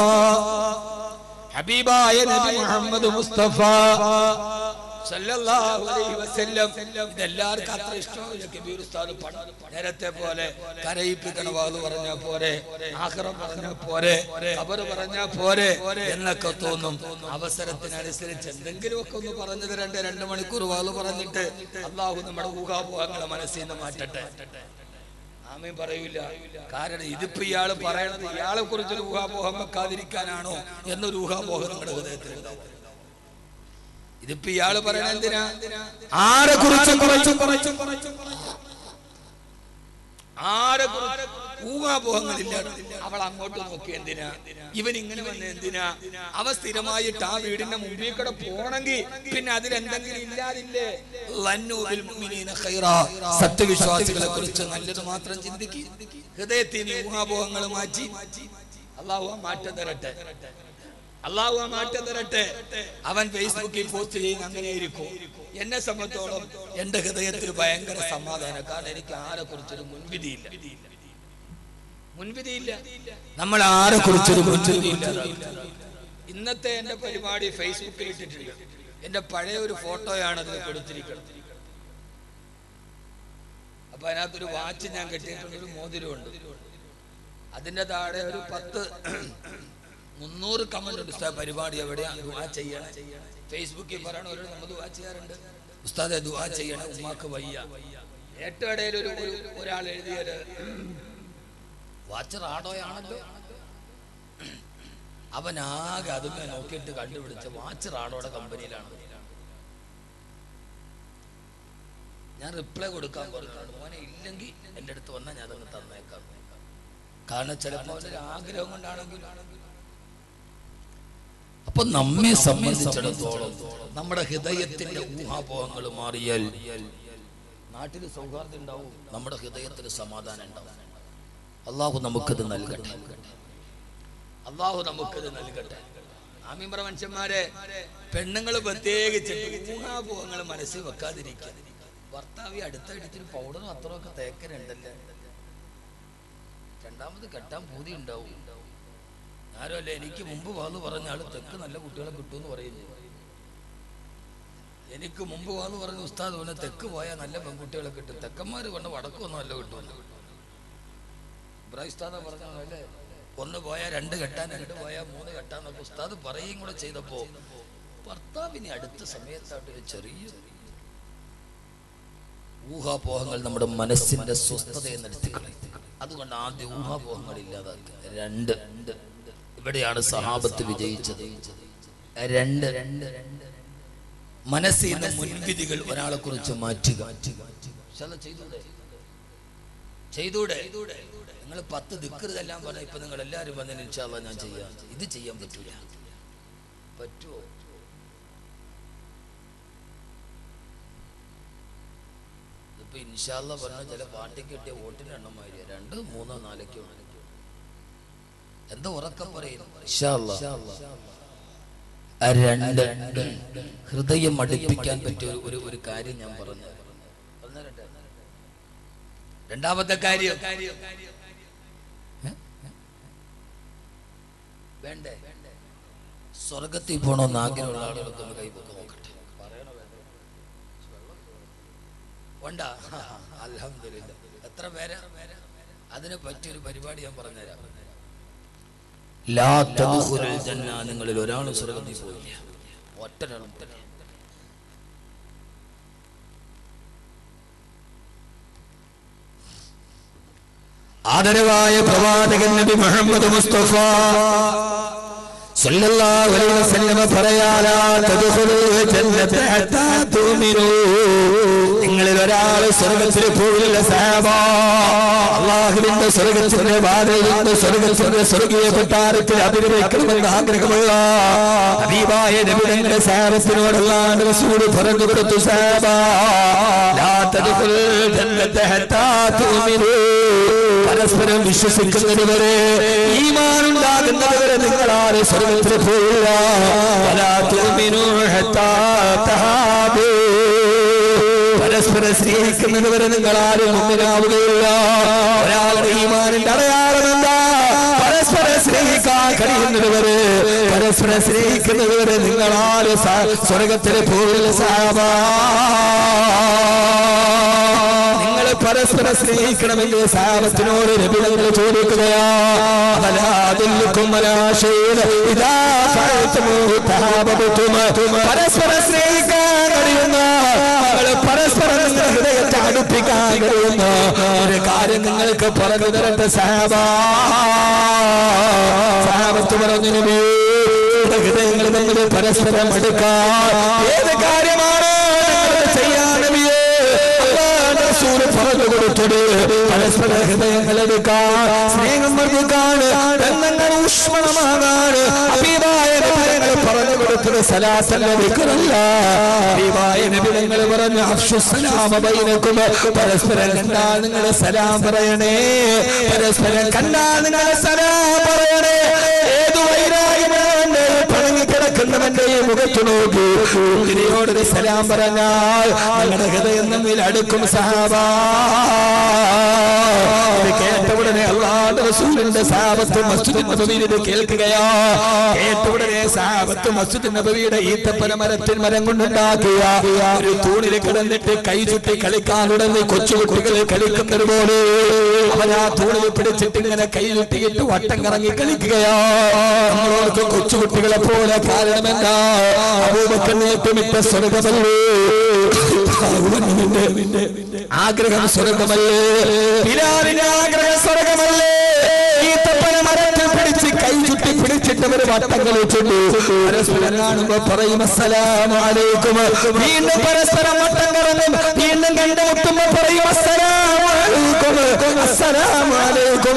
ഹബീബായ നബി മുഹമ്മദ് മുസ്തഫ സല്ലല്ലാഹു അലൈഹി വസല്ലം. ഇതെല്ലാവർക്കും അത്ര ഇഷ്ടമില്ല. കബീർ ഉസ്താദ് നേരത്തെ പോലെ കരയിപ്പിക്കണ വാത് പറഞ്ഞാ പോരെ, ആഖിറം പറഞ്ഞാ പോരെ, ഖബർ പറഞ്ഞാ പോരെ എന്നൊക്കെ തോന്നും. അവസരത്തിനനുസരിച്ച് എന്തെങ്കിലുമൊക്കെ ഒന്ന് പറഞ്ഞു തരണ്ടേ? രണ്ടു മണിക്കൂർ വാത് പറഞ്ഞിട്ട് അല്ലാഹു നമ്മുടെ ഊഹാപോഹങ്ങളെ മനസ്സിൽ നിന്ന് മാറ്റട്ടെ. ആമീൻ പറയൂല. കാരണം ഇതിപ്പോ ഇയാള് പറയണത് ഇയാളെ കുറിച്ചൊരു ഊഹാപോഹം വെക്കാതിരിക്കാനാണോ എന്നൊരു ഊഹാപോഹം നമ്മുടെ ഹൃദയത്തിൽ ഉണ്ടാവും. ഇതിപ്പോ ഇയാള് പറയണ എന്തിനാ? ആരെ കുറിച്ചും കുറച്ചും കുറച്ചും ആരെ ഊഹാപോഹങ്ങളില്ല. അവൾ അങ്ങോട്ട് നോക്കി എന്തിനാ, ഇവൻ ഇങ്ങനെ വന്ന എന്തിനാ, അവ സ്ഥിരമായിട്ട് ആ വീടിന്റെ മുമ്പിൽ കൂടെ പോണെങ്കിൽ പിന്നെ അതിലെന്തെങ്കിലും ഇല്ലാതില്ലേ? സത്യവിശ്വാസികളെ കുറിച്ച് നല്ലത് മാത്രം ചിന്തിക്കും. ഹൃദയത്തിന് ഊഹാപോഹങ്ങൾ മാറ്റി അല്ലാഹു മാറ്റം തരട്ടെ, അല്ലാഹു മാറ്റം തരട്ടെ. അവൻ ഫേസ്ബുക്കിൽ പോസ്റ്റ് ചെയ്യുന്ന അങ്ങനെയായിരിക്കും. എന്നെ സംബന്ധിച്ചോളം എന്റെ ഹൃദയത്തിൽ ഭയങ്കര സമാധാനം. കാരണം എനിക്ക് ആരെ കുറിച്ചൊരു മുൻവിധിയില്ല, മുൻവിധിയില്ല. നമ്മൾ ആരെ കുറിച്ചൊരു മുൻവിധിയില്ല. ഇന്നത്തെ എന്റെ പരിപാടി ഫേസ്ബുക്കിൽ ഇട്ടിട്ടുണ്ട്. എന്റെ പഴയ ഒരു ഫോട്ടോയാണ് അതിൽ കൊടുത്തിരിക്കുന്നത്. അപ്പൊ അതിനകത്തൊരു വാച്ച് ഞാൻ കെട്ടിയിട്ടുണ്ട്, ഒരു മോതിരമുണ്ട്. അതിന്റെ താഴെ ഒരു പത്ത് മുന്നൂറ് കമന്റ് ഉണ്ട്. ഉസ്താദ് പരിപാടി എവിടെയാണ്, ദുആ ചെയ്യണം. ഫേസ്ബുക്കിൽ പറയണ ഒരു നമ്മൾ ദുആ ചെയ്യാറുണ്ട്, ഉസ്താദെ ദുആ ചെയ്യണം, ഉമ്മാക്ക് വയ്യ. ഏറ്റവും ഇടയിൽ ഒരു ഒരാൾ എഴുതിയത് വാച്ച് റാഡോയാണല്ലോ. അവനാകെ അതുമേ നോക്കിയിട്ട് കണ്ടുപിടിച്ച വാച്ച് റാഡോയുടെ കമ്പനിയിലാണ്. ഞാൻ റിപ്ലൈ കൊടുക്കാൻ പറഞ്ഞിട്ടുണ്ട്, മോനെ ഇല്ലെങ്കിൽ എൻ്റെ അടുത്ത് വന്നാൽ ഞാൻ അതങ്ങ് തന്നേക്കാം. കാരണം ചിലപ്പോൾ അവൻ്റെ ആഗ്രഹം കൊണ്ടാണെങ്കിൽ. അപ്പൊ നമ്മെ സംബന്ധിച്ചിടത്തോളം നമ്മുടെ ഹൃദയത്തിന്റെ ഊഹാപോഹങ്ങൾ മാറിയാൽ നാട്ടിൽ സൗഹാർദ്ദം ഉണ്ടാവും, നമ്മുടെ ഹൃദയത്തിന് സമാധാനം ഉണ്ടാവും. അള്ളാഹു നമുക്കത് നൽകട്ടെ, അള്ളാഹു നമുക്കത് നൽകട്ടെ. ആമീൻ പറ മനുഷ്യന്മാരെ. പെണ്ണുങ്ങൾ പ്രത്യേകിച്ച് ഊഹാപോഹങ്ങൾ മനസ്സിൽ വെക്കാതിരിക്കുക. ഭർത്താവ് അടുത്തടുത്തൊരു പൗഡറും അത്രയൊക്കെ തേക്കനുണ്ടല്ലോ, രണ്ടാമത് കെട്ടാൻ പൂതി ഉണ്ടാവും. ആരല്ല എനിക്ക് മുമ്പ് വാന്ന് പറഞ്ഞ ആള് തെക്ക് നല്ല കുട്ടികളെ കിട്ടുമെന്ന് പറയുന്നു. എനിക്ക് മുമ്പ് വാന്ന് പറഞ്ഞ ഉസ്താദ് പറഞ്ഞ തെക്ക് പോയാൽ നല്ല പെൺകുട്ടികളെ കിട്ടും, തെക്കന്മാര് കൊണ്ട് വടക്കൊന്നും നല്ല കിട്ടുമെന്ന്. ഇബ്രാഹിം ഉസ്താദ പറഞ്ഞല്ലേ, ഒന്ന് പോയാൽ രണ്ട് കെട്ടാൻ, രണ്ട് പോയാൽ മൂന്ന് കെട്ടാന്നൊക്കെ ഉസ്താദ് പറയുകയും കൂടെ ചെയ്തപ്പോ ഭർത്താവിനെ അടുത്ത സമയത്തായിട്ടൊരു ചെറിയ ഊഹാപോഹങ്ങൾ നമ്മുടെ മനസ്സിന്റെ സ്വസ്ഥതയെ നിർത്തിക്കളയും. അതുകൊണ്ട് ആദ്യം ഊഹാപോഹങ്ങൾ ഇല്ലാതാക്കുക. രണ്ട്, ഇവിടെയാണ് സഹാബത്ത് വിജയിച്ചത്. രണ്ട് മനസ്സിൽ നിന്ന് മുൻവിധികൾ ഒരാളെ കുറിച്ച് മാറ്റുക. ചെയ്തൂടെ ചെയ്തൂടെ നിങ്ങൾ പത്ത് ദിക്റെല്ലാം പറഞ്ഞ ഇപ്പൊ നിങ്ങൾ എല്ലാവരും വന്നതിന് ഇൻഷാ അല്ലാഹ് ഞാൻ ചെയ്യാം. ഇത് ചെയ്യാൻ പറ്റൂല. പറ്റുമോ? ഇപ്പൊ ഇൻഷാ അല്ലാഹ് പറഞ്ഞ ചില പാർട്ടിക്ക് കിട്ടിയ വോട്ടിന് എണ്ണമായിരിക്കും രണ്ടോ മൂന്നോ നാലൊക്കെയോ. എന്താ ഉറക്കം പറയുന്നു? ഇൻഷാ അല്ലാഹ് രണ്ട് ഹൃദയം അടുപ്പിക്കാൻ പറ്റിയ ഒരു ഒരു കാര്യം ഞാൻ പറഞ്ഞു. രണ്ടാമത്തെ കാര്യം വേണ്ടേ? സ്വർഗത്തിൽ പോണോന്ന് ആഗ്രഹമുള്ള ആളുകൾക്കൊന്ന് കൈപൊക്കെ നോക്കട്ടെ. വേണ്ട? അൽഹംദുലില്ലാ. എത്ര പേരാ? അതിനെ പറ്റിയൊരു പരിപാടി ഞാൻ പറഞ്ഞുതരാം. ലാ തദ്ഖുലുൽ ജന്ന, നിങ്ങളിൽ ഒരാളും സ്വർഗ്ഗത്തിൽ പോയില്ല. ഒറ്റരാളും. ആദരവായ പ്രവാചകൻ നബി മുഹമ്മദ് മുസ്തഫ സല്ലല്ലാഹു അലൈഹി വസല്ലം പറയാലാ തദ്ഖുലുൽ ജന്നത ഹത്താ തുമിനൂ, നിങ്ങളിൽ ഒരാൾ സ്വർഗ്ഗത്തിൽ പോകില്ല സഹാബ. അല്ലാഹുവിന്റെ സ്വർഗ്ഗത്തിന്റെ വാതിലിന്റെ സ്വർഗ്ഗത്തിന്റെ സ്വർഗീയ കൊട്ടാരത്തിൽ അഭിനയിക്കണമെന്ന് ആഗ്രഹമുള്ള ഹബീബായ നബി തങ്ങളുടെ സഹാബത്തിനോട് അല്ലാഹുവിന്റെ റസൂൽ പറഞ്ഞു കൊടുത്തു, സഹാബ ലാ തദ്ഖുലുൽ ജന്നത ഹത്താ തുമിനൂ, പരസ്പരം വിശ്വസിക്കുന്നതുവരെ ഈമാൻ ഉണ്ടാകുന്നതുവരെ നിങ്ങൾ ആരും സ്വർഗ്ഗത്തിൽ പോയില്ല. വലാ തുമിനൂ ഹത്താ തഹാബൂ, പരസ്പരം സ്നേഹിക്കുന്നതുവരെ നിങ്ങൾ ആരും മുമ്പിലാവുകയില്ല. ഒരാളുടെ ഈമാനിന്റെ അടയാളം എന്താ? പരസ്പരം സ്നേഹിക്കാൻ കഴിയുന്നതുവരെ, പരസ്പരം സ്നേഹിക്കുന്നതുവരെ നിങ്ങൾ ആരും സ്വർഗ്ഗത്തിൽ പോയില്ല സഹാബ. നിങ്ങൾ പരസ്പരം സ്നേഹിക്കണമെങ്കിൽ സഹാബത്തിനോട് നബി തങ്ങൾ ചോദിക്കുകയാ, പരസ്പരം സ്നേഹിക്കാൻ കഴിയുന്ന, പരസ്പരം ഹൃദയത്തെ അടുപ്പിക്കാൻ കഴിയുന്ന ഒരു കാര്യം നിങ്ങൾക്ക് പറഞ്ഞു തരട്ടെ സഹാബ. സഹാബത്ത് പറഞ്ഞു, നബിയുടെ ഹൃദയങ്ങൾ തമ്മിൽ പരസ്പരം അടുക്കാൻ ഏത് കാര്യമാണ് ചെയ്യാൻ നബിയെ? റസൂൽ പറഞ്ഞു കൊടുത്തത് പരസ്പര ഹൃദയങ്ങൾ എടുക്കാൻ, സ്നേഹം വർദ്ധിക്കാൻ, ബന്ധങ്ങൾ ഊഷ്മളമാകാൻ ഹബീബായ നബിതങ്ങൾ പറഞ്ഞു കൊടുത്തത് സലാത്തല്ല ദിക്റല്ല. ഹബീബായ നബിതങ്ങൾ പറഞ്ഞു അഫ്ശുസ്സലാമ ബൈനകും, പരസ്പരം കണ്ടാൽ നിങ്ങൾ സലാം പറയണേ, പരസ്പരം കണ്ടാൽ നിങ്ങൾ സലാം പറയണേ. ഏത് വൈരാഗ്യമാണ് പണങ്ങിക്കിടക്കുന്നവന്റെ മുഖത്ത് നോക്കി ഇതിനോടൊരു സലാം പറഞ്ഞാൽ നിങ്ങളുടെ ഹൃദയം തമ്മിൽ അടുക്കും സഹാബ. കേട്ട ഉടനെ അല്ലാഹുവിന്റെ റസൂലിന്റെ സഹാബത്ത് മസ്ജിദ് നബവിയിൽ ഇത് കേൾക്കുകയാ. കേട്ട ഉടനെ സഹാബത്ത് മസ്ജിദ് നബവിയുടെ ഈത്തപ്പന മരത്തിൽ മരം കൊണ്ടുണ്ടാക്കിയ ഒരു തൂണിൽ കിടന്നിട്ട് കൈ ചുറ്റി കളിക്കാനുടനെ കൊച്ചുകുട്ടികൾ കളിക്കുന്നത് പോലെ അവൻ ആ തൂണിൽ പിടിച്ചിട്ട് ഇങ്ങനെ കൈ ചുറ്റിയിട്ട് വട്ടം കറങ്ങി കളിക്കുകയാ. നമ്മളോർക്ക് കൊച്ചുകുട്ടികളെ പോലെ. കാരണം എന്താ? അബൂബക്കറിനെ ഏറ്റുമിട്ട സ്വർഗമല്ലേ, ആഗ്രഹം സ്വർഗമല്ലേ, ബിലാലിന്റെ ആഗ്രഹം സ്വർഗമല്ലേ. ഈ തപ്പന മരത്തിൽ പിടിച്ച് കൈ ചുറ്റി പിടിച്ചിട്ട് ഒരു വട്ടം കളിച്ചിട്ടു. പരസ്പരം കാണുമ്പോ പറയും അസ്സലാമു അലൈക്കും, വീണ്ടും പരസ്പരം വട്ടം കറങ്ങും. വീണ്ടും കണ്ടുമുട്ടുമ്പോ പറയും അസ്സലാമു അലൈക്കും, അസ്സലാമു അലൈക്കും,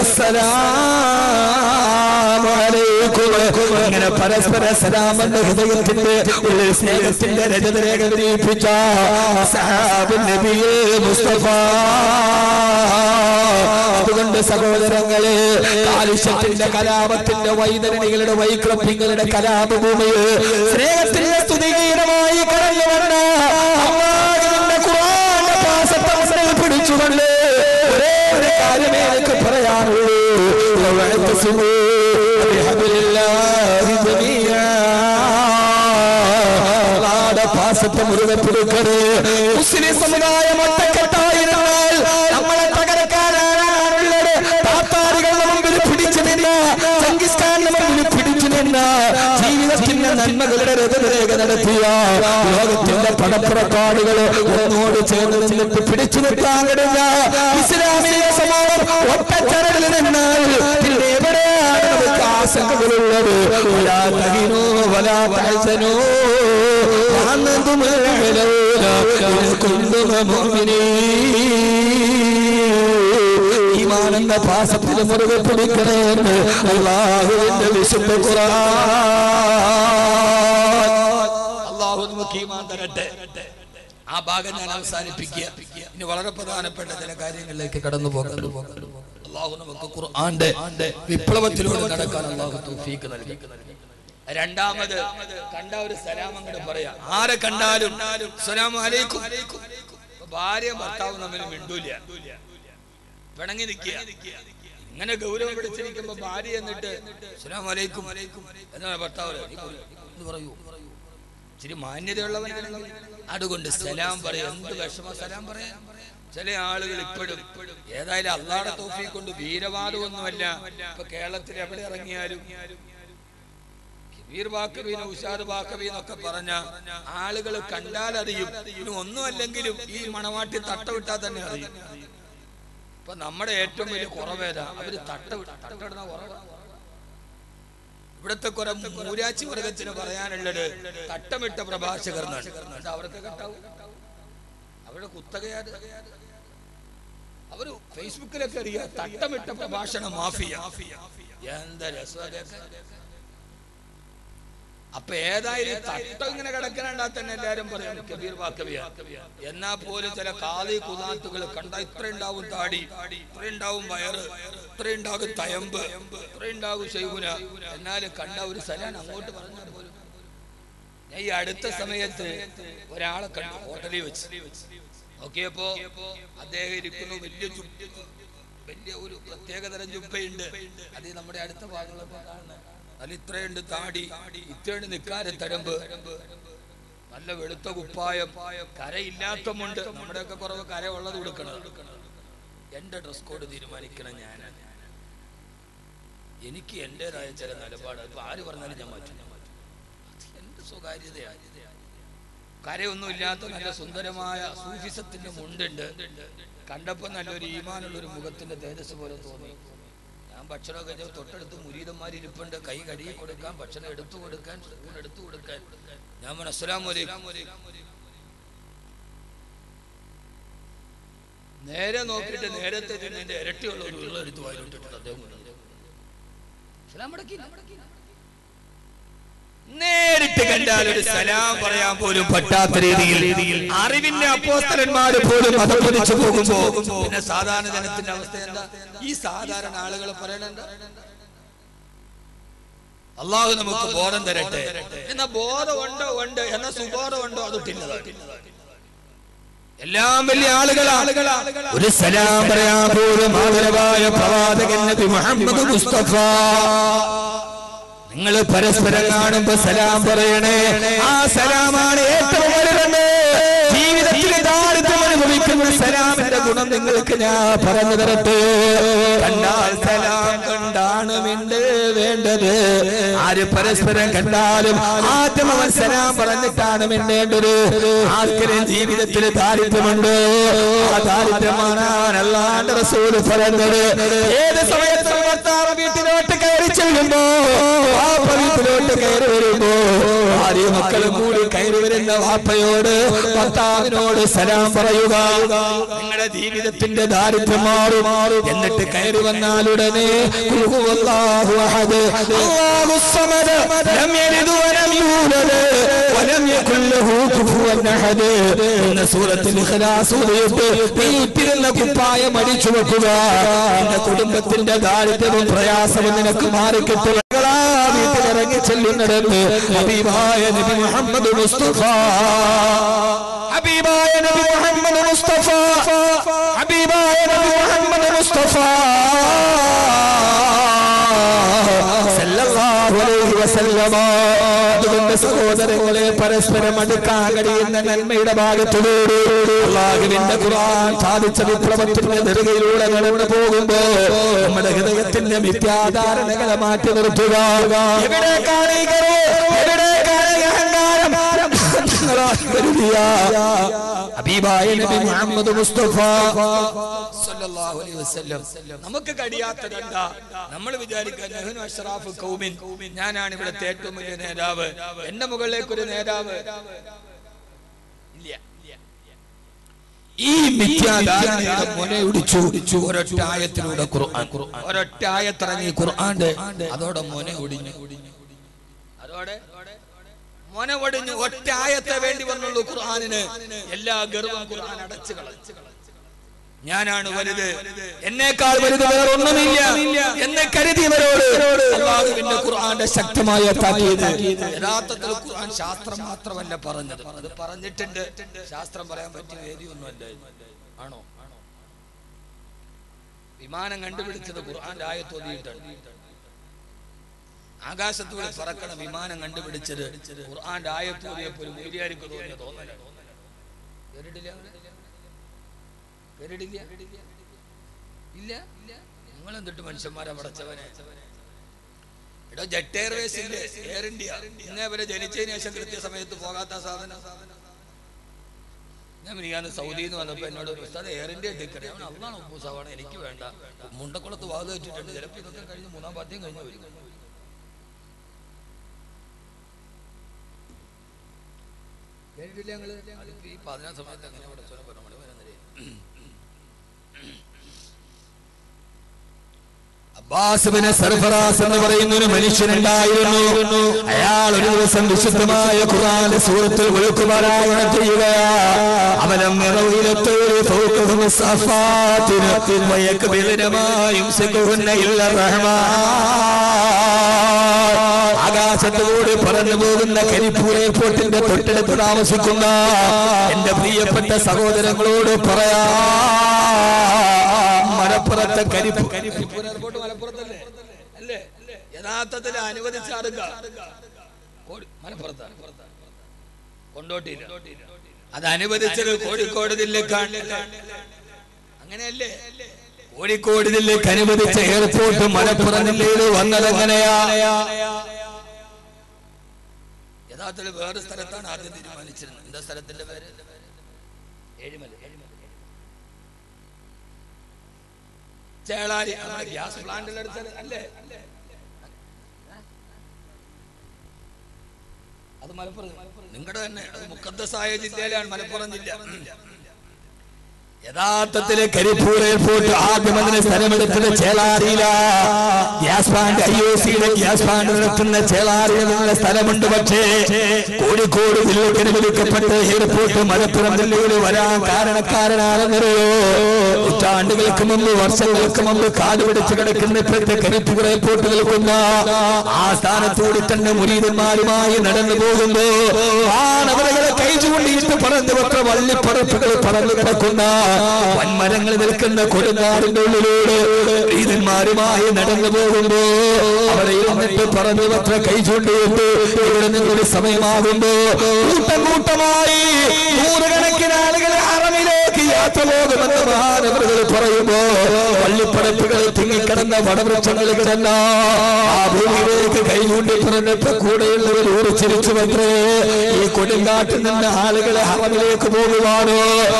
അസ്സലാമു അലൈക്കും. ഇങ്ങനെ പരസ്പര സലാമെന്ന ഹൃദയത്തിന്റെ സ്നേഹത്തിന്റെ രജതരേഖ വിരിയിപ്പിച്ച സഹാബ് നബിയെ മുസ്തഫ. അതുകൊണ്ട് സഹോദരങ്ങളെ, കാലുഷ്യത്തിന്റെ കലാപത്തിന്റെ വൈതരണികളുടെ വൈക്ലഭ്യങ്ങളുടെ കലാപഭൂമിയിൽ സ്നേഹത്തിന്റെ സ്തുതിഗീതമായി കടന്നു വന്ന അല്ലാഹുവിന്റെ ഖുർആന്റെ പാസത്തെ പിടിച്ചുകൊണ്ട് ഒരേ ഒരു കാര്യമേ എനിക്ക് പറയാനുള്ളൂ. പാസത്തെ മുറുകെ പിടിക്കരുത്. മുസ്ലിം സമുദായം ഒറ്റക്കെട്ടായിരുന്നാൽ നമ്മളെ തകർക്കാനാണുള്ളത്. താത്താരികളുടെ മുമ്പിൽ പിടിച്ചു നിന്ന, ചങ്കിസ്ഥാന്റെ മുമ്പിൽ പിടിച്ചു നിന്ന, ജീവിതത്തിന്റെ നന്മകളുടെ രഥരേഖ നടത്തിയ ലോകത്തിന്റെ പടപ്പുറപ്പാടുകൾ ഒന്നോട് ചേർന്ന് നിന്നിട്ട് പിടിച്ചു നിൽക്കാൻ കഴിഞ്ഞ ഇസ്ലാമിക സമൂഹം ഒറ്റച്ചരടിൽ നിന്നാൽ പിന്നെ എവിടെയാണ് നമുക്ക് ആ ആശങ്കകളുള്ളത്. വലാ തഹിനൂ വലാ തഹ്സനൂ വഅൻതും അൽ-അഅ്ലൗന ഇൻ കുന്തും മുഅ്മിനീൻ. ഈമാൻ എന്ന പാസത്തിൽ മുറുകെ പിടിക്കണമെന്ന് അല്ലാഹുവിന്റെ വിശുദ്ധ ഖുർആൻ. അല്ലാഹു നമുക്ക് ഈമാൻ തരട്ടെ. ആ ഭാഗം ഞാൻ അവസാനിപ്പിക്കുക. ഇനി വളരെ പ്രധാനപ്പെട്ട ചില കാര്യങ്ങളിലേക്ക് കടന്നു പോകാം. അല്ലാഹു നമുക്ക് ഖുർആന്റെ വിപ്ലവത്തിലൂടെ നടക്കാൻ അല്ലാഹു തൗഫീഖ് നൽകി. രണ്ടാമത് കണ്ട ഒരു സലാം അങ്ങോട്ട് പറയാം. ആരെ കണ്ടാലും അസ്സലാമു അലൈക്കും. ഭാര്യ ഭർത്താവ് തമ്മിൽ മിണ്ടൂല, പിണങ്ങി നിൽക്കുക. ഇങ്ങനെ ഗൗരവം പിടിച്ചിരിക്കുമ്പോ ഭാര്യ എന്നിട്ട് അസ്സലാമു അലൈക്കും എന്നാണ് ഭർത്താവ് എന്ന് പറയൂ. ഇച്ചിരി മാന്യതയുള്ളവനാണെങ്കിൽ അതുകൊണ്ട് സലാം പറയാം. എന്ത് വിഷമ സലാം പറയാം. ചില ആളുകൾ ഇപ്പോഴും ഏതായാലും അള്ളാഹുവിന്റെ തൗഫീഖ് കൊണ്ട് വീരവാദമൊന്നുമല്ല. ഇപ്പൊ കേരളത്തിൽ എവിടെ ഇറങ്ങിയാലും കബീർ ബാക്കവി ഉഷാദ് ബാക്കവി എന്നൊക്കെ പറഞ്ഞ ആളുകൾ കണ്ടാൽ അറിയും. ഇനി ഒന്നും അല്ലെങ്കിലും ഈ മണവാട്ടി തട്ട വിട്ടാൽ തന്നെ അറിയും. ഇപ്പൊ നമ്മുടെ ഏറ്റവും വലിയ കുറവേതാ? അവര് തട്ട തട്ടിടുന്ന കുറവ്. ഇവിടുത്തെ കുറെ മൂരാച്ചി വർഗത്തിന് പറയാനുള്ളത് തട്ടമിട്ട പ്രഭാഷകർ. അവർക്ക് കെട്ടാവും, അവരുടെ കുത്തകയാത്. അവര് ഫേസ്ബുക്കിലൊക്കെ അറിയാം തട്ടമിട്ട പ്രഭാഷണ മാഫിയ. എന്താ രസം. അപ്പൊ ഏതായാലും തട്ടം ഇങ്ങനെ കിടക്കണണ്ടാ തന്നെ എല്ലാരും പറയും കബീർ ബാക്കവിയാ. എന്നാ പോലും ചില കാളി കുതാത്തുകൾ കണ്ട ഇത്ര ഉണ്ടാവും താടി, ഇത്ര ഉണ്ടാവും വയറ്, ഇത്ര ഉണ്ടാകും തയമ്പ്, ഇത്ര ഉണ്ടാകും ശൈഖുന. എന്നാലും കണ്ട ഒരു സലാൻ അങ്ങോട്ട് പറഞ്ഞാൽ പോലും. ഞാൻ ഈ അടുത്ത സമയത്ത് ഒരാളെ കണ്ടു ഹോട്ടലിൽ വെച്ച് നോക്കിയപ്പോ അദ്ദേഹം ഇരിക്കുന്നു. വലിയ വലിയ ഒരു പ്രത്യേകതരം ജുബ്ബയുണ്ട്. അത് നമ്മുടെ അടുത്ത ഭാഗങ്ങളൊക്കെ കാണുന്നത്. അതിൽ ഇത്രയുണ്ട് താടി, ഇത്രയുണ്ട് നിക്കാരെ തരമ്പ്, നല്ല വെളുത്ത കുപ്പായം, കരയില്ലാത്തമുണ്ട്. നമ്മുടെയൊക്കെ കുറവ് കര ഉള്ളത് കൊടുക്കണം. എന്റെ ഡ്രസ് കോഡ് തീരുമാനിക്കണം ഞാനാണ്. എനിക്ക് എന്റേതായ ചില നിലപാട്. ഇപ്പൊ ആര് പറഞ്ഞാലും ഞാൻ മാറ്റും. എന്റെ സ്വകാര്യതയാണ്. കരയൊന്നും ഇല്ലാത്ത നല്ല സുന്ദരമായ സൂഫിസത്തിന്റെ മുണ്ടുണ്ട്. കണ്ടപ്പോ നല്ലൊരു ഈമാനുള്ളൊരു മുഖത്തിന്റെ തേജസ് പോലെ തോന്നി. ഞാൻ ഭക്ഷണം കഴിഞ്ഞ തൊട്ടടുത്ത് മുരീദന്മാർ ഇരിപ്പുണ്ട്. കൈ കഴുകി കൊടുക്കാൻ, ഭക്ഷണം എടുത്തു കൊടുക്കാൻ, സ്പൂൺ എടുത്തു കൊടുക്കാൻ. ഞാൻ പറഞ്ഞു അസ്സലാമു അലൈക്കും. നേരെ നോക്കിയിട്ട് നേരത്തെ എന്റെ ഇരട്ടിയുള്ള ഒരു ഉള്ള എടുത്ത് വായിലിട്ടിട്ട് അദ്ദേഹം നേരിട്ട് കണ്ടാൽ ഒരു സലാം പറയാൻ പോലും പറ്റാത്ത രീതിയിൽ അറിവിന്റെ അപ്പോസ്തലന്മാര് പോലും അധപ്പതിച്ചു പോകുമ്പോ പിന്നെ സാധാരണ ജനത്തിന്റെ അവസ്ഥ എന്താ? ഈ സാധാരണ ആളുകൾ പറയണെന്താ? അള്ളാഹു നമുക്ക് ബോധം തരട്ടെ. എന്നാ ബോധമുണ്ടോ ഉണ്ട്, എന്നാ സുബോധമുണ്ടോ അതൊട്ടില്ലതാണ്. എല്ലാം വലിയ ആളുകളാണ്. ഒരു സലാം പറയാൻ പോലും ആദരവായ പ്രവാചകൻ നബി മുഹമ്മദ് മുസ്തഫ. നിങ്ങൾ പരസ്പരം കാണുമ്പോ സലാം പറയണേ. ആ സലാമാണ് ഏറ്റവും വലുത്. ജീവിതത്തിൽ ദാരിദ്ര്യം അനുഭവിക്കുന്ന സലാമിന്റെ ഗുണം നിങ്ങൾക്ക് ഞാൻ പറഞ്ഞു തരട്ടെ. കണ്ടാൽ സലാം കണ്ടാണ് മിണ്ട് വേണ്ടത്. ആര് പരസ്പരം കണ്ടാലും ആദ്യം അവൻ സലാം പറഞ്ഞിട്ടാണ് മിണ്ടേണ്ടത്. ആർക്കും ജീവിതത്തിൽ ദാരിദ്ര്യമുണ്ട്. ആ ദാരിദ്ര്യമാണ് അല്ലാഹുവിന്റെ റസൂൽ പറഞ്ഞത്. ഏത് സമയത്തും ഭർത്താവ് വീട്ടിലോട്ട് കയറി ചെല്ലുമ്പോ, വാപ്പ വീട്ടിലോട്ട് കയറി വരുമ്പോ, ഭാര്യ മക്കളും കൂടി കയറി വരുന്ന വാപ്പയോട് ഭർത്താവിനോട് സലാം പറയുക. നിങ്ങളുടെ ജീവിതത്തിന്റെ ദാരിദ്ര്യം മാറും. എന്നിട്ട് കയറി വന്നാൽ ഉടനെ ഖുൽഹുവല്ലാഹു അഹദ് അല്ലാഹുസ് സമദ് ലം യലിദ് വലം യൂലദ് വലം യകുൽ ലഹു കുഫുവൻ അഹദ് എന്ന സൂറത്തുൽ ഇഖ്ലാസ് ഓതിയിട്ട് നീ ഇട്ടിരുന്ന കുപ്പായം അടിച്ചു വെക്കുക. നിന്റെ കുടുംബത്തിന്റെ ദാരിദ്ര്യവും പ്രയാസവും നിനക്ക് മാറിക്കിട്ടുക. വീട്ടിലിറങ്ങി ചെല്ലുന്നിടത്ത് ഹബീബായ നബി മുഹമ്മദ് മുസ്തഫ, ഹബീബായ നബി മുഹമ്മദ് മുസ്തഫ, ഹബീബായ നബി മുഹമ്മദ് മുസ്തഫ സല്ലല്ലാഹു അലൈഹി വസല്ലമ. അതുകൊണ്ട് സഹോദരങ്ങളെ, പരസ്പരം അടുക്കാൻ കഴിയുന്ന നന്മയുടെ ഭാഗത്തിലൂടെ അല്ലാഹുവിന്റെ ഖുർആൻ സാധിച്ച വിപ്ലവത്തിന്റെ നെറുകയിലൂടെ കടന്നു പോകുമ്പോ നമ്മുടെ ഹൃദയത്തിന്റെ മിഥ്യാധാരണകളെ മാറ്റി നിർത്തുക. എവിടേക്കാണ് ഈ കരവ്? എവിടേക്കാണ് ഈ അഹങ്കാരം? കരുതിയ ഹബീബായ നബി മുഹമ്മദ് മുസ്തഫ സല്ലല്ലാഹു അലൈഹി വസല്ലം നമുക്ക് കഴിയാത്തതെന്താ? നമ്മൾ വിചാരിക്കുക നഹ്നു അഷ്റാഫു ഖൗമിൻ, ഞാനാണ് ഇവിടുത്തെ ഏറ്റവും വലിയ നേതാവ്, എന്റെ മുകളിലേക്ക് ഒരു നേതാവ് ഇല്ല. ഈ മിഥ്യാധാരണയുടെ മുനയൊടിച്ചു ഒരൊറ്റ ആയത്തിലൂടെ ഖുർആൻ ഒരൊറ്റ ആയത്തിറങ്ങി ഖുർആന്റെ അതോടെ മുന ഒടിഞ്ഞു. അതോടെ മുന ഒടിഞ്ഞു. ഒറ്റ ആയത്തെ വേണ്ടി വന്നുള്ളൂ ഖുർആനിന്. എല്ലാ ഗർവം ഖുർആൻ അടച്ചു കളഞ്ഞു. ഞാനാണ് വലുത്, എന്നേക്കാൾ വലുത് വേറൊന്നുമില്ല എന്ന് കരുതിയവരോട് അല്ലാഹുവിന്റെ ഖുർആന്റെ ശക്തമായ താക്കീത്. യഥാർത്ഥത്തിൽ ഖുർആൻ ശാസ്ത്രം മാത്രമല്ല പറഞ്ഞത്, അത് പറഞ്ഞിട്ടുണ്ട്. ശാസ്ത്രം പറയാൻ പറ്റിയ വേദിയൊന്നുമല്ല. ആണോ? വിമാനം കണ്ടുപിടിച്ചത് ഖുർആന്റെ ആയത്ത് ഓതിയിട്ടാണ്. ആകാശത്തൂടെ പറക്കണ വിമാനം കണ്ടുപിടിച്ചത് ഖുർആന്റെ ആയത്ത് ഓതിയപ്പോൾ ഒരു മൂല്യാരിക്ക് തോന്നിയ തോന്നല. കേട്ടിട്ടില്ല? ഇല്ല. നിങ്ങൾ എന്തിട്ട് മനുഷ്യന്മാരെ പടച്ചവനെ. എടോ, ജെറ്റ് എയർവേസിന്റെ എയർ ഇന്ത്യ ഇന്നേ വരെ ജനിച്ചതിന് ശേഷം കൃത്യസമയത്ത് പോകാത്ത സാധനം. ഞാൻ മിനിയാന്ന് സൗദിയിൽ നിന്ന് വന്നപ്പോ എന്നോട് ഉസ്താദ് എയർ ഇന്ത്യ ടിക്കറ്റ് അള്ളാണ് ഉപ്പൂസാവാണ്, എനിക്ക് വേണ്ട. മുണ്ടക്കുളത്ത് വാത് വെച്ചിട്ടുണ്ട്. ചിലപ്പോൾ ഇതൊക്കെ കഴിഞ്ഞ് മൂന്നാം പാർട്ടിയും കഴിഞ്ഞു വരും. കേട്ടിട്ടില്ല ഞങ്ങള്? അതിപ്പോ ഈ പതിനാറ് സമയത്ത് അങ്ങനെ പടച്ചോനെ പറഞ്ഞ മണി വരുന്നേ. അബ്ബാസ് ബിൻ സർഫറാസ് എന്ന് പറയുന്ന ഒരു മനുഷ്യനുണ്ടായിരുന്നു. അയാൾ ഒരു ദിവസം വിശുദ്ധമായ ഖുർആനിലെ സൂറത്തുൽ മുൽക്ക് പാരായണം ചെയ്യുകയാണ്. അവലം യറൗഇലത്തൂരി ഫൗഖഹും സഫാത്തിൻ വയക്ബിലന മാ യുംസികുഹുന്ന ഇല്ല റഹ്മാൻ. ആകാശത്തോട് പറന്നു പോകുന്ന കരിപ്പൂർ എയർപോർട്ടിന്റെ തൊട്ടടുത്ത് താമസിക്കുന്ന എന്റെ പ്രിയപ്പെട്ട സഹോദരങ്ങളോട് പറയാ, മലപ്പുറത്തെ കരിപ്പൂർ കരിപ്പൂർ എയർപോർട്ട് മലപ്പുറത്തല്ലേ? അല്ലേ? യഥാർത്ഥത്തിൽ അനുവദിച്ചാടുക മലപ്പുറത്താണ്, കൊണ്ടോട്ടിയില്ല. അത് അനുവദിച്ചത് കോഴിക്കോട് ജില്ലക്കാണ്. അങ്ങനെയല്ലേ? കോഴിക്കോട് ജില്ലക്ക് അനുവദിച്ച എയർപോർട്ട് മലപ്പുറം ജില്ലയിൽ വന്നതെങ്ങനെയാ? യഥാർത്ഥത്തിൽ വേറെ സ്ഥലത്താണ് ആദ്യം തീരുമാനിച്ചിരുന്നത്. എന്താ സ്ഥലത്തിന്റെ പേര്? ഏഴിമല. ചേളാരി ഗ്യാസ് പ്ലാന്റിൽ അല്ലേ? അത് മലപ്പുറം നിങ്ങളുടെ തന്നെ. അത് മുഖദ്ദസായ ജില്ലയിലാണ് മലപ്പുറം ജില്ല. യഥാർത്ഥത്തില് കരിപ്പൂർ എയർപോർട്ട് ആദ്യം അതിന് സ്ഥലമെടുത്തത് ചേളാരിയില. ഗ്യാസ് പ്ലാന്റ് ഐ ഒ സിയുടെ ഗ്യാസ് പ്ലാന്റ് നടത്തുന്ന ചേളാരിയിലുള്ള സ്ഥലമുണ്ട്. പക്ഷേ കോഴിക്കോട് ജില്ലയ്ക്ക് അനുവദിക്കപ്പെട്ട എയർപോർട്ട് മലപ്പുറം ജില്ലയിൽ വരാൻ കാരണക്കാരനാണെന്നറിയോ? നൂറ്റാണ്ടുകൾക്ക് മുമ്പ്, വർഷങ്ങൾക്ക് മുമ്പ് കാടുപിടിച്ച് കിടക്കുന്ന ഇപ്പോഴത്തെ കരിപ്പൂർ എയർപോർട്ട് നിൽക്കുന്ന ആ സ്ഥാനത്തൂടി തന്നെ മുരീദന്മാരുമായി നടന്നു പോകുമ്പോ ആണവരകളെ കൈ ചൂണ്ടിയിട്ട് പറഞ്ഞു വെച്ച വള്ളിപ്പറപ്പുകൾ പറന്നു കിടക്കുന്ന വൻമരങ്ങൾ നിൽക്കുന്ന കൊടുങ്കാടിന്റെ ഉള്ളിലൂടെ ഈതന്മാരുമായി നടന്നു പോകുമ്പോ അവരെ ഇരുന്നിട്ട് പറഞ്ഞു പത്ര കൈ ചൂണ്ടിയിട്ട് ഇവിടെ നിന്നൊരു സമയമാകുമ്പോ കൂട്ടം കൂട്ടമായി നൂറുകണക്കിന് ആളുകൾ ഹറമിലേക്ക് യാത്ര പോകുമെന്ന് മഹാനവറുകൾ പറയുമ്പോ വള്ളിപ്പടപ്പുകൾ തിങ്ങിക്കിടന്ന വടവൃക്ഷങ്ങൾ കിടന്ന ആ ഭൂമിയിലേക്ക് കൈ ചൂണ്ടി പറഞ്ഞപ്പോ കൂടെയുള്ളവർ ഊറിച്ചിരിച്ചു വന്നേ ഈ കൊടുങ്കാട്ടിൽ നിന്ന് ആളുകളെ ഹറമിലേക്ക് പോകുവാനോ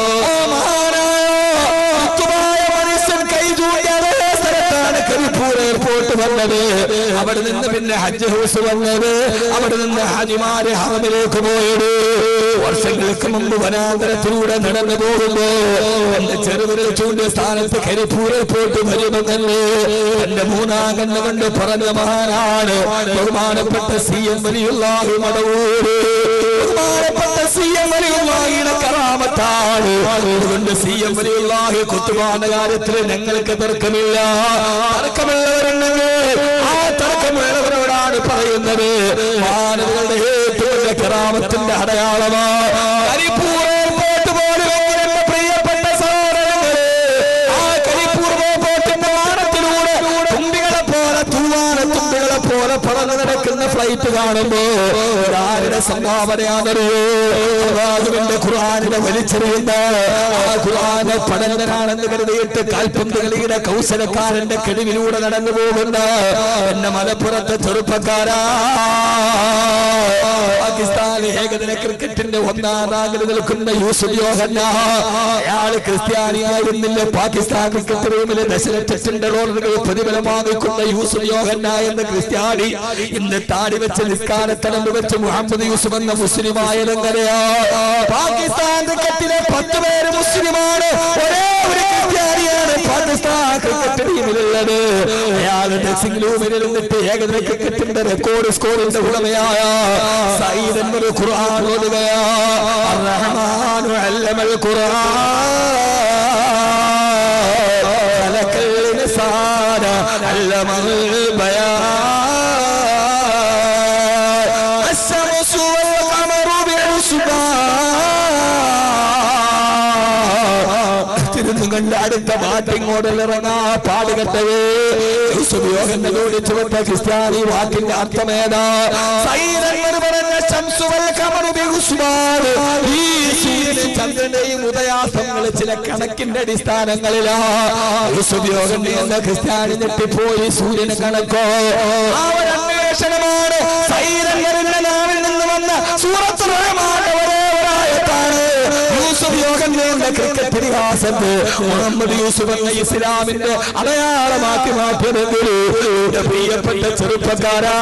കരിപ്പൂർ എയർപോർട്ട് വന്നത്. അവിടെ നിന്ന് പിന്നെ ഹജ്ജ് ഹൗസ് വന്നത്. അവിടെ നിന്ന് ഹാജിമാരെ ഹറമിലേക്ക് പോയത്. വർഷങ്ങൾക്ക് മുമ്പ് വനാന്തരത്തിലൂടെ നടന്നു പോകുമ്പോ എന്റെ ചെറുവിരൽ ചൂണ്ടിയ സ്ഥാനത്ത് കരിപ്പൂർ എയർപോർട്ട് വരുമെന്നല്ലേ എന്റെ മൂന്നാം കണ്ണുകൊണ്ട് പറഞ്ഞ മഹാനാണ് ബഹുമാനപ്പെട്ട സി എം വലിയുള്ളാഹി മടവൂര്. ബഹുമാനപ്പെട്ട സി എം വലിയുള്ളാഹിയുടെ കറാമത്താണ്. അതുകൊണ്ട് സി എം വലിയുള്ളാഹി കുത്തുബാന്റെ കാര്യത്തിൽ ഞങ്ങൾക്ക് തർക്കമില്ല. തർക്കമുള്ളവരുണ്ടെങ്കിൽ ആ തർക്കമുള്ളവരോടാണ് പറയുന്നത്. മാനവരുടെ ഏറ്റവും വലിയ കറാമത്തിന്റെ അടയാളമാണ് കരിപ്പൂർ എയർപോർട്ട് പോലും. എന്റെ പ്രിയപ്പെട്ട സഹോദരങ്ങളെ, ആ കരിപ്പൂർ എയർപോർട്ടിന്റെ വാനത്തിലൂടെ തുമ്പികളെ പോലെ തൂവാന തുമ്പികളെ പോലെ പറന്നു നടക്കുന്ന ഫ്ലൈറ്റ് കാണുമ്പോ ആരുടെ സംഭാവനയാണറിയോ? അല്ലാഹുവിന്റെ ഖുർആനിനെ വലിച്ചെറിയുന്ന ആ ഖുർആനെ പഠനനാണെന്ന് കരുതിയിട്ട് കാൽപന്ത് കളിയുടെ കൗശലക്കാരന്റെ കെടിവിലൂടെ നടന്നു പോകുന്ന എന്നെ മലപ്പുറത്തെ ചെറുപ്പക്കാരാ, പാകിസ്ഥാൻ ഏകദിന ക്രിക്കറ്റിന്റെ ഒന്നാം റാങ്കിൽ നിൽക്കുന്ന യൂസുഫ് യോഹന്ന, അയാള് ക്രിസ്ത്യാനിയായിരുന്നില്ല. പാകിസ്ഥാൻ ക്രിക്കറ്റ് ടീമിലെ ദശലക്ഷത്തിന്റെ ഡോളറുകൾ പ്രതിഫലം വാങ്ങിക്കുന്ന യൂസുഫ് യോഹന്ന എന്ന ക്രിസ്ത്യാനി ഇന്ന് താടി വെച്ച് നിസ്കാരത്തടമ്പ് വെച്ച് മുഹമ്മദ് യൂസുഫ് എന്ന മുസ്ലിമായതെങ്ങനെയാ? പാകിസ്ഥാൻ ക്രിക്കറ്റിലെ പത്ത് പേര് മുസ്ലിമാണ്, ഒരേ ഒരു ക്രിസ്ത്യാനിയാണ് പാകിസ്ഥാൻ ക്രിക്കറ്റ് ടീമിലുള്ളത്. അയാൾ ഡ്രസ്സിംഗ് റൂമിൽ ഇരുന്നിട്ട് ഏകദിന ക്രിക്കറ്റിന്റെ റെക്കോർഡ് സ്കോറിന്റെ ഉടമയായ സയ്യിദ് എന്നൊരു ഖുർആൻ ഓതുകയാ. അർറഹ്മാനു അല്ലമൽ ഖുർആൻ ഖലഖൽ ഇൻസാന അല്ലമൽ ബയാൻ അശ്ശംസു വൽ ഖമറു ബിഉസ്ബാൻ. കണ്ട അടുത്ത ബാറ്റിംഗ് മോഡൽ ഇറങ്ങാ പാടുകെട്ടവേ യൂസുഫ് യോഹന്നോട് ചുവട്ട ക്രിസ്ത്യാനി വാക്കിന്റെ അർത്ഥമേതാ? പറഞ്ഞ ശംസു വൽ ഖമറു ബിഉസ്ബാൻ. ഈ സൂര്യനും ചന്ദ്രന്റെയും ഉദയാസ്തങ്ങൾ ചില കണക്കിന്റെ അടിസ്ഥാനങ്ങളിലാ. യൂസുഫ് യോഹന്ന എന്ന ക്രിസ്ത്യാനി ഞെട്ടിപ്പോയി. സൂര്യന് കണക്കോ? അവരന്വേഷണമാണ്. സൈരങ്ങളുടെ നാവിൽ നിന്ന് വന്ന സൂറത്തുൽ റഹ്മാന്റെ ഒരേ ഒരായത്താണ് യൂസുഫ് യോഹന്ന എന്ന ക്രിക്കറ്റ് ഇതിഹാസത്തെ മുഹമ്മദ് യൂസുഫ് എന്ന ഇസ്ലാമിന്റെ അടയാളമാക്കി മാറ്റിയതെങ്കിൽ പ്രിയപ്പെട്ട ചെറുപ്പക്കാരാ,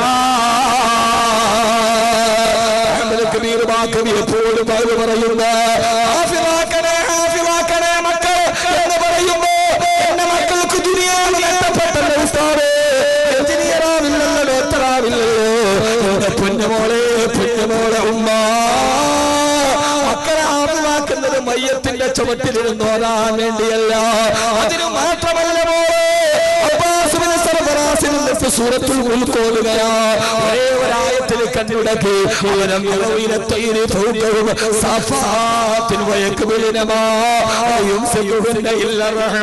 എപ്പോഴും പറയുന്ന ഹാഫിളാക്കണേ ഹാഫിളാക്കണേ മക്കൾ എന്ന് പറയുമ്പോ എന്റെ മക്കൾക്ക് ദുനിയാവ് നഷ്ടപ്പെട്ടല്ലോ ഉസ്താദേ. എഞ്ചിനീയറാവില്ലല്ലോ, ഡോക്ടറാവില്ലല്ലോ. എന്റെ പൊന്നുമോളെ പൊന്നുമോളെ ഉമ്മ, മക്കളെ ഹാഫിളാക്കുന്നത് മയ്യത്തിന്റെ ചുവട്ടിലിരുന്ന് ഓതാൻ വേണ്ടിയല്ല. അതിനു മാത്രമല്ല മോളെ, സൂറത്തുൽ മുൽക്ക് ഓതുകയാ. ഒരേ ഒരായത്തിൽ കണ്ണുടക്കി അവനം യൗയിലത്തൈരി ഫൗഖഹും സഫാത്തിൻ വയക്ബിലിനമാ യുംസികുഹുന്ന ഇല്ല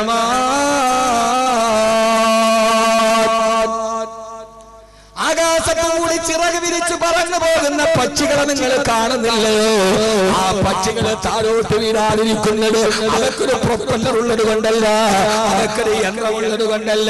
റഹ്മാൻ. ആകാശത്ത് കൂടി ചിറക് വിരിച്ച് പറന്നു പോകുന്ന പക്ഷികളെ നിങ്ങൾ കാണുന്നില്ലയോ? ആ പക്ഷികളെ താഴോട്ട് വീഴാതിരിക്കുന്നത് അതൊക്കൊരു പ്രൊപ്പല്ലർ ഉള്ളത് കൊണ്ടല്ല, അതൊക്കൊരു യന്ത്രമുള്ളത് കൊണ്ടല്ല.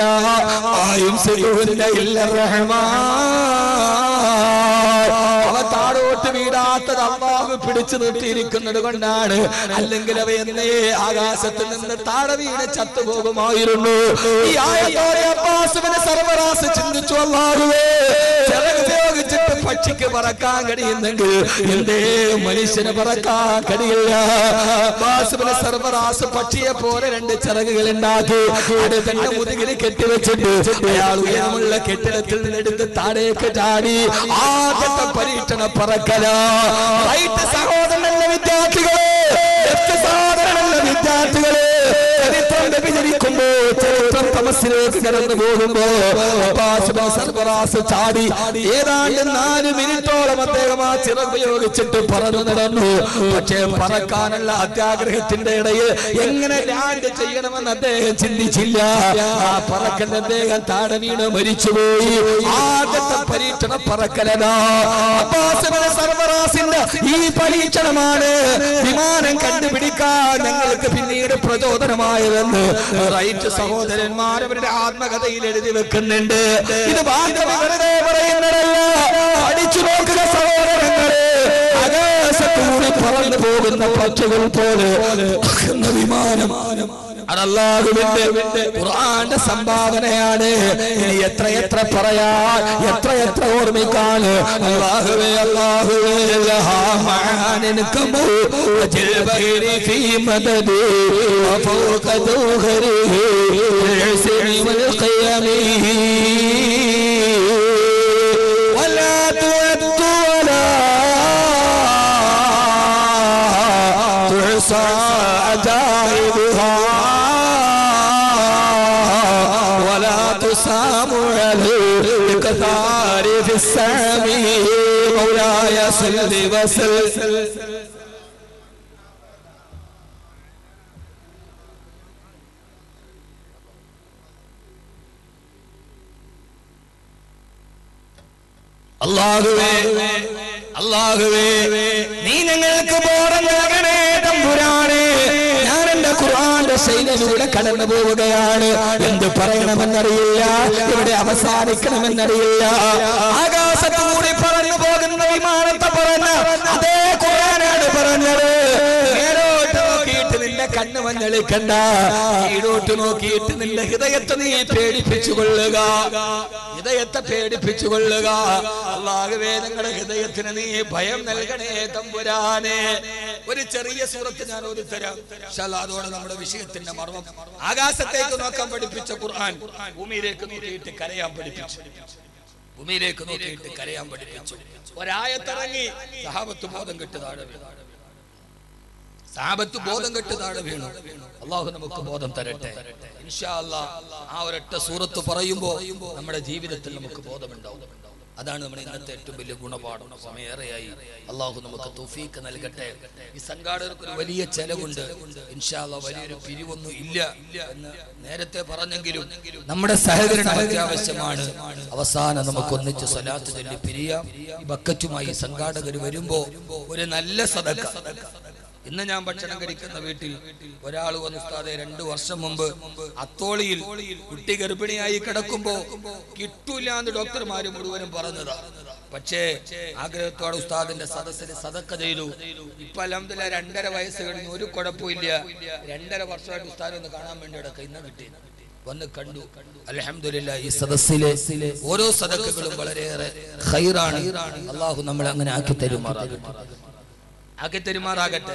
അവ താഴോട്ട് വീഴാത്തത് അല്ലാഹു പിടിച്ചു നിർത്തിയിരിക്കുന്നത് കൊണ്ടാണ്. അല്ലെങ്കിൽ അവ എന്നേ ആകാശത്ത് നിന്ന് താഴെ വീണ് ചത്തുപോകുമായിരുന്നു. ഈ ആയത്തോടെ അബ്ബാസുവിനെ സർവറാസ് ചിന്തിച്ചു, അല്ലാഹുവേ ചിറക് ഉപയോഗിച്ചിട്ട് പക്ഷിക്ക് പറക്കാൻ കഴിയുന്നെങ്കിൽ എന്തേ മനുഷ്യന് പറക്കാൻ കഴിയില്ല? അബ്ബാസുവിനെ സർവറാസ് പക്ഷിയെ പോലെ രണ്ട് ചിറകുകൾ ഉണ്ടാക്കി അത് തന്നെ മുതുകിൽ കെട്ടിവെച്ചിട്ട് അയാൾ ഉയരമുള്ള കെട്ടിടത്തിൽ നിന്നെടുത്ത് താഴേക്ക് ചാടി ആദ്യത്തെ പരീക്ഷണ പറക്കല. റൈറ്റ് സഹോദരനല്ല വിദ്യാർത്ഥികളെ, ലെഫ്റ്റ് സഹോദരനല്ല വിദ്യാർത്ഥികളെ. ചരിത്രം വ്യഭിചരിക്കുമ്പോ, ചരിത്രം തമസ്സിലേക്ക് കടന്നു പോകുമ്പോ സർവറാസ് ചാടി ഏതാണ്ട് നാല് മിനിറ്റോളം അദ്ദേഹം ആ ചിറക് ഉപയോഗിച്ചിട്ട് പറന്നു നടന്നു. പക്ഷേ പറക്കാനുള്ള അത്യാഗ്രഹത്തിന്റെ ഇടയിൽ എങ്ങനെ ലാൻഡ് ചെയ്യണമെന്ന് അദ്ദേഹം ചിന്തിച്ചില്ല. ആ പറക്കൽ അദ്ദേഹം താഴെ വീണ് മരിച്ചുപോയി. ആദ്യത്തെ പരീക്ഷണ പറക്കലതാ. അബ്ബാസുബ്നു സർവറാസിന്റെ ഈ പരീക്ഷണമാണ് വിമാനം കണ്ടുപിടിക്കാൻ ഞങ്ങൾക്ക് പിന്നീട് പ്രചോദനമായതെന്ന് റൈറ്റ് സഹോദരന്മാർ അവരുടെ ആത്മകഥയിൽ എഴുതി വെക്കുന്നുണ്ട്. ഇത് വെറുതെ പറയുന്നതല്ല, പഠിച്ചു നോക്കുക സഹോദരങ്ങളെ. ആകാശത്തൂടെ പറന്നു പോകുന്ന പക്ഷികൾ പോലെ വിമാനം അല്ലാഹുവിന്റെ ഖുർആന്റെ സംഭാവനയാണ്. ഇനി എത്ര എത്ര പറയാൻ, എത്ര എത്ര ഓർമ്മിക്കാൻ. അല്ലാഹുവേ അല്ലാഹുവേ ലഹാമാനകമു വജൽ ബൈരി ഫീ മദദി വഫൗക ദൗഹരി ഇസ്നി വൽ ഖിയമി വലാ തുഅദ്ദു വലാ തുഹസാ അജായിബുഹാ الكثار في السامي مولاي صل وسلم. അല്ലാഹുവേ അല്ലാഹുവേ നീ ഞങ്ങൾക്ക് ബോധം നൽകണേ തമ്പുരാനെ. ഞാൻ എന്റെ ഖുർആന്റെ ശൈലിയിലൂടെ കടന്നു പോവുകയാണ്. എന്ത് പറയണമെന്നറിയില്ല, ഇവിടെ അവസാനിക്കണമെന്നറിയില്ല. ആകാശത്തുകൂടി പറന്നു പോകുന്ന വിമാനത്തെ പറഞ്ഞ അതേ ഖുർആനാണ് പറഞ്ഞത്. നേരോട്ട് നോക്കിയിട്ട് നിന്റെ കണ്ണ് മഞ്ഞളിക്കണ്ട, കീഴോട്ട് നോക്കിയിട്ട് നിന്റെ ഹൃദയത്തെ നീ പേടിപ്പിച്ചു കൊള്ളുക, ഹൃദയത്തെ പേടിപ്പിച്ചു കൊള്ളുക. അല്ലാഹുവേ ഞങ്ങളുടെ ഹൃദയത്തിന് നീ ഭയം നൽകണേ തമ്പുരാനെ. ഒരു ചെറിയ സൂറത്ത് ഞാൻ ഓതിത്തരാം. അതോടെ നമ്മുടെ വിഷയത്തിന്റെ മർമ്മം. ആകാശത്തേക്ക് നോക്കാൻ പഠിപ്പിച്ച ഖുർആൻ ഭൂമിയിലേക്ക് നോക്കിയിട്ട് കരയാൻ പഠിപ്പിച്ചു. ഭൂമിയിലേക്ക് നോക്കിയിട്ട് കരയാൻ പഠിപ്പിച്ചു. ഒരായത്തിറങ്ങി സഹാബത്ത് ബോധം കെട്ട് താഴെ വീണു. സഹാബത്ത് ബോധം കെട്ട് താഴെ വീണു. അല്ലാഹു നമുക്ക് ബോധം തരട്ടെ ഇൻഷാ അല്ലാഹ്. ആ ഒരൊറ്റ സൂറത്ത് പറയുമ്പോ നമ്മുടെ ജീവിതത്തിൽ നമുക്ക് ബോധമുണ്ടാവും. അതാണ് നമ്മുടെ ഇന്നത്തെ ഏറ്റവും വലിയ ഗുണപാഠം. സമയേറെയായി. അല്ലാഹു നമുക്ക് തൗഫീഖ് നൽകട്ടെ. ഈ സംഘാടകർക്ക് ഒരു വലിയ ചെലവുണ്ട്. ഇൻഷാ അല്ലാഹ് വലിയൊരു പിരിവൊന്നും ഇല്ല എന്ന് നേരത്തെ പറഞ്ഞെങ്കിലും നമ്മുടെ സഹകരണം അത്യാവശ്യമാണ്. അവസാനം നമുക്ക് ഒന്നിച്ച് സ്വലാത്ത് ചൊല്ലി പിരിയാം. ഈ ബക്കറ്റുമായി സംഘാടകർ വരുമ്പോ ഒരു നല്ല സദഖ. ഇന്ന് ഞാൻ ഭക്ഷണം കഴിക്കുന്ന വീട്ടിൽ ഒരാൾ വന്ന് ഉസ്താദെ രണ്ടു വർഷം മുമ്പ് അത്തോളിയിൽ കുട്ടി ഗർഭിണിയായി കിടക്കുമ്പോ കിട്ടൂല എന്ന് ഡോക്ടർമാര് മുഴുവനും പറഞ്ഞതാ. പക്ഷേ ആഗ്രഹത്തോടെ ഉസ്താദിന്റെ സദസ്സിൽ സദക്ക ചെയ്തു. ഇപ്പൊ അൽഹംദുലില്ലാഹ് രണ്ടര വയസ്സ് കഴിഞ്ഞു, ഒരു കുഴപ്പമില്ല. രണ്ടര വർഷമായിട്ട് ഉസ്താദ് ഒന്ന് കാണാൻ വേണ്ടി കിടക്ക. ഇന്ന് കിട്ടി, വന്ന് കണ്ടു. അൽഹംദുലില്ലാഹ് ഈ സദസ്സിലെ ഓരോ സദക്കകളും വളരെയേറെ ഖൈറാണ്. അല്ലാഹു നമ്മളെ അങ്ങനെ ആക്കി തരുമാറാകട്ടെ, ആക്കി തരുമാറാകട്ടെ.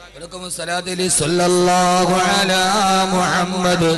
സല്ലല്ലാഹു അലാ മുഹമ്മദ്.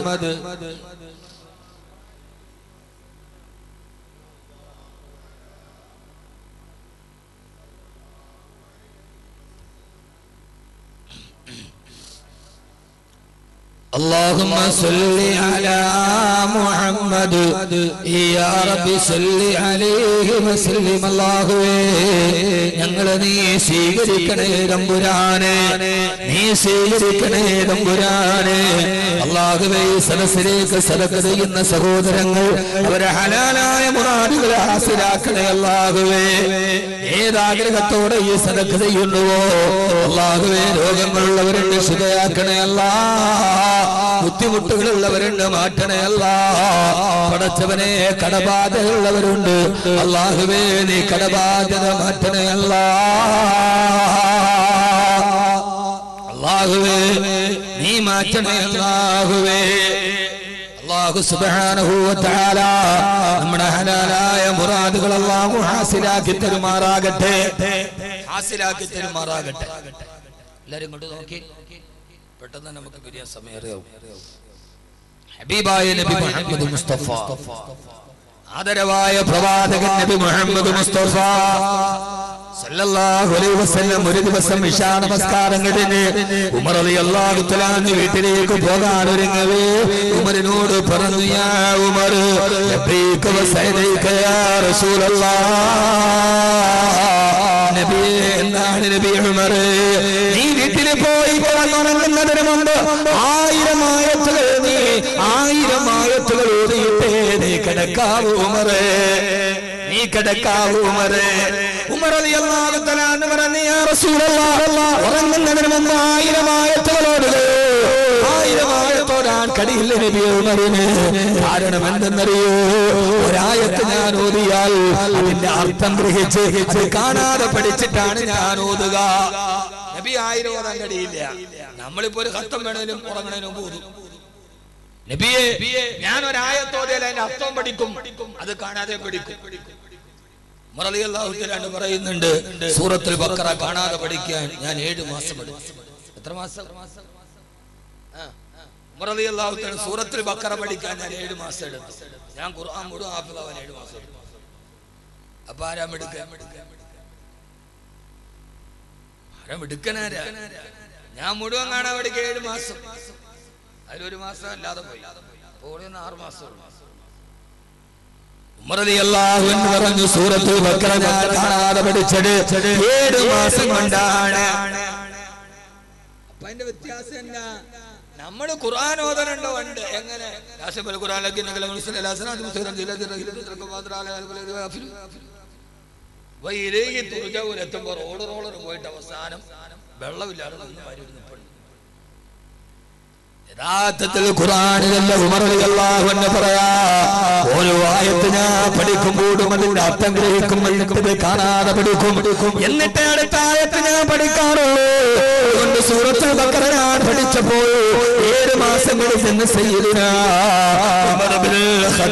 اللهم صل على محمد يا رب صل عليه وسلم. അല്ലാഹുവേ ഞങ്ങളെ നീ സ്വീകരിക്കണേ തമ്പുരാനെ, നീ സ്വീകരിക്കണേ തമ്പുരാനെ. അല്ലാഹുവേ സദസ്സിലേക്ക് സദഖ ചെയ്യുന്ന സഹോദരങ്ങൾ അവരെ ഹലാലായ മുറാദുകളെ ഹാസിലാക്കണേ അല്ലാഹുവേ. ഏതാഗ്രഹത്തോടെ ഈ സദഖ ചെയ്യുന്നുവോ അല്ലാഹുവേ രോഗങ്ങളുള്ളവരുണ്ട് ശുദ്ധയാക്കണേ അല്ലാഹ്. ബുദ്ധിമുട്ടുകളുള്ളവരുണ്ട് മാറ്റണേ അല്ലാഹ്. പടച്ചവനെ കടബാധയുള്ളവരുണ്ട് അല്ലാഹുവേ നീ കടബാധ്യത മാറ്റണേ അല്ലാഹ്. അല്ലാഹുവേ നീ മാറ്റണേ അല്ലാഹുവേ. അല്ലാഹു സുബ്ഹാനഹു വ തആല നമ്മുടെ ഹലാലായ മുറാദുകൾ അല്ലാഹു ഹാസിലാക്കി തരുമാറാകട്ടെ, ഹാസിലാക്കി തരുമാറാകട്ടെ. എല്ലാരും കൊണ്ട് നോക്കി പെട്ടെന്ന് നമുക്ക് പിരിയാൻ സമയം. ഹബീബായ നബി മുഹമ്മദ് മുസ്തഫ, ആദരവായ പ്രവാചകൻ നബി മുഹമ്മദ് മുസ്തഫ സല്ലല്ലാഹു അലൈഹി വസല്ലം ഒരു ദിവസം ഇശാ നമസ്കാരം കഴിഞ്ഞ് ഉമർ റളിയല്ലാഹു തആല വീട്ടിലേക്ക് പോകാൻ ഒരുങ്ങവേ ഉമറിനോട് പറഞ്ഞു, യാ ഉമർ ലബ്ബൈക വ സഅദൈക യാ റസൂലല്ലാഹ്. നബിയേ, എന്താണ് നബി ഉമർ, നീ വീട്ടിൽ പോയി കിടന്നുറങ്ങുന്നതിന് മുമ്പ് ആയിരം ആയത്തുകൾ നീ ആയിരം ആയത്തുകൾ ഓതിയിട്ടേ നീ കിടക്കാവൂ ഉമറേ, നീ കിടക്കാവൂ ഉമറേ. ഉമർ റളിയല്ലാഹു തആല അൻഹു പറഞ്ഞു, യാ റസൂലല്ലാഹ്, ഉറങ്ങുന്നതിന് മുമ്പ് ആയിരം ആയത്തുകൾ ഓതുക. ആയിരം ആയത്തോടാൻ കഴിയില്ല നബി ഉമറിന്. കാരണം എന്തെന്നറിയോ, ഒരായത്ത് ഞാൻ ഓതിയാൽ അതിന്റെ അർത്ഥം ഗ്രഹിച്ച് അത് കാണാതെ പഠിച്ചിട്ടാണ് ഞാൻ ഓതുക. നബി ആയിരം ഓതാൻ കഴിയില്ല. നമ്മളിപ്പോ ഒരു ഖത്തം വേണേലും ഉറങ്ങണേനും ഓതും. നബിയെ, ഞാൻ ഒരായത്ത് ഓതിയാൽ അതിന്റെ അർത്ഥം പഠിക്കും, അത് കാണാതെ പഠിക്കും. ഉമർ റളിയല്ലാഹു തആല പറയുന്നുണ്ട്, സൂറത്തുൽ ബഖറ കാണാതെ പഠിക്കാൻ ഞാൻ ഏഴ് മാസം എടുത്തു. എത്ര മാസം? ഉമർ റളിയല്ലാഹു തആല സൂറത്തുൽ ബഖറ പഠിക്കാൻ ഞാൻ ഏഴ് മാസം എടുത്തു. ഞാൻ ഖുർആൻ മുഴുവൻ ഹാഫിളാവാൻ ഏഴ് മാസം എടുത്തു. അപ്പൊ ആരാ മിടുക്കൻ? ആരാ മിടുക്കനാരാ? ഞാൻ മുഴുവൻ കാണാൻ പഠിക്കാൻ ഏഴ് മാസം, അതിലൊരു മാസം അല്ലാതെ പോയി. പോളിന്ന് ആറ് മാസം. ഉമർ റളിയല്ലാഹു അൻഹു പറഞ്ഞു, സൂറത്തുൽ ബഖറ ഞാൻ കാണാതെ പഠിച്ചത് ഏഴ് മാസം കൊണ്ടാണ്. അപ്പൊ അതിന്റെ വ്യത്യാസം എന്നാ? നമ്മള് ഖുർആൻ ഓതനുണ്ടോ? ഉണ്ട്. എങ്ങനെ? വൈരേകി തുറജൂരെത്തുമ്പോ റോഡ് റോളർ പോയിട്ട് അവസാനം വെള്ളമില്ലാതെ നിന്ന് വരുന്നുണ്ട്. യഥാർത്ഥത്തിൽ ഖുർആനിലെ ഉമർ റളിയല്ലാഹു അൻഹു പറയാ, ഒരു ആയത്ത് ഞാൻ പഠിക്കുമ്പോഴും അതിന്റെ അർത്ഥം ഗ്രഹിക്കുമ്പോൾ കാണാതെ പഠിക്കും, എന്നിട്ട് അടുത്ത ആയത്ത് ഞാൻ പഠിക്കാറുള്ളൂ. അതുകൊണ്ട് സൂറത്തുൽ ബഖറ ഞാൻ പഠിച്ചപ്പോൾ ഏഴ് മാസങ്ങളിൽ നിന്ന് സയ്യിദുനാ ഉമർ ഇബ്നുൽ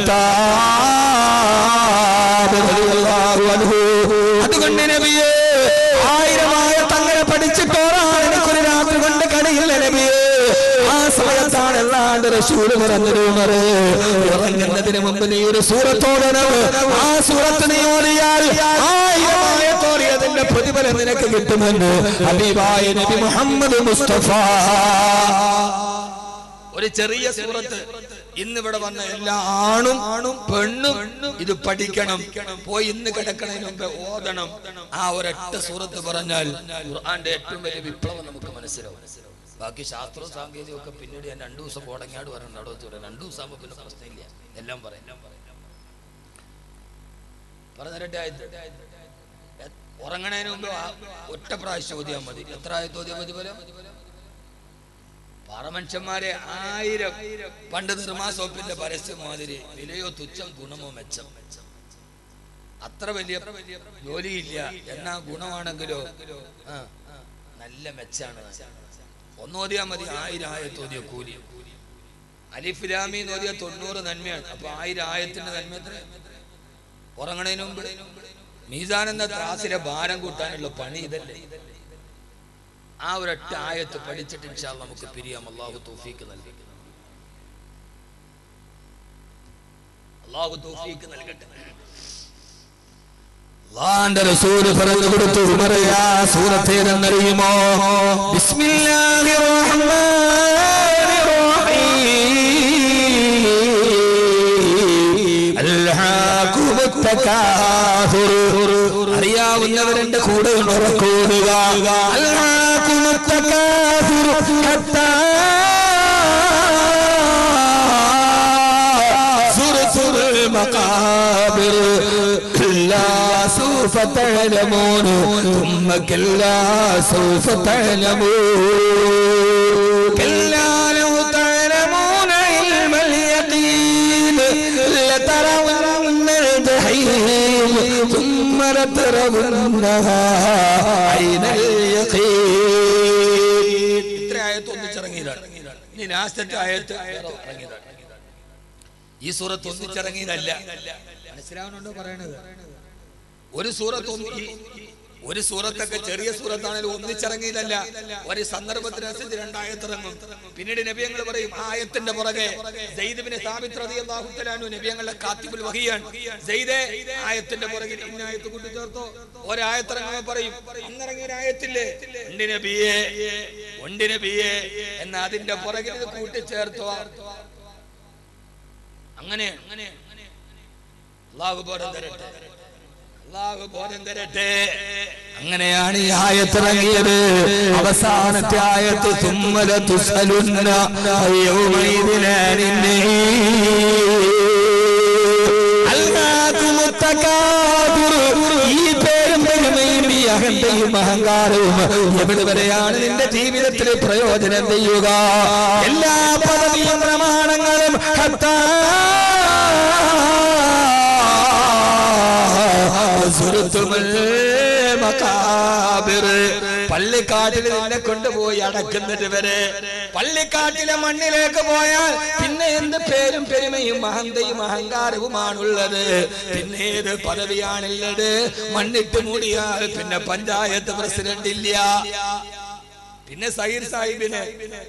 ഖത്താബ് റളിയല്ലാഹു അൻഹു അതുകൊണ്ട് നബിയേ ആയിരം ആയത്ത് അങ്ങനെ പഠിച്ചിട്ടോറാണ് എനിക്കൊരു രാത്രി കൊണ്ട് കഴിയില്ല നബിയേ. ആ സമയത്താണ് അല്ലാണ്ട് റസൂൽ പറഞ്ഞത്, ഉമറേ ഉറങ്ങുന്നതിന് മുമ്പ് നീ ഒരു സൂറത്തോടണം, ആ സൂറത്ത് നീ ഓതിയാൽ ആയിരം ആയത്തോറിയതിന്റെ പ്രതിഫലം നിനക്ക് കിട്ടുമെന്ന് ഹബീബായ നബി മുഹമ്മദ് മുസ്തഫ. ഒരു ചെറിയ സൂറത്ത് ഇന്നിവിടെ വന്ന എല്ലാ ആണും പെണ്ണും ഇത് പഠിക്കണം, പോയി ഇന്ന് കിടക്കണതിന് മുമ്പ് ഓതണം. ആ ഒരൊറ്റ സൂറത്ത് പറഞ്ഞാൽ ഖുർആന്റെ ഏറ്റവും വലിയ വിപ്ലവം നമുക്ക് മനസ്സിലാവും. ബാക്കി ശാസ്ത്രവും സാങ്കേതികവും ഒക്കെ പിന്നീട് ഞാൻ രണ്ടു ദിവസം കോടങ്ങാട് പറഞ്ഞു അവിടെ വെച്ച് പറയാം. രണ്ടു ദിവസം ആകുമ്പോൾ പിന്നെ പ്രശ്നമില്ല, എല്ലാം പറയാം. പറഞ്ഞിട്ട് ഉറങ്ങണതിന് മുമ്പ് ഒറ്റ പ്രാവശ്യം ഓതിയാൽ മതി. എത്ര ആയത്ത് ഓതിയാൽ മതി പോലെ പാറമനുഷ്യന്മാരെ ആയിരം പണ്ട് നിർമാസോപ്പിന്റെ പരസ്യം മാതിരി വിലയോ തുച്ഛം ഗുണമോ മെച്ചം. അത്ര വലിയ ജോലിയില്ല, എന്നാ ഗുണമാണെങ്കിലോ ആ നല്ല മെച്ചാണ്. ഒന്നോതിയാ മതി ആയിരം ആയത്തോതിയ കൂലി. അലിഫ് ലാം മീം ഓതിയ തൊണ്ണൂറ് നന്മയാണ്. അപ്പൊ ആയിരം ആയത്തിന്റെ നന്മ എത്ര? ഉറങ്ങണതിന് മുമ്പ് മീസാൻ എന്ന ത്രാസിലെ ഭാരം കൂട്ടാനുള്ള പണി ഇതല്ലേ. ആ ഒരൊറ്റ ആയത്ത് പഠിച്ചിട്ട് ഇൻഷാ അല്ലാഹ് നമുക്ക് പിരിയാം. അല്ലാഹു തൗഫീഖ് നൽകി, അല്ലാഹു തൗഫീഖ് നൽകട്ടെ. അല്ലാഹുവിന്റെ റസൂൽ പറഞ്ഞു കൊടുത്തു, ഉമറേ ആ സൂറത്ത് ഏതെന്നറിയുമോ? ബിസ്മില്ലാഹിർ റഹ്മാനിർ റഹീം അൽഹാകുമുത് തകാസുർ. അറിയാവുന്നവരുടെ കൂടെ ഉറക്കുക. അൽഹാകുമുത് തകാസുർ ഹത്താ സുർസുൽ മഖാബിർ കല്ലാ സൗഫ തഅലമൂൻ ثم കല്ലാ സൗഫ തഅലമൂൻ കല്ലാ ലൗ തഅലമൂന ഇൽമൽ യഖീൻ ലതറവുന്നൽ ജഹീം ثم ലതറവുന്നഹാ ഐനൽ യഖീൻ. ഇത്ര ആയത്ത് ഒന്നിച്ചിറങ്ങിയതാണ്. ഇനി ലാസ്റ്റത്തെ ആയത്ത് ഇറങ്ങിയതാണ്. ഈ സൂറത്ത് ഒന്നിച്ചിറങ്ങിയതല്ല. മനസ്സിലാവുന്നുണ്ടോ പറയണത്? ഒരു സൂറത്ത് ഒരു സൂറത്തൊക്കെ ചെറിയ സൂറത്താണെങ്കിലും ഒന്നിച്ചിറങ്ങിയതല്ല. ഒരു സന്ദർഭത്തിനനുസരിച്ച് രണ്ടായത്തിറങ്ങും. പിന്നീട് നബിയങ്ങൾ പറയും ആയത്തിന്റെ പുറകെ സയ്യിദ് ഇബ്നു സാബിത്ത് റളിയല്ലാഹു തആല അൻഹു നബിയങ്ങളുടെ കാത്തിബുൽ വഹിയാണ്. സയ്യിദേ ആയത്തിന്റെ പുറകിൽ ഇന്ന ആയത്ത് കൂട്ടിച്ചേർത്തോ. ഒരായത്തിറങ്ങുമ്പോൾ പറയും അന്നിറങ്ങിയ ആയത്തില്ലേ ഉണ്ട് നബിയേ ഉണ്ട് നബിയേ എന്ന അതിന്റെ പുറകിൽ ഇത് കൂട്ടിച്ചേർത്തോ. അങ്ങനെ അല്ലാഹു ബോധം തരട്ടെ, അല്ലാഹു ബോധം തരട്ടെ. അങ്ങനെയാണ് ഈ ആയത്തിറങ്ങിയത്. അവസാനത്തെ ആയത്ത് ثم لتسألن يومئذ عن النعيم التكاثر. ഈ പേരും പെരുമയും ഈ അഹന്തയും അഹങ്കാരവും എവിടെ വരെയാണ് നിന്റെ ജീവിതത്തിൽ പ്രയോജനം ചെയ്യുക? എല്ലാ പദവിയും പ്രമാണങ്ങളും പള്ളിക്കാട്ടിൽ നിന്നെ കൊണ്ടുപോയി അടക്കുന്നത് വരെ. പള്ളിക്കാട്ടിലെ മണ്ണിലേക്ക് പോയാൽ പിന്നെ എന്ത് പേരും പെരുമയും അഹന്തയും അഹങ്കാരവുമാണുള്ളത്? പിന്നെ ഏത് പദവിയാണുള്ളത്? മണ്ണിട്ട് മൂടിയാൽ പിന്നെ പഞ്ചായത്ത് പ്രസിഡന്റ് ഇല്ല, പിന്നെ സയ്യിദ് സാഹിബിന്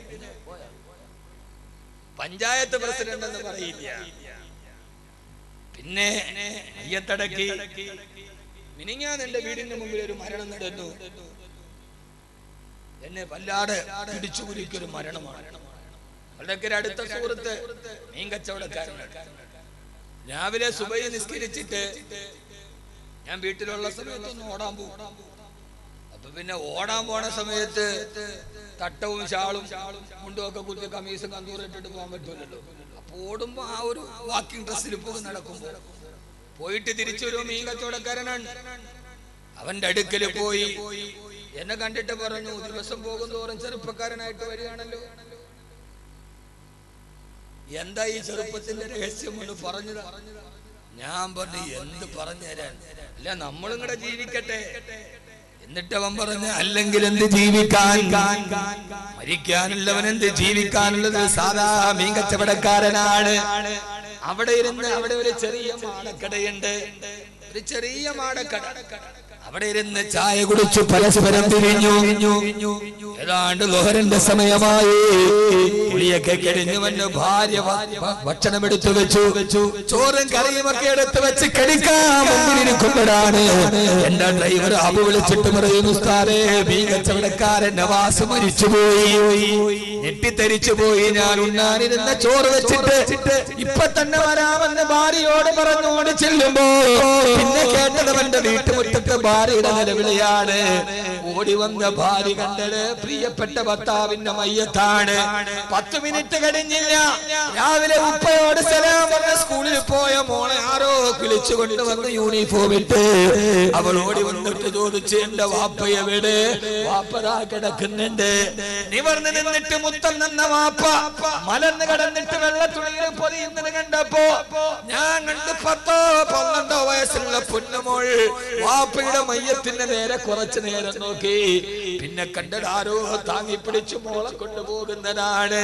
പഞ്ചായത്ത് പ്രസിഡന്റ് എന്ന് പറയില്ല. പിന്നെ അയ്യത്തടക്കി മിനിങ്ങാൻ എന്റെ വീടിന്റെ മുമ്പിൽ ഒരു മരണം നടന്നു. എന്നെ വല്ലാതെ പിടിച്ചു കുലിക്കൊരു മരണമാണ്. അതൊക്കെ അടുത്ത സുഹൃത്ത് മീൻ കച്ചവടക്കാരനാണ്. രാവിലെ സുബഹി നിസ്കരിച്ചിട്ട് ഞാൻ വീട്ടിലുള്ള സമയത്തൊന്ന് ഓടാൻ പോകും. അപ്പൊ പിന്നെ ഓടാൻ പോണ സമയത്ത് തട്ടവും ഷാളും മുണ്ടും ഒക്കെ കുത്തി കമീസും കന്തൂറും ഇട്ടിട്ട് പോകാൻ പറ്റൂലല്ലോ. അപ്പൊ ഓടുമ്പോ ആ ഒരു വാക്കിംഗ് ഡ്രസ്സിൽ പോകും. നടക്കുമ്പോ പോയിട്ട് തിരിച്ചൊരു മീൻ കച്ചവടക്കാരനാണ്. അവന്റെ അടുക്കൽ പോയി. എന്നെ കണ്ടിട്ട് പറഞ്ഞു, ദിവസം പോകും തോറും ചെറുപ്പക്കാരനായിട്ട് വരികയാണല്ലോ, എന്താ ഈ ചെറുപ്പത്തിന്റെ രഹസ്യം എന്ന് പറഞ്ഞതാ. ഞാൻ പറഞ്ഞു, എന്ത് പറഞ്ഞു തരാൻ, അല്ല നമ്മളും കൂടെ ജീവിക്കട്ടെ. എന്നിട്ട് അവൻ പറഞ്ഞു, അല്ലെങ്കിൽ എന്ത് ജീവിക്കാൻ, മരിക്കാനുള്ളവൻ എന്ത് ജീവിക്കാനുള്ളത്. സാധാ മീൻ കച്ചവടക്കാരനാണ്. അവിടെ ഇരുന്ന് അവിടെ ഒരു ചെറിയ മാടക്കടയുണ്ട്, ഒരു ചെറിയ മാടക്കട. അവിടെ ഇരുന്ന് ചായ കുടിച്ചു പരസ്പരം പിരിഞ്ഞു. ഏതാണ്ട് ലോഹരന്റെ സമയമായി. കുളിയൊക്കെ കഴിഞ്ഞു വന്ന് ഭാര്യ ഭക്ഷണം എടുത്തു വെച്ചു. ചോറും കറിയും ഒക്കെ എടുത്ത് വെച്ച് കഴിക്കാൻ മുമ്പിലിരിക്കുമ്പോഴാണ് എന്റെ ഡ്രൈവർ അബു വിളിച്ചിട്ട് പറയുന്നു, ഉസ്താദേ, മീൻ കച്ചവടക്കാരൻ നവാസ് മരിച്ചുപോയി. ഞെട്ടിത്തരിച്ചു പോയി. ഞാൻ ഉണ്ണാനിരുന്ന ചോറ് വെച്ചിട്ട് ഇപ്പൊ തന്നെ വരാമെന്ന് ഭാര്യയോട് പറഞ്ഞോട് ചെല്ലുമ്പോ പിന്നെ കേട്ടതവന്റെ വീട്ടുമുറ്റത്ത് ഭാര്യയുടെ നിലവിളിയാണ്. ഓടി വന്ന ഭാര്യ കണ്ടത് പ്രിയപ്പെട്ട ഭർത്താവിന്റെ മയ്യത്താണ്. പത്ത് മിനിറ്റ് കഴിഞ്ഞില്ല, രാവിലെ ഉപ്പയോട് സലാം പറഞ്ഞ സ്കൂളിൽ പോയ മോളെ ആരോ വിളിച്ചു കൊണ്ടുവന്ന് യൂണിഫോം ഇട്ട്. അവൾ ഓടി വന്നിട്ട് ചോദിച്ചു, എന്റെ വാപ്പ എവിടെ? വാപ്പതാ കിടക്കുന്നുണ്ട്. നിവർന്ന് നിന്നിട്ട് മുത്തം നിന്ന വാപ്പ മലർന്ന് കടന്നിട്ട് വെള്ളത്തുണിയിൽ പൊതിയുന്നത് കണ്ടപ്പോ ഞാൻ കണ്ട് പത്തോ പന്ത്രണ്ടോ വയസ്സുള്ള പൊന്നുമോൾ വാപ്പയുടെ മയ്യത്തിന്റെ നേരെ കുറച്ചു നേരം നോക്കി. പിന്നെ കണ്ടത് ആരോ താങ്ങി പിടിച്ചു മോളെ കൊണ്ടുപോകുന്നതാണ്.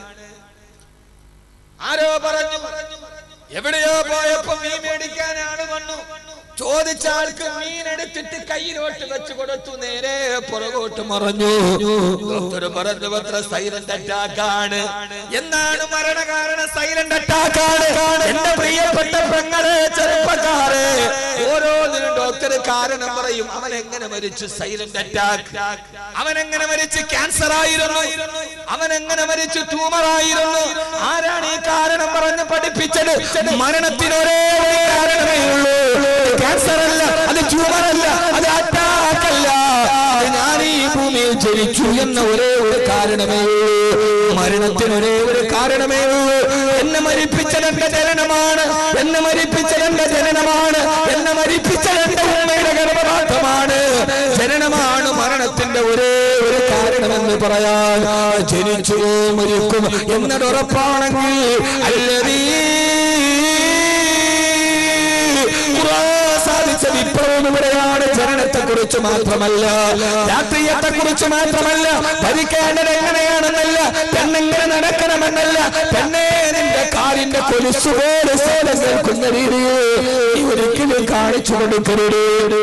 ആരോ പറഞ്ഞു, എവിടെയോ പോയപ്പോ മീൻ മേടിക്കാനാണ് വന്നു. ചോദിച്ച ആൾക്ക് മീൻ എടുത്തിട്ട് കയ്യിലോട്ട് വെച്ചു കൊടുത്തു. നേരെ പുറകോട്ട് മറഞ്ഞു. ഡോക്ടർ പറഞ്ഞു, അത്ര സൈലന്റ് അറ്റാക്ക് ആണ്. എന്നാണ് മരണകാരണം? സൈലന്റ് അറ്റാക്ക് ആണ്. എന്റെ പ്രിയപ്പെട്ട പെങ്ങളെ, ചെറുപ്പക്കാരെ, ഓരോന്നിനും ഡോക്ടർ കാരണം പറയും. അവൻ എങ്ങനെ മരിച്ചു? Silent attack. അവൻ എങ്ങനെ മരിച്ചു? ക്യാൻസർ ആയിരുന്നു. അവൻ എങ്ങനെ മരിച്ചു? ട്യൂമർ ആയിരുന്നു. ആരാണ് ഈ കാരണം പറഞ്ഞ് പഠിപ്പിച്ചത്? മരണത്തിനൊരേ ഒരു കാരണമേ ഉള്ളൂ. ക്യാൻസർ അല്ല, അത് ട്യൂമർ അല്ല, അത് അറ്റാക്ക് അല്ല. ഞാൻ ഈ ഭൂമിയിൽ ജനിച്ചു എന്ന ഒരേ ഒരു കാരണമേ ഉള്ളൂ. മരണത്തിനൊരേ ഒരു കാരണമേ ഉള്ളൂ. എന്നെ മരിപ്പിച്ചത് എന്റെ ജനനമാണ്. എന്നെ മരിപ്പിച്ചത് എന്റെ ജനനമാണ്. എന്നെ മരിപ്പിച്ചത് എന്റെ ഉമ്മയുടെ ഗർഭപാത്രമാണ്. ജനനമാണ് മരണത്തിന്റെ ഒരേ ഒരു കാരണമെന്ന് പറയാൻ. ജനിച്ചുവോ മരിക്കും എന്നതുറപ്പാണെങ്കിൽ അല്ലതീ സാധിച്ചത് ഇപ്പോഴും ഇവിടെയാണ്. ജനനത്തെ കുറിച്ച് മാത്രമല്ല, രാഷ്ട്രീയത്തെ കുറിച്ച് മാത്രമല്ല, ഭരിക്കേണ്ടത് എങ്ങനെയാണെന്നല്ല, പെണ്ണെങ്ങനെ നടക്കണമെന്നല്ല, പെണ്ണെ നിന്റെ കാലിന്റെ കൊലുസുപോലെ സേവനം കേൾക്കുന്ന രീതിയിൽ നീ ഒരിക്കലും കാണിച്ചു കൊടുക്കരുത്.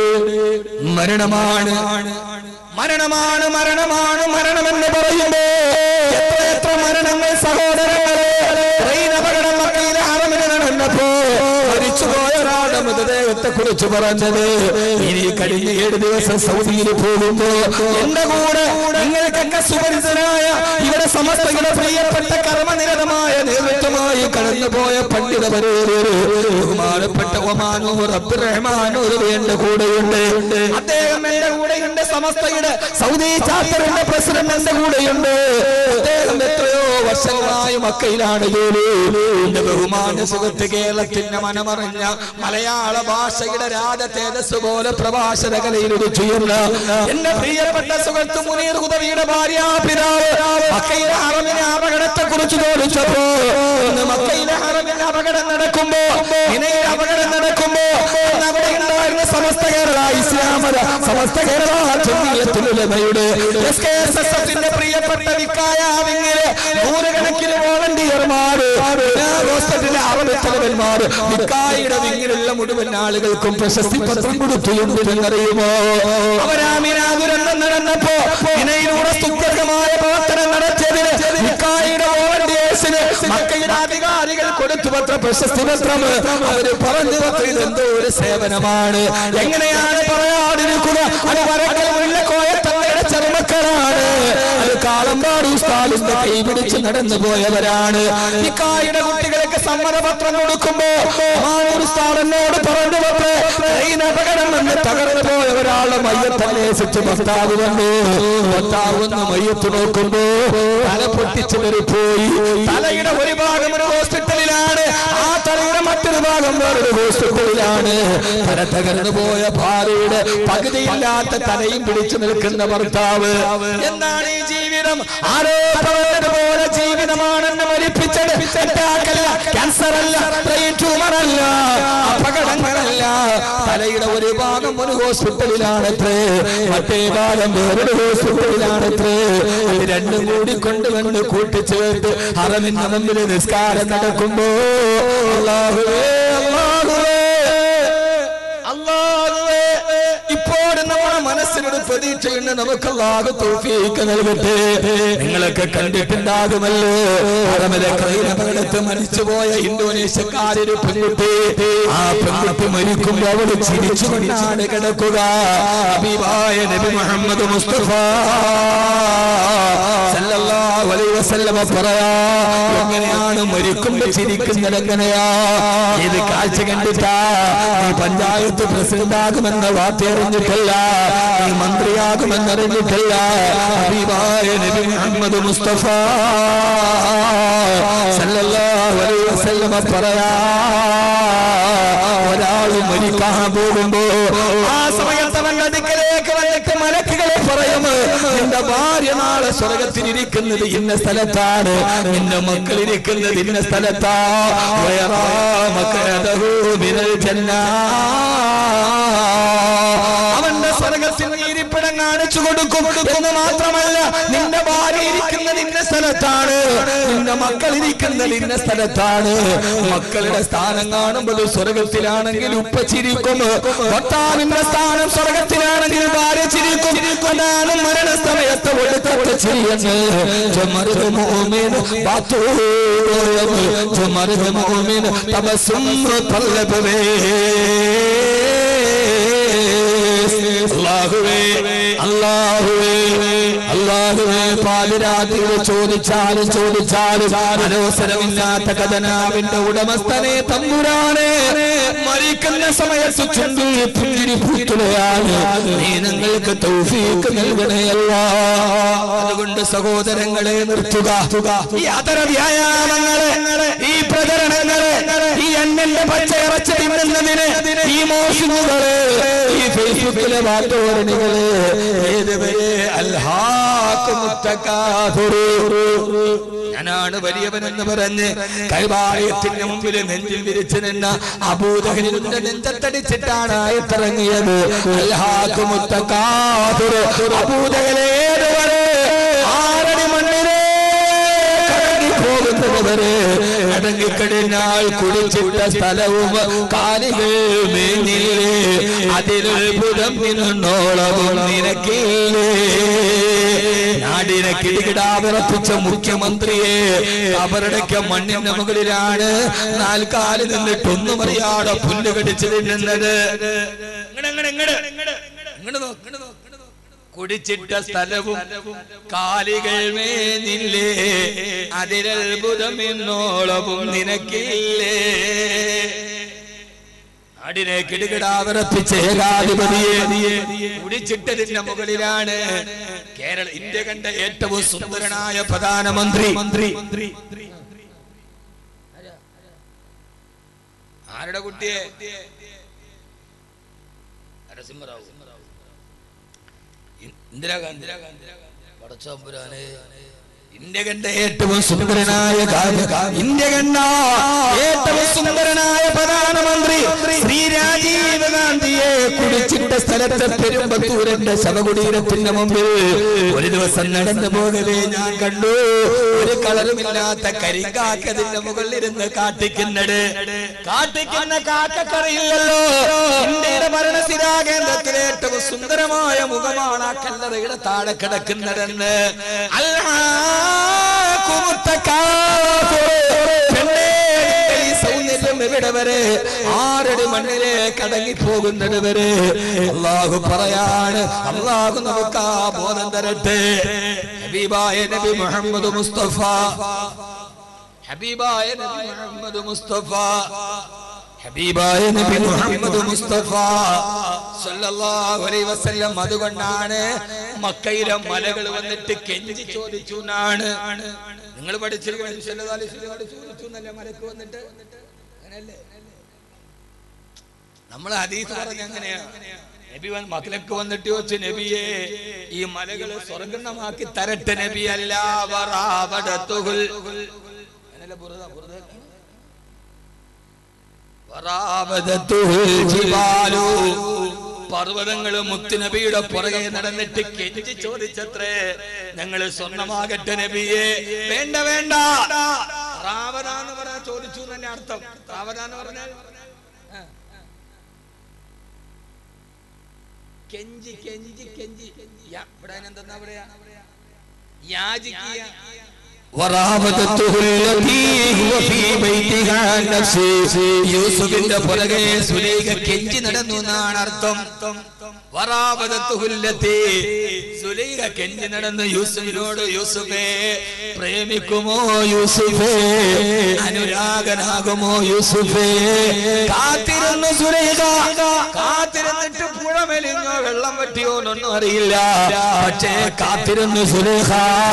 മരണമാണ്, മരണമാണ്, മരണമാണ്, മരണമെന്ന് പറയുമ്പോ എത്ര എത്ര മരണങ്ങൾ സഹോദരങ്ങളെ. ട്രെയിൻ അപകടം മക്കയിലെ ഹറമിന് നടന്നപ്പോ മരിച്ചുപോയ ഒരാളുടെ മൃതദേഹത്തെ കുറിച്ച് പറഞ്ഞത്, ഇനി കഴിഞ്ഞ ഏഴ് ദിവസം സൗദിയിൽ പോകുമ്പോ എന്റെ കൂടെ നിങ്ങൾക്കൊക്കെ സുപരിചിതനായ ഇവിടെ സമസ്തയുടെ പ്രിയപ്പെട്ട കർമ്മനിരതമായ നേതൃത്വമായി കടന്നുപോയ പണ്ഡിത ബഹുമാനപ്പെട്ട ഒമാനൂർ അബ്ദുറഹ്മാനൂർ എന്റെ കൂടെയുണ്ട്. അദ്ദേഹം എന്റെ കൂടെയുണ്ട്. സമസ്തയുടെ സൗദി ചാപ്റ്ററിന്റെ പ്രസിഡന്റ് എന്റെ കൂടെയുണ്ട്. അദ്ദേഹം എത്രയോ വർഷങ്ങളായി മക്കയിലാണ് ജോലി. എന്റെ ബഹുമാന സുഹൃത്ത്, കേരളത്തിന്റെ മനമറിഞ്ഞ മലയാള ഭാഷയുടെ രാജ തേജസ് പോലെ പ്രഭാഷണ കലയിൽ ചെയ്യുന്ന എന്റെ പ്രിയപ്പെട്ട സുഹൃത്ത് മുനീർ ഹുദവിയുടെ ഭാര്യ പിതാവ് മക്കയിലെ ഹറമിലെ അപകടത്തെ കുറിച്ച് ചോദിച്ചപ്പോ, മക്കയിലെ ഹറമിലെ അപകടം നടക്കുമ്പോ, ഇനയിൽ അപകടം നടക്കുമ്പോ അവിടെ ഉണ്ടായിരുന്ന സമസ്ത കേരള ഇസ്ലാമത സമസ്ത കേരള ജമിയത്തുൽ-ഉലമയുടെ എസ് കെ എസ് എസ് എഫിന്റെ പ്രിയപ്പെട്ട വിക്കായാവിങ്ങിലെ നൂറുകണക്കിന് വോളണ്ടിയർമാര്, ഹോസ്പിറ്റലിലെ അറബി തലവന്മാര്, വിക്കായുടെ വിങ്ങിലുള്ള മുഴുവൻ ആളുകൾക്കും പ്രശസ്തി പത്രം കൊടുത്തു. എന്തിനെന്നറിയുമോ? അവരാമിനാതുരന്തം നടന്നപ്പോ ഇനയിലൂടെ സ്തുത്യർഹമായ പ്രവർത്തനം നടത്തിയതിന് വിക്കായുടെ വോളണ്ടിയേഴ്സിന് മക്കയുടെ അധികാരികൾ കൊടുത്തു പത്ര പ്രശസ്തി പത്രം. അവര് പറഞ്ഞു, ഇതെന്തോ ഒരു സേവനമാണ്. എങ്ങനെയാണ് പറയാതിരിക്കുക? അത് വരക്കലുള്ള കോയത്തമ്മയുടെ ചെറുമക്കളാണ്. അത് കാളമ്പാടി ഉസ്താദിന്റെ കൈ പിടിച്ച് നടന്നു പോയവരാണ്. നിക്കായുടെ കുട്ടികൾക്ക് സമ്മതപത്രം കൊടുക്കുമ്പോ ഉസ്താദിനോട് പറഞ്ഞു, ട്രെയിൻ അപകടം വന്ന് തകർന്നു പോയ ഒരാളെ മയ്യത്തന്വേഷിച്ച് ഭർത്താവ് വന്നു. ഭർത്താവ് വന്ന് മയ്യത്ത് നോക്കുമ്പോ തല പൊട്ടിച്ചു പോയി. തലയുടെ ഒരു ഭാഗം ഒരു ഹോസ്പിറ്റലിലാണ്. ആ തലയുടെ ഭാര്യയുടെ മറ്റൊരു ഭാഗം വേറൊരു ഹോസ്പിറ്റലിലാണ്. തല തകർന്നു പോയ ഭാര്യയുടെ പകുതിയില്ലാത്ത തലയും പിടിച്ചു നിൽക്കുന്ന ഭർത്താവ്. എന്താണ് ഈ ജീവിതം? ആരോ പോലെ ജീവിതമാണെന്ന് മരിപ്പിച്ചത് ക്യാൻസർ അല്ല, ബ്രെയിൻ ട്യൂമർ അല്ല, അപകടങ്ങളല്ല. തലയുടെ ഒരു ഭാഗം ഒരു ഹോസ്പിറ്റലിലാണത്രേ, മറ്റേ ഭാഗം വേറൊരു ഹോസ്പിറ്റലിലാണത്രേ. ഇത് രണ്ടും കൂടി കൊണ്ടുവന്ന് കൂട്ടിച്ചേർത്ത് ഹറമിന്റെ മുമ്പിൽ നിസ്കാരം നടക്കുമ്പോ അല്ലാഹുവേ അല്ലാഹുവേ അല്ലാഹുവേ ഇപ്പോഴും നമ്മുടെ മനസ്സിനൊരു പ്രതീക്ഷയുണ്ട്. നമുക്ക് അല്ലാഹു തൗഫീഖ് നൽകട്ടെ. നിങ്ങളൊക്കെ കണ്ടിട്ടുണ്ടാകുമല്ലോ, ഹറമിലെ ക്രെയിൻ അപകടത്തിൽ മരിച്ചുപോയ ഇന്തോനേഷ്യക്കാരൊരു പെൺകുട്ടി. ആ പെൺകുട്ടി മരിക്കുമ്പോൾ അവള് ചിരിച്ചുകൊണ്ടാണ് കിടക്കുക. ഹബീബായ നബി മുഹമ്മദ് മുസ്തഫ സല്ലല്ലാഹു അലൈഹി വസല്ലം പറയാ, എങ്ങനെയാണ് മരിക്കുമ്പോൾ ചിരിക്കുന്നത്? എങ്ങനെയാ? ഇത് കാഴ്ച കണ്ടിട്ടാ? നീ പഞ്ചായത്ത് പ്രസിഡന്റ് ആകുമെന്ന വാർത്ത അറിഞ്ഞിട്ടില്ല, നീ മന്ത്രിയാകുമെന്നറിഞ്ഞിട്ടില്ല. ഹബീബായ നബി മുഹമ്മദ് മുസ്തഫ സല്ലല്ലാഹു അലൈഹി വസല്ലം പറയാ, ഒരാൾ മരിക്കാൻ പോകുമ്പോ ആ സമയത്ത് അവന്റെ അടുക്കലേക്ക് വന്നിട്ട് മലക്കുകളെ പറയും, നിന്റെ ഭാര്യ നാളെ സ്വർഗത്തിലിരിക്കുന്നത് ഇന്ന സ്ഥലത്താണ്, നിന്റെ മക്കൾ ഇരിക്കുന്നത് ഇന്ന സ്ഥലത്താ. അവന്റെ സ്വർഗത്തിന് ഇരിപ്പിടം കാണിച്ചു കൊടുക്കും എന്ന് മാത്രമല്ല, നിന്റെ ഭാര്യ ഇരിക്കുന്നത് ഇന്ന സ്ഥലത്താണ്, നിന്റെ മക്കൾ ഇരിക്കുന്നത് ഇന്ന സ്ഥലത്താണ്. മക്കളുടെ സ്ഥാനം കാണുമ്പോൾ സ്വർഗത്തിലാണെങ്കിൽ ഉപ്പ ചിരിക്കും, ഭർത്താവിന്റെ സ്ഥാനം സ്വർഗത്തിലാണെങ്കിൽ ഭാര്യ ചിരിക്കും. അതാണ് മരണസമയത്ത് കൊടുത്ത ചിരിയെന്ന്. ജമറുൽ മുഅ്മിൻ ബാത്തൂയം ജമറുൽ മുഅ്മിൻ തബസ്സും തല്ലബവേ. അല്ലാഹുവേ അല്ലാഹുവേ അല്ലാഹുവേ പാതിരാത്രിയിൽ ചോദിച്ചാലും ചോദിച്ചാലും അനവസരമില്ലാത്ത ഖജനാവിന്റെ ഉടമസ്ഥനെ തമ്പുരാനെ, മരിക്കുന്ന സമയത്ത് ചുണ്ടി പുഞ്ചിരി പൂത്തുകയാണ്, നീ ഞങ്ങൾക്ക് തൗഫീഖ് നൽകണേ അല്ലാഹ്. അതുകൊണ്ട് സഹോദരങ്ങളെ നിർത്തുക, ഈ അതര വ്യായാമങ്ങളെ, ഈ പ്രചരണങ്ങളെ, ഈ അന്നന്റെ പച്ചയിറച്ചി തിന്നുന്നതിന്, ഈ മോശങ്ങളെ, ഈ ഫേസ്ബുക്കിലെ വാർത്തോരണികളെ, ഏതുവരെ അൽഹാഖും തകാസുറു, ഞാനാണ് വലിയവനെന്ന് പറഞ്ഞ് കൈബായത്തിന്റെ മുമ്പിൽ നെഞ്ചിൽ വിരിച്ചു നിന്ന അബൂജഹലിന്റെ നെഞ്ചത്തടിച്ചിട്ടാണ് ആയത്തിറങ്ങിയത്. അൽഹാഖും തകാസുറു, അബൂജഹലേ ആറടി മണ്ണിലെ പോകുന്നവരെ അടങ്ങിക്കഴിഞ്ഞാൽ കുടിച്ചിട്ട സ്ഥലവും കാലികൾ മേഞ്ഞില്ലേ, അതിലത്ഭുതം നിന്നോളവും നിനക്കില്ലേ. നാടിനെ കിടികിടാവിറപ്പിച്ച മുഖ്യമന്ത്രിയെ അവരുടെയൊക്കെ മണ്ണിന്റെ മുകളിലാണ് നാൽക്കാലിൽ നിന്നിട്ടൊന്നും അറിയാതെ പുല്ല് കടിച്ചു തിന്നുന്നത്. കുടിച്ചിട്ട സ്ഥലവും കാലികൾ മേഞ്ഞില്ലേ, അതിലത്ഭുതം എന്നോളവും നിനക്കില്ലേ. നാടിനെ കിടുകിടാവിറപ്പിച്ച ഏകാധിപതിയെ കുടിച്ചിട്ടതിന്റെ മുകളിലാണ് കേരള ഇന്ത്യ കണ്ട ഏറ്റവും സുന്ദരനായ പ്രധാനമന്ത്രി. മന്ത്രി ആരുടെ കുട്ടിയെ? നരസിംഹറാവു, ഇന്ദിരാഗാന്ധി. പടച്ചമ്പുരാനെ, ഇന്ത്യ കണ്ട ഏറ്റവും സുന്ദരനായ ഇന്ത്യ കണ്ട ഏറ്റവും സുന്ദരനായ പ്രധാനമന്ത്രി ശ്രീ രാജീവ് ഗാന്ധിയെ കുടിച്ചിട്ട സ്ഥലത്തെ പെരുമ്പത്തൂരന്റെ ശവകുടീരത്തിന്റെ മുമ്പിൽ ഒരു ദിവസം നടന്നു പോകവേ ഞാൻ കണ്ടു ഒരു കളറുമില്ലാത്ത കരിങ്കാക്കതിന്റെ മുകളിലിരുന്ന് കാട്ടിക്കുന്നത്. കാട്ടിക്കുന്ന കാക്കക്കറിയില്ലല്ലോ, ഇന്ത്യയുടെ ഭരണസിരാ കേന്ദ്രത്തിലെ ഏറ്റവും സുന്ദരമായ മുഖമാണ് ആ കല്ലറയുടെ താഴെ കിടക്കുന്നതെന്ന്. അല്ലാ സൗന്ദര്യം എവിടെ വരെ? ആറടി മണ്ണിലെ കടങ്ങി പോകുന്നത് വരെ. അല്ലാഹു പറയാണ്, അല്ലാഹു നമുക്ക് ആ ബോധം തരട്ടെ. ഹബീബായ നബി മുഹമ്മദ് മുസ്തഫ, ഹബീബായ നബി മുഹമ്മദ് മുസ്തഫ, ഹബീബായ നബി മുഹമ്മദ് മുസ്തഫ സല്ലല്ലാഹു അലൈഹി വസല്ലം. അതുകൊണ്ടാണ് മക്കയിലെ മലകൾ വന്നിട്ട് കെഞ്ചി ചോദിച്ചു എന്നാണ് നിങ്ങൾ പഠിച്ചിരിക്കുന്നത്. സല്ലല്ലാഹു അലൈഹി വസല്ലം ചോദിച്ചു എന്നല്ലേ മലക്ക് വന്നിട്ട്? അങ്ങനെയല്ലേ? നമ്മളെ ഹദീസ് പറഞ്ഞ അങ്ങനെയാ. നബി വൻ മക്കളൊക്കെ വന്നിട്ട് ചോദിച്ചു, നബിയെ ഈ മലകള് സ്വർഗമാക്കി തരട്ടെ നബി. അല്ല വറാവദതുൽ അങ്ങനെയല്ല, ബുർദ ബുർദ വറാവദതുൽ ജിബാലു പർവ്വതങ്ങള് മുത്തുനബിയുടെ പുറകെ നടന്നിട്ട് കെഞ്ചി ചോദിച്ചത്രേ, ഞങ്ങള് സ്വർണ്ണമാകട്ടെ നബിയെ. വേണ്ട വേണ്ട, റാവദ എന്ന് പറഞ്ഞാൽ ചോദിച്ചു തന്നെ അർത്ഥം. റാവദ എന്ന് പറഞ്ഞാൽ കെഞ്ചി കെഞ്ചി കെഞ്ചി. ഇവിടെ എന്തെന്നാ പറയാ? യാചിക്കുക. യൂസുഫിന്റെ പുറകെ സുലൈഖ കെഞ്ചി നടന്നു എന്നാണ് അർത്ഥം. സുലൈഖ കെഞ്ചി നടന്നു യൂസുഫിനോട്, യൂസുഫേ പ്രേമിക്കുമോ യൂസുഫേ, അനുരാഗനാകുമോ യൂസുഫേ. കാത്തിരുന്നു സുലൈഖ, കാത്തിരുന്നിട്ട് പുഴ മെലിഞ്ഞോ വെള്ളം പറ്റിയോ എന്നൊന്നും അറിയില്ല. പക്ഷേ കാത്തിരുന്നു സുലൈഖ,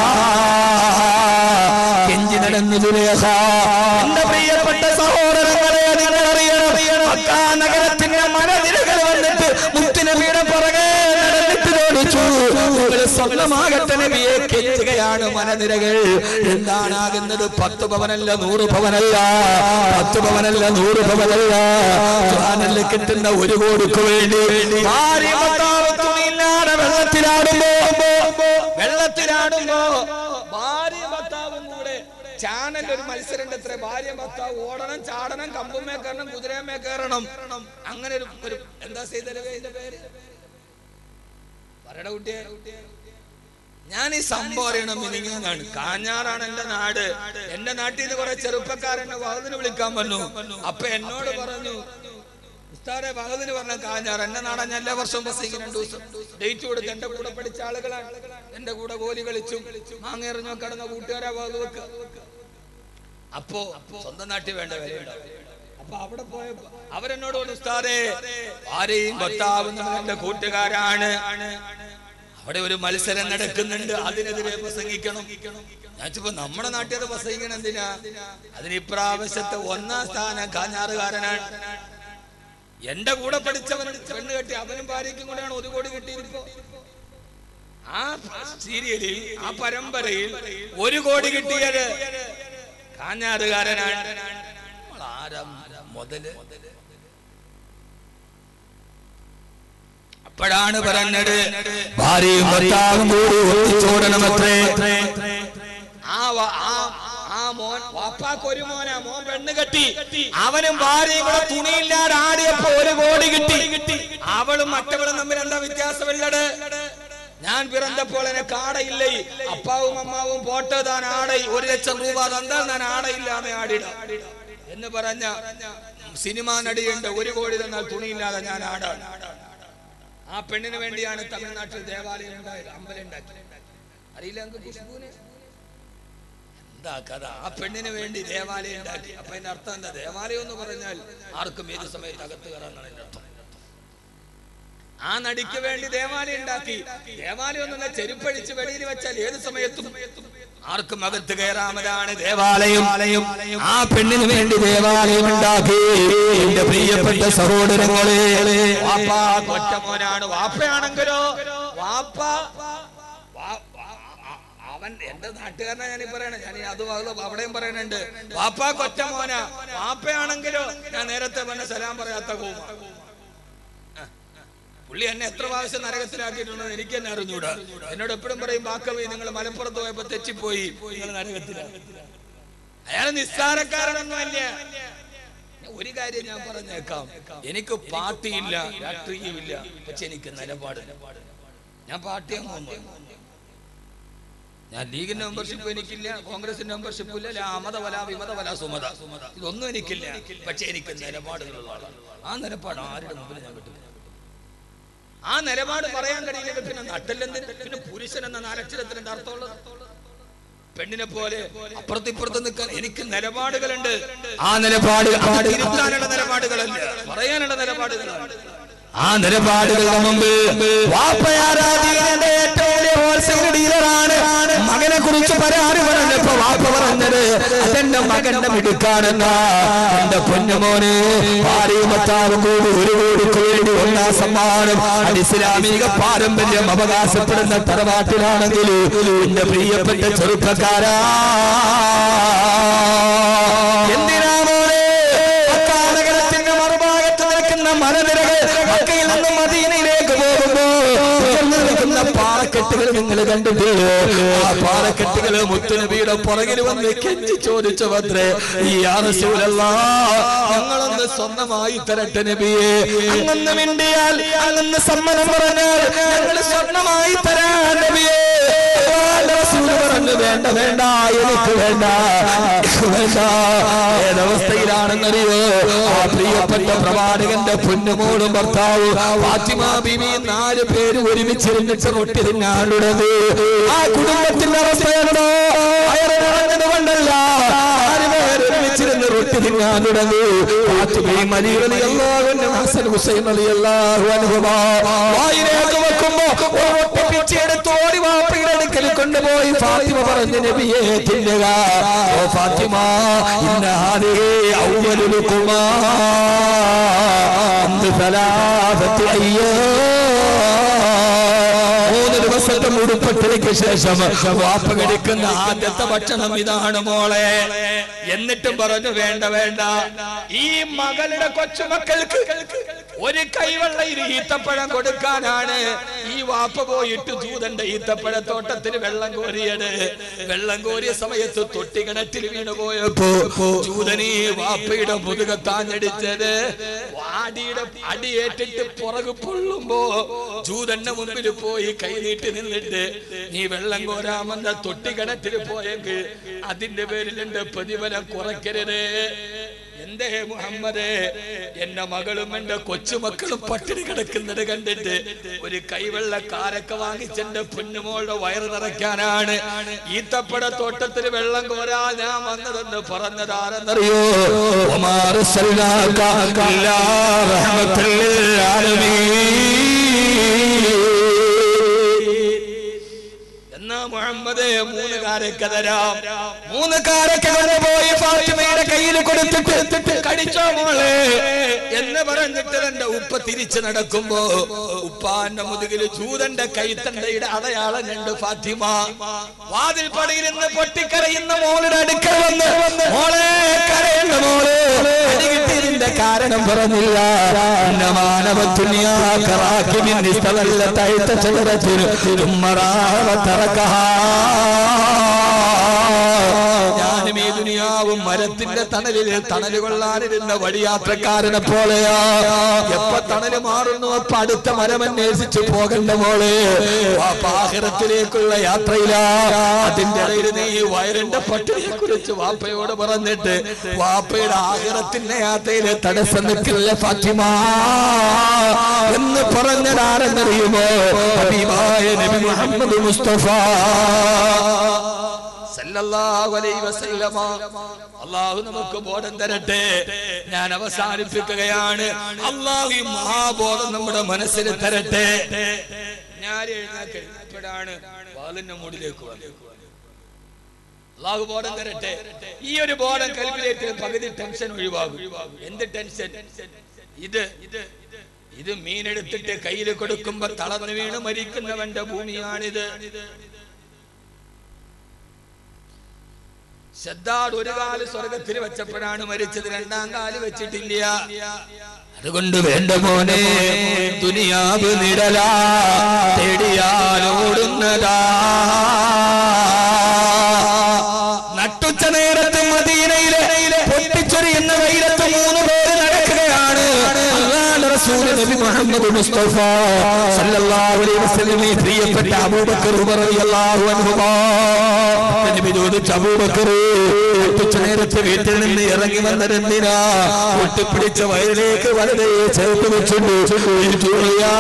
കെഞ്ചി നടന്നു സുലൈഖ. എന്റെ പ്രിയപ്പെട്ട സഹോദരങ്ങളെ, നിങ്ങൾ അറിയണം, മക്കാ നഗരത്തിന്റെ മലനിരകൾ വന്നിട്ട് മുത്തുനബിയുടെ പുറകെ നടന്നിട്ട് ചോദിച്ചു, സ്വർണ്ണമാകട്ടെ നബിയെ. കെഞ്ചുകയാണ് മലനിരകൾ. എന്താണാകുന്നത്? പത്ത് പവനല്ല, നൂറ് പവനല്ല, പത്ത് പവനല്ല, നൂറ് പവനല്ല, ഖുർആനിൽ കിട്ടുന്ന ഒരു കോടിക്ക് വേണ്ടി ഭാര്യ ഭർത്താവ് തുണിയില്ലാതെ വെള്ളത്തിലാടുമ്പോ വെള്ളത്തിലാടുമ്പോ ഭാര്യ ഭർത്താവും കൂടെ ചാനൽ ഒരു മത്സരം ഉണ്ട്. എത്ര ഭാര്യ ഭർത്താവ് ഓടണം, ചാടണം, കമ്പുമേ കയറണം, കുതിരമേ കയറണം. അങ്ങനെ ഒരു ഒരു എന്താ ചെയ്തതിന്റെ പേര് പറയുടെ കുട്ടിയെ. ഞാൻ ഈ സംഭവം അറിയണം മിനിങ്ങാനാണ്. കാഞ്ഞാറാണ് എന്റെ നാട്. എന്റെ നാട്ടിൽ നിന്ന് കുറെ ചെറുപ്പക്കാരെന്നെ വഹദിന് വിളിക്കാൻ വന്നു. അപ്പൊ എന്നോട് പറഞ്ഞു, ഉസ്താദെ വഹദിന് പറഞ്ഞ കാഞ്ഞാർ എന്റെ നാടാ. ഞാൻ എല്ലാ വർഷവും ബസ്സിങ് രണ്ടു ദിവസം ഡേറ്റ് കൊടുത്ത് എന്റെ കൂടെ പഠിച്ച ആളുകളാണ്. എന്റെ കൂടെ ഗോലി കളിച്ചും മാങ്ങെറിഞ്ഞോ കടന്ന കൂട്ടുകാരാ വഹദ് വെക്കുക. അപ്പോ സ്വന്തം നാട്ടിൽ വേണ്ട വിലയുണ്ടാവും. അപ്പൊ അവിടെ പോയപ്പോ അവരെന്നോട് പറഞ്ഞു, ഉസ്താദേ ആരെയും ഭർത്താവും എന്റെ കൂട്ടുകാരാണ്, അവിടെ ഒരു മത്സരം നടക്കുന്നുണ്ട്, അതിനെതിരെ പ്രസംഗിക്കണം. ഞാൻ ചോദിച്ചപ്പോ നമ്മുടെ നാട്ടിൽ അത് പ്രസംഗിക്കണം എന്തിനാ? അതിന് ഇപ്രാവശ്യത്തെ ഒന്നാം സ്ഥാനം കാഞ്ഞാറുകാരനാണ്. എന്റെ കൂടെ പഠിച്ചവൻ പെണ്ണ് കെട്ടി അവനും ഭാര്യയ്ക്കും കൂടെയാണ് ഒരു കോടി കിട്ടിയിരിപ്പോ. ആ സീരിയലിൽ, ആ പരമ്പരയിൽ ഒരു കോടി കിട്ടിയത് കാഞ്ഞാറുകാരനാണ്. മുതല് അപ്പോഴാണ് പറഞ്ഞത്, ഭാര്യയും ഭർത്താവും കൂടി ഒളിച്ചോടണമത്രേ. ആ ആ മോൻ വാപ്പാക്ക് ഒരു മോനാ, മോൻ പെണ്ണ് കെട്ടി, അവനും ഭാര്യയും കൂടെ തുണിയില്ലാതെ ആടിയപ്പോ ഒരു കോടി കിട്ടി. അവളും മറ്റവളും തമ്മിൽ എന്താ വ്യത്യാസമില്ലട്? ഞാൻ പിറന്നപ്പോൾ എനിക്ക് ആടയില്ലേ, അപ്പാവും അമ്മാവും പോട്ട് താൻ ആടൈ ഒരു ലക്ഷം രൂപ തന്നാൽ ഞാൻ ആടയില്ലാതെ ആടിട എന്ന് പറഞ്ഞ സിനിമാ നടിയുണ്ട്. ഒരു കോടി തന്നാൽ തുണിയില്ലാതെ ഞാൻ ആടാണ്. ആ പെണ്ണിന് വേണ്ടിയാണ് തമിഴ്നാട്ടിൽ ദേവാലയം ഉണ്ടായത്, അമ്പലം ഉണ്ടാക്കി. അറിയില്ല ഖുഷ്ബുവിനെ? എന്താ കഥ? ആ പെണ്ണിന് വേണ്ടി ദേവാലയം ഉണ്ടാക്കി. അപ്പൊ അതിന്റെ അർത്ഥം എന്താ? ദേവാലയം എന്ന് പറഞ്ഞാൽ ആർക്കും ഏത് സമയത്ത് അകത്ത് കയറാന്നാണ് എന്റെ അർത്ഥം. ആ നടിക്ക് വേണ്ടി ദേവാലയം ഉണ്ടാക്കി. ദേവാലയം ഒന്നുമില്ല, ചെരുപ്പഴിച്ച് വെളിയിൽ വെച്ചാൽ ഏത് സമയത്തും ആർക്കും അകത്ത് കയറാമതാണ് ദേവാലയം. ആ പെണ്ണിന് വേണ്ടി ദേവാലയം ഉണ്ടാക്കി. എന്റെ പ്രിയപ്പെട്ട സഹോദരങ്ങളെ, വാപ്പ കൊറ്റമോനാണ്. വാപ്പയാണെങ്കിലോ വാപ്പ അവൻ എന്റെ നാട്ടുകാരനാ ഞാനീ പറയണേ. ഞാൻ അത് അവിടെയും പറയുന്നുണ്ട്. വാപ്പ കൊറ്റമോന, വാപ്പയാണെങ്കിലോ ഞാൻ നേരത്തെ പറഞ്ഞ സലാം പറയാത്ത കോമ. പുള്ളി എന്നെ എത്ര പ്രാവശ്യം നരകത്തിലാക്കിയിട്ടുണ്ടെന്ന് എനിക്ക് തന്നെ അറിഞ്ഞൂടാ. എന്നോട് എപ്പോഴും പറയും, ബാക്കവി നിങ്ങൾ മലപ്പുറത്ത് പോയപ്പോ തെറ്റിപ്പോയി, നിങ്ങൾ നരകത്തിലാണ്. അയാൾ നിസ്സാരക്കാരനൊന്നും അല്ല. ഒരു കാര്യം ഞാൻ പറഞ്ഞേക്കാം, എനിക്ക് പാർട്ടിയില്ല, രാഷ്ട്രീയമില്ല, പക്ഷെ എനിക്ക് നിലപാട്. ഞാൻ പാർട്ടിയൊന്നും, ഞാൻ ലീഗിന്റെ മെമ്പർഷിപ്പ് എനിക്കില്ല, കോൺഗ്രസിന്റെ മെമ്പർഷിപ്പ് ഇല്ല, അമതവല വിമതവല സുമത ഇതൊന്നും എനിക്കില്ല. പക്ഷെ എനിക്ക് നിലപാടുകളുള്ള ആളാണ്. ആ നിലപാട് ആരുടെ മുമ്പിൽ ഞാൻ കിട്ടും. ആ നിലപാട് പറയാൻ കഴിയില്ലെങ്കിൽ പിന്നെ നട്ടല്ലെന്തിന്? പിന്നെ പുരുഷൻ എന്ന നാലക്ഷരത്തിന്റെ അർത്ഥമുള്ളത്. പെണ്ണിനെ പോലെ അപ്പുറത്തിപ്പുറത്ത് നിൽക്കാൻ എനിക്ക് നിലപാടുകളുണ്ട്. ആ നിലപാട് തിരുത്താനുള്ള നിലപാടുകളല്ല, പറയാനുള്ള നിലപാടുകളാണ്. ആ നിലപാടുകളുടെ മുമ്പ് വാപ്പയാരാധീനന്റെ ഏറ്റവും വലിയ ഹോൾസെയിൽ ഡീലറാണ്. മകനെ കുറിച്ച് പരാതി പറഞ്ഞപ്പോ വാപ്പ പറഞ്ഞത് അതെന്റെ മകന്റെ മിടുക്കാണെന്ന. എന്റെ പൊന്നുമോന് ഭാര്യയും ഭർത്താവും കൂടി ഒരു കോടിക്ക് വേണ്ടി ഒന്നാം സമ്മാനം ഇസ്ലാമിക പാരമ്പര്യം അവകാശപ്പെടുന്ന തറവാട്ടിലാണെങ്കിൽ എന്റെ പ്രിയപ്പെട്ട ചെറുപ്പക്കാരാ, എന്തിനാ മോനെ നഗരത്തിന്റെ മറുഭാഗത്ത് നിൽക്കുന്ന മലനിരകൾ മക്കയിൽ നിന്നും മദീനയിലേക്ക് പോകുമ്പോ നിൽക്കുന്ന പാറക്കെട്ടുകൾ നിങ്ങൾ കണ്ടിട്ടില്ലേ? ആ പാറക്കെട്ടുകൾ മുത്തുനബിയുടെ പുറകിൽ വന്ന് കെഞ്ചി ചോദിച്ചു പത്രേ, ഈ യാ റസൂലല്ലാഹ് ഞങ്ങളൊന്ന് സ്വന്തമായി തരട്ടെ നബിയെ. അങ്ങന്ന് മിണ്ടിയാൽ അങ്ങന്ന് സമ്മതം പറഞ്ഞാൽ ഞങ്ങൾ സ്വർണ്ണമായി തരാൻ നബിയെ. പറഞ്ഞു വേണ്ട വേണ്ട എനിക്ക് വേണ്ട വേണ്ട. ഏതവസ്ഥയിലാണെന്നറിയോ ആ പ്രിയപ്പെട്ട പ്രവാചകന്റെ പൊന്നുമോളും ഭർത്താവും ഫാത്തിമ ബീവി നാല് പേര് ഒരുമിച്ചിരുന്നിട്ട് റൊട്ടി തിന്നാനുള്ളത്. ആ കുടുംബത്തിന്റെ അവസ്ഥയാണോ? വയറ് നിറഞ്ഞത് കൊണ്ടല്ല, നാല് പേര് ഒരുമിച്ചിരുന്ന് റൊട്ടി തിന്നാനുള്ളത്. ഫാത്തിമയും അലി റളിയല്ലാഹു അൻഹു ഹസൻ ഹുസൈൻ റളിയല്ലാഹു അൻഹുമാ വായിലേക്ക് വെക്കുമ്പോ റൊട്ടി പിച്ചെടുത്ത് ഓടി വാപ്പയുടെ അടുക്കൽ കൊണ്ടുപോയി ഫാത്തിമ പറഞ്ഞു നബിയെ തിന്നുക. ഓ ഫാത്തിമ ഇന്ന ഹാദിഹി അവ്വലുകുമാ അന്ത സലാസത്തി അയ്യാം. മൂന്ന് ദിവസത്തെ മുടുപ്പത്തിലേക്ക് ശേഷം വാപ്പ കഴിക്കുന്ന ആദ്യത്തെ ഭക്ഷണം ഇതാണ് മോളെ. എന്നിട്ടും പറഞ്ഞു വേണ്ട വേണ്ട, ഈ മകളുടെ കൊച്ചുമക്കൾക്ക് ഒരു കൈവെള്ള ഈത്തപ്പഴം കൊടുക്കാനാണ് ഈ വാപ്പ പോയിട്ട് ജൂതന്റെ ഈത്തപ്പഴത്തോട്ടത്തിന് വെള്ളം കോരിയത്. വെള്ളം കോരിയ സമയത്ത് തൊട്ടിക്കിണറ്റിൽ വീണു പോയപ്പോ ജൂതനീ വാപ്പയുടെ മുതുകത്താഞ്ഞടിച്ചത് വാടിയുടെ അടിയേറ്റിട്ട് പുറകു പൊള്ളുമ്പോ ജൂതന്റെ മുമ്പിൽ പോയി കൈനീട്ടി നിന്നിട്ട് നീ വെള്ളം കോരാമെന്ന തൊട്ടിക്കിണറ്റിൽ പോയെങ്കിൽ അതിന്റെ പേരിൽ എന്റെ പ്രതിഫലം കുറയ്ക്കരുത്. എന്തേ മുഹമ്മദേ, എന്റെ മകളും എന്റെ കൊച്ചുമക്കളും പട്ടിണി കിടക്കുന്നത് കണ്ടിട്ട് ഒരു കൈവെള്ള കാരക്ക വാങ്ങിച്ചെന്റെ പൊന്നുമോളുടെ വയറ് നിറയ്ക്കാനാണ് ഈത്തപ്പഴ തോട്ടത്തിന് വെള്ളം കോരാ ഞാൻ വന്നതെന്ന് പറഞ്ഞതാരെന്നറിയോ? എന്നാ മുഹമ്മദേ മൂന്ന് കാരക്ക തരാം. മൂന്ന് കാരക്ക കൊണ്ടുപോയി ഫാത്തിമയുടെ കയ്യിൽ കൊടുത്തിട്ട് കടിച്ചോ മോളെ എന്ന് പറഞ്ഞിട്ട് എന്റെ ഉപ്പ തിരിച്ചു നടക്കുമ്പോ ഉപ്പാന്റെ മുതുകില് ജൂതന്റെ കൈത്തണ്ടയുടെ അടയാളം രണ്ട് ഫാത്തിമ വാതിൽ പടിയിരുന്ന് പൊട്ടിക്കരയുന്ന മോളുടെ അടുക്കൽ വന്ന് മോളെ കരയുന്ന മോളെ അടി കിട്ടിയതിന്റെ കാരണം പറഞ്ഞില്ല. ഞാനും ഈ ദുനിയാവും മരത്തിന്റെ തണലില് തണല് കൊള്ളാനിരുന്ന വഴിയാത്രക്കാരനെ പോലെയാ. എപ്പ തണല് മാറുന്നു അപ്പൊ അടുത്ത മരം അന്വേഷിച്ചു പോകണ്ട മോളെ. ആഖിറത്തിലേക്കുള്ള യാത്രയിലാ. അതിന്റെ ഇടയിൽ നീ വയറിന്റെ പട്ടിണിയെ കുറിച്ച് വാപ്പയോട് പറഞ്ഞിട്ട് വാപ്പയുടെ ആഖിറത്തിന്റെ യാത്രയിലെ തടസ്സം നിൽക്കില്ല ഫാത്തിമ എന്ന് പറഞ്ഞതാരെന്നറിയുമോ? ഹബീബായ നബി മുഹമ്മദ് മുസ്തഫ സല്ലല്ലാഹു അലൈഹി വസല്ലമ. അല്ലാഹു നമുക്ക് ബോധം തരട്ടെ. ഞാൻ അവസാനിപ്പിക്കുകയാണ്. അല്ലാഹു ഈ മഹാബോധം നമ്മുടെ മനസ്സിൽ തരട്ടെ. ഞാൻ എഴുന്നേൽക്കലാണ് വാലിന്റെ മൂടിലേക്ക് വന്നത്. അല്ലാഹു ബോധം തരട്ടെ. ഈ ഒരു ബോധം കൽബിലേക്ക് പകുതി ടെൻഷൻ ഒഴിവാകും. എന്ത് ടെൻഷൻ? ഇത് ഇത് മീനെടുത്തിട്ട് കയ്യിൽ കൊടുക്കുമ്പോ തളർന്നു വീണ് മരിക്കുന്നവന്റെ ഭൂമിയാണിത്. ശദ്ദാദ് ഒരു കാല് സ്വർഗത്തിൽ വെച്ചപ്പോഴാണ് മരിച്ചത്, രണ്ടാം കാല് വെച്ചിട്ടില്ല. അതുകൊണ്ട് വേണ്ട മോനെ, ദുനിയാവ് നിഴലാ തേടിയാലോടുന്നതാ. നട്ടുച്ച നേരത്ത് മദീനയിലെ പൊട്ടിച്ചൊരിയുന്ന വെയിലത്ത് മൂന്ന് പേര് നടക്കുകയാണ്. റസൂൽ നബി മുഹമ്മദ് മുസ്തഫ സല്ലല്ലാഹു അലൈഹി വസല്ലമയെ പ്രിയപ്പെട്ട അബൂബക്കർ റളിയല്ലാഹു അൻഹു നബി ചോദിച്ചു, അബൂബക്കർ പൊട്ടിച്ച നേരത്ത് വീട്ടിൽ നിന്ന് ഇറങ്ങി വന്നതെന്തിനാ? പൊട്ടിപ്പിടിച്ച വയലിലേക്ക് വലതേ ചേർത്ത് വെച്ചിട്ടു. യാ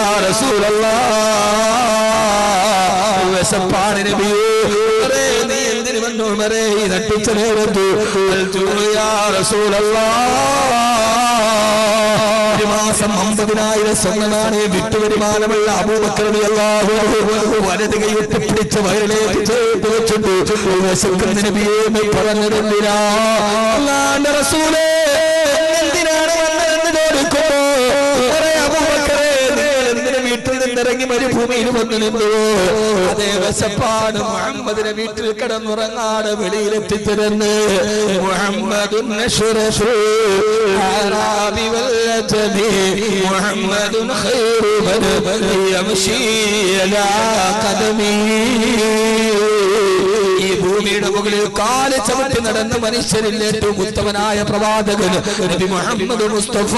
റസൂലല്ലാഹ് വിശപ്പാണ് നബിയേ. നീ എന്തിനു വന്നു മരേ ഈ നട്ടിച്ച നേരത്ത്? യാ റസൂലല്ലാഹ് മാസം അമ്പതിനായിരം സ്വർണ്ണമാണ് വിട്ടുവരുമാനമുള്ള അബൂബക്കർ റളിയല്ലാഹു അൻഹു വലത് കൈയിട്ട് പിടിച്ച് വയറിലേക്ക് ചേർത്ത് വെച്ചിട്ട് വിശക്കുന്ന നബിയെ പറഞ്ഞിരുന്നില്ല. അല്ലാഹുവിന്റെ റസൂലേ എന്തിനാണ് വന്നതെന്ന് ചോദിക്കുമ്പോ അബൂബക്കറേ നിങ്ങൾ എന്തിനു വീട്ടിൽ നിന്നിറങ്ങി മരുഭൂമിയിൽ വന്നു നിന്നു? അതേ വിശപ്പാണ് മുഹമ്മദിനെ വീട്ടിൽ കിടന്നുറങ്ങാട് വെളിയിലെത്തിത്തരുന്ന്. മുഹമ്മദുൻ അശ്റഫു അറാബി വൽജമി മുഹമ്മദുൻ ഖൈറു മൻ യംശി അലാ ഖദമി. ഈ ഭൂമിയുടെ മുകളിൽ കാല് ചവിട്ടി നടന്ന മനുഷ്യരിൽ ഏറ്റവും ഉത്തമനായ പ്രവാചകൻ നബി മുഹമ്മദ് മുസ്തഫ.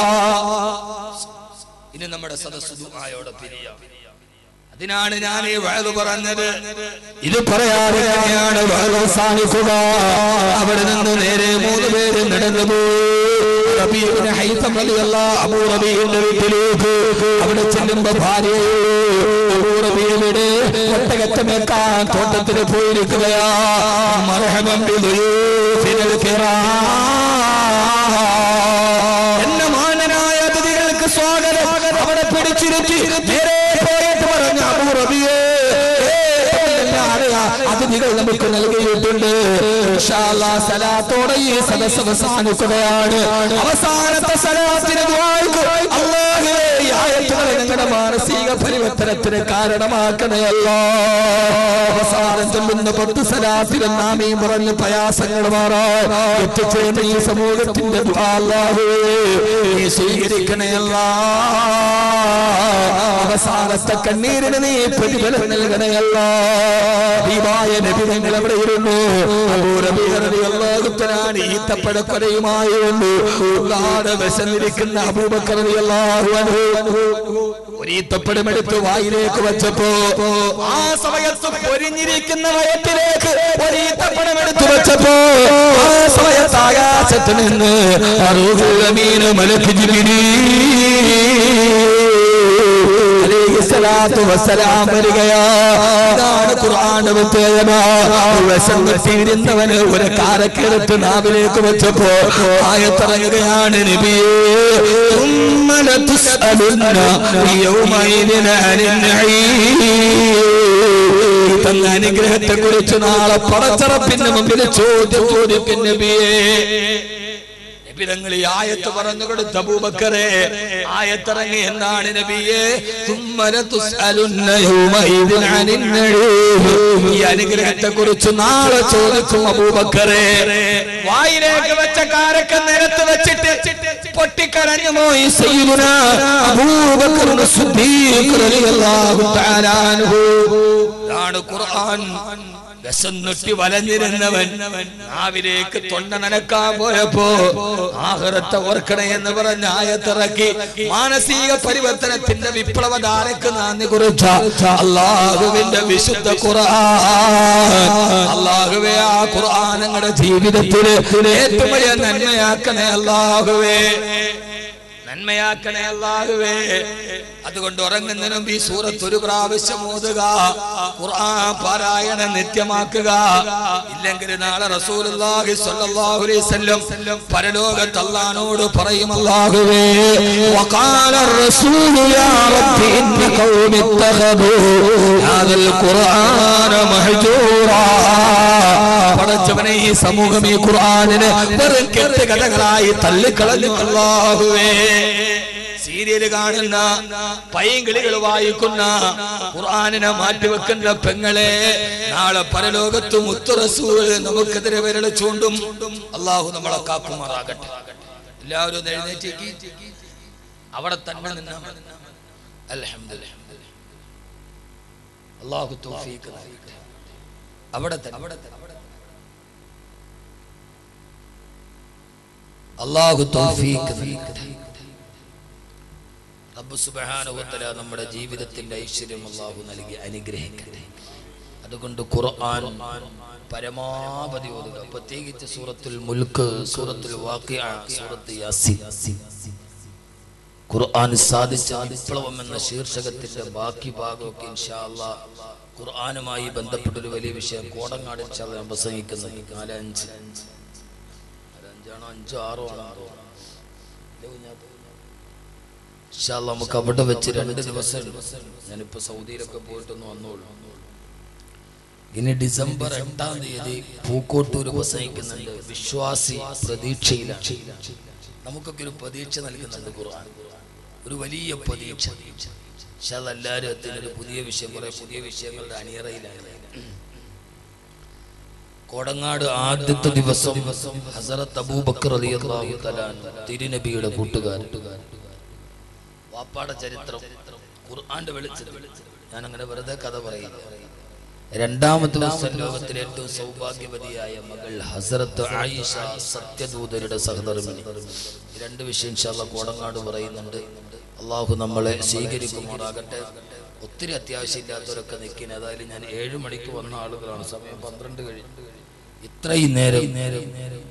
ഇനി നമ്മുടെ സദസ്സ് ദുആയോടെ പിരിയാം. അതിനാണ് ഞാൻ ഈ വഅദ് പറഞ്ഞത്. ഇത് പറയാതെ തന്നെയാണ് വഅദ് അവസാനിക്കുക. അവിടെ നിന്ന് നേരെ മൂന്ന് പേര് നടന്നുപോയി. റബീഉബ്നു ഹൈതം റളിയല്ലാഹു അബൂ റബീഇന്റെ വീട്ടിലേക്ക് അവിടെ ചെല്ലുമ്പോ ഭാര്യയെ അബൂ റബീഇയുടെ ഒട്ടകത്തമേക്കാൻ തോട്ടത്തിൽ പോയിരിക്കുകയാ. മർഹബൻ ബിദുയൂഫിൽ കിറാം. എന്ന മാന്യനായ അതിഥികൾക്ക് സ്വാഗതം. അവിടെ പിടിച്ചിരുത്തി നേരെ പോയിട്ട് പറഞ്ഞ അബൂ റബീഅ അതിഥികൾ നമുക്ക് നൽകിയിട്ടുണ്ട്. ഇൻഷാ അല്ലാഹ് സലാത്തോടെ ഈ സദസ്സ് അവസാനിക്കുകയാണ്. അവസാനത്തെ സലാത്തിന് ദുആക്ക് അല്ലാഹുവേ ഈ ആയത്തുകൾ ഞങ്ങളുടെ മാനസിക പരിവർത്തനത്തിന് കാരണമാക്കണേ അല്ലാഹ്. അവസാനം ചൊല്ലുന്ന പത്ത് സലാത്തിലും ആമീൻ പറഞ്ഞ് പ്രയാസങ്ങൾ മാറാൻ എത്തിച്ചേർന്ന ഈ സമൂഹത്തിന്റെ ദുആ അല്ലാഹുവേ നീ സ്വീകരിക്കണേ അല്ലാഹ്. അവസാനത്തെ കണ്ണീരിന് നീ പ്രതിഫലം നൽകണേ അല്ലാഹ്. ഹബീബായ നബി തങ്ങൾ അവിടെ ഇരുന്നു. അബൂ റബീഅ റളിയല്ലാഹു തആല ഈത്തപ്പഴക്കൊലയുമായി വന്നു. ഒരുപാട് വിശന്നിരിക്കുന്ന അബൂബക്കർ റളിയല്ലാഹു അൻഹു ഒരു ഈത്തപ്പഴമെടുത്ത് വായിലേക്ക് വെച്ചപ്പോ ആ സമയത്ത് പൊരിഞ്ഞിരിക്കുന്ന വയറ്റിലേക്ക് ഒരു ഈത്തപ്പഴമെടുത്ത് വെച്ചപ്പോ ആ സമയത്ത് ആകാശത്ത് നിന്ന് റൂഹുൽ അമീൻ മലക്ക് ജിബ്രീൽ അലൈഹിസ്സലാത്തു വസ്സലാം വരികയാ. ഇതാണ് ഖുർആന്റെ പ്രത്യേകത. വിശന്നിരുന്നവന് ഒരു കാരക്കെടുത്ത് നാവിലേക്ക് വെച്ചപ്പോ ആയത്തിറങ്ങുകയാണ് നബിയേ ثم لتسألن يومئذ عن النعيم. തന്ന അനുഗ്രഹത്തെ കുറിച്ച് നാളെ പടച്ചറപ്പിന്റെ മുമ്പിൽ ചോദ്യം ചോദിക്കും നബിയേ. നബിതങ്ങൾ ഈ ആയത്ത് പറഞ്ഞു കൊടുത്ത അബൂബക്കറെ ആയത്തിറങ്ങി എന്നാണ് നബിയേ ഈ അനുഗ്രഹത്തെ കുറിച്ച് നാളെ ചോദിക്കും അബൂബക്കറെ. വായിലേക്ക് വെച്ച കാരക്ക നിരത്ത് വെച്ചിട്ട് പൊട്ടിക്കരഞ്ഞു പോയി സയ്യിദുനാ അബൂബക്കർ സിദ്ദീഖ് റളിയല്ലാഹു തആല അൻഹു. ഇതാണ് ഖുർആൻ. വിശന്നിട്ട് വലഞ്ഞിരുന്നവൻ നാവിലേക്ക് തൊണ്ട നനക്കാൻ പോയപ്പോ ആഖിറത്തെ ഓർക്കണേ എന്ന് പറഞ്ഞ ആയത്തിറക്കി മാനസിക പരിവർത്തനത്തിന്റെ വിപ്ലവധാരക്ക് നന്ദി കുറിച്ച അല്ലാഹുവിന്റെ വിശുദ്ധ ഖുർആൻ. അല്ലാഹുവേ ആ ഖുർആൻ ഞങ്ങളുടെ ജീവിതത്തിൽ ഏറ്റവും വലിയ നന്മയാക്കണേ അല്ലാഹുവേ, നന്മയാക്കണേ അല്ലാഹുവേ. അതുകൊണ്ട് ഉറങ്ങുന്നതിന് മുമ്പ് ഈ സൂറത്ത് ഒരു പ്രാവശ്യം ഓതുക, ഖുർആൻ പാരായണം നിത്യമാക്കുക. ഇല്ലെങ്കിൽ നാളെ റസൂലുള്ളാഹി സ്വല്ലല്ലാഹു അലൈഹി വസല്ലം പരലോകത്ത് അല്ലാഹുവോട് പറയും അല്ലാഹുവേ വഖാല റസൂലു യാ റബ്ബി ഇന്ന ഖൗമി ഇത്തഖദു ഹാദൽ ഖുർആന മഹ്ജൂറാ. പടച്ചവനെ ഈ സമൂഹം ഈ ഖുർആനിനെ വെറും കെട്ടുകഥകളായി തള്ളിക്കളഞ്ഞു അല്ലാഹുവേ. സീരിയല് കാണുന്ന പൈങ്കിളികൾ വായിക്കുന്ന ഖുർആനിനെ മാറ്റിവെക്കുന്ന പെങ്ങളെ നാളെ പരലോകത്ത് മുത്തു റസൂൽ നമുക്കെതിരെ വിരൽ ചൂണ്ടും. അല്ലാഹു നമ്മളെ കാക്കുമാറാകട്ടെ. എല്ലാവരും എഴുന്നേറ്റേക്ക് അവിടെ തന്നെ നിന്നാ അൽഹംദുലില്ലാഹ്. അല്ലാഹു തൗഫീഖ് നൽകട്ടെ. അവിടെ തന്നെ അല്ലാഹു തൗഫീഖ് നൽകട്ടെ. റബ്ബ് സുബ്ഹാനഹു വ തആല നമ്മുടെ ജീവിതത്തിന്റെ ഐശ്വര്യം അല്ലാഹു നൽകി അനുഗ്രഹിക്കട്ടെ. അതുകൊണ്ട് ഖുർആൻ പരമാവധി ഓതുക. പ്രത്യേകിച്ച് സൂറത്തുൽ മുൽക്ക്, സൂറത്തുൽ വാഖിഅ, സൂറത്ത് യാസീൻ. ഖുർആൻ സാധിച്ച വിപ്ലവം എന്ന ശീർഷകത്തിന്റെ ബാക്കി ഭാഗമൊക്കെ ഇൻഷാ അല്ലാഹ് ഖുർആനുമായി ബന്ധപ്പെട്ടൊരു വലിയ വിഷയം കോടങ്ങാട് ഇൻഷാ അല്ലാഹ് ഞാൻ പ്രസംഗിക്കുന്നത്. നാലഞ്ച് അഞ്ചാണോ അഞ്ചോ ആറോ ആണോ ഇൻഷാ അല്ലാഹ് നമുക്ക് അവിടെ വെച്ച് രണ്ട് ദിവസം ഞാനിപ്പോ സൗദിയിലൊക്കെ പോയിട്ടൊന്ന് വന്നോളൂ. ഇനി ഡിസംബർ എട്ടാം തീയതി പൂക്കോട്ടൂർ പ്രസംഗിക്കുന്നുണ്ട്. വിശ്വാസി പ്രതീക്ഷയിലാണ്. നമുക്കൊക്കെ ഒരു പ്രതീക്ഷ നൽകുന്നുണ്ട് ഖുർആൻ, ഒരു വലിയ പ്രതീക്ഷ. ഇൻഷാ അല്ലാഹ് എല്ലാവരും എത്തുന്നൊരു പുതിയ വിഷയം, കുറെ പുതിയ വിഷയങ്ങളുടെ അണിയറയിലാണ്. കോടങ്ങാട് ആദ്യത്തെ ദിവസം ഹസരത്ത് അബൂബക്കർ റളിയല്ലാഹു തആല തിരുനബിയുടെ കൂട്ടുകാരൻ, വാപ്പാടെ ചരിത്രം ഖുർആന്റെ വെളിച്ചത്തിൽ ഞാൻ അങ്ങനെ വെറുതെ കഥ പറയുന്നു. രണ്ടാമത്തെ ദിവസം ലോകത്തിലെ ഏറ്റവും സൗഭാഗ്യവതിയായ മകൾ ഹസരത്ത് ആയിഷ സത്യദൂതരുടെ സഹധർമ്മിണി. രണ്ട് വിഷയം ഇൻഷാ അല്ലാഹ് കോടങ്ങാട് പറയുന്നുണ്ട്. അള്ളാഹു നമ്മളെ സ്വീകരിക്കുമാറാകട്ടെ. ഒത്തിരി അത്യാവശ്യമില്ലാത്തവരൊക്കെ നിൽക്കുന്ന. ഏതായാലും ഞാൻ ഏഴു മണിക്ക് വന്ന ആളുകളാണ്, സമയം പന്ത്രണ്ട് കഴിഞ്ഞു. ഇത്രയും നേരം നേരം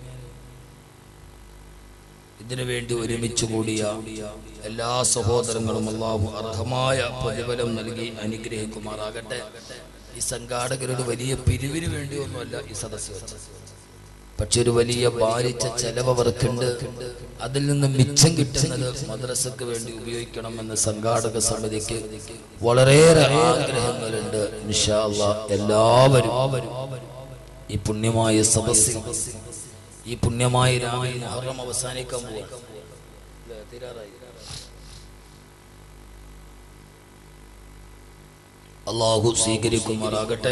ഇതിനു വേണ്ടി ഒരുമിച്ച് കൂടിയ എല്ലാ സഹോദരങ്ങളും അല്ലാഹു അർഹമായ പ്രതിഫലം നൽകി അനുഗ്രഹിക്കുമാറാകട്ടെ. ഈ സംഘാടകരുടെ വലിയ പിരിവിന് വേണ്ടിയൊന്നുമല്ല ഈ സദസ്സ് വെച്ചത്, പക്ഷെ ഒരു വലിയ ഭാരിച്ച ചെലവ് അവർക്കുണ്ട്. അതിൽ നിന്ന് മിച്ചം കിട്ടുന്നത് മദ്രസക്ക് വേണ്ടി ഉപയോഗിക്കണമെന്ന് സംഘാടക സമിതിക്ക് വളരെയേറെ ആഗ്രഹങ്ങളുണ്ട്. ഇൻഷാ അല്ലാഹ് എല്ലാവരും ഈ പുണ്യമായ സദസ്സിൽ, ഈ പുണ്യമായ രാവിലെ മുഹറം അവസാനിക്കാൻ പോവുക, അല്ലാഹു സ്വീകരിക്കുമാറാകട്ടെ.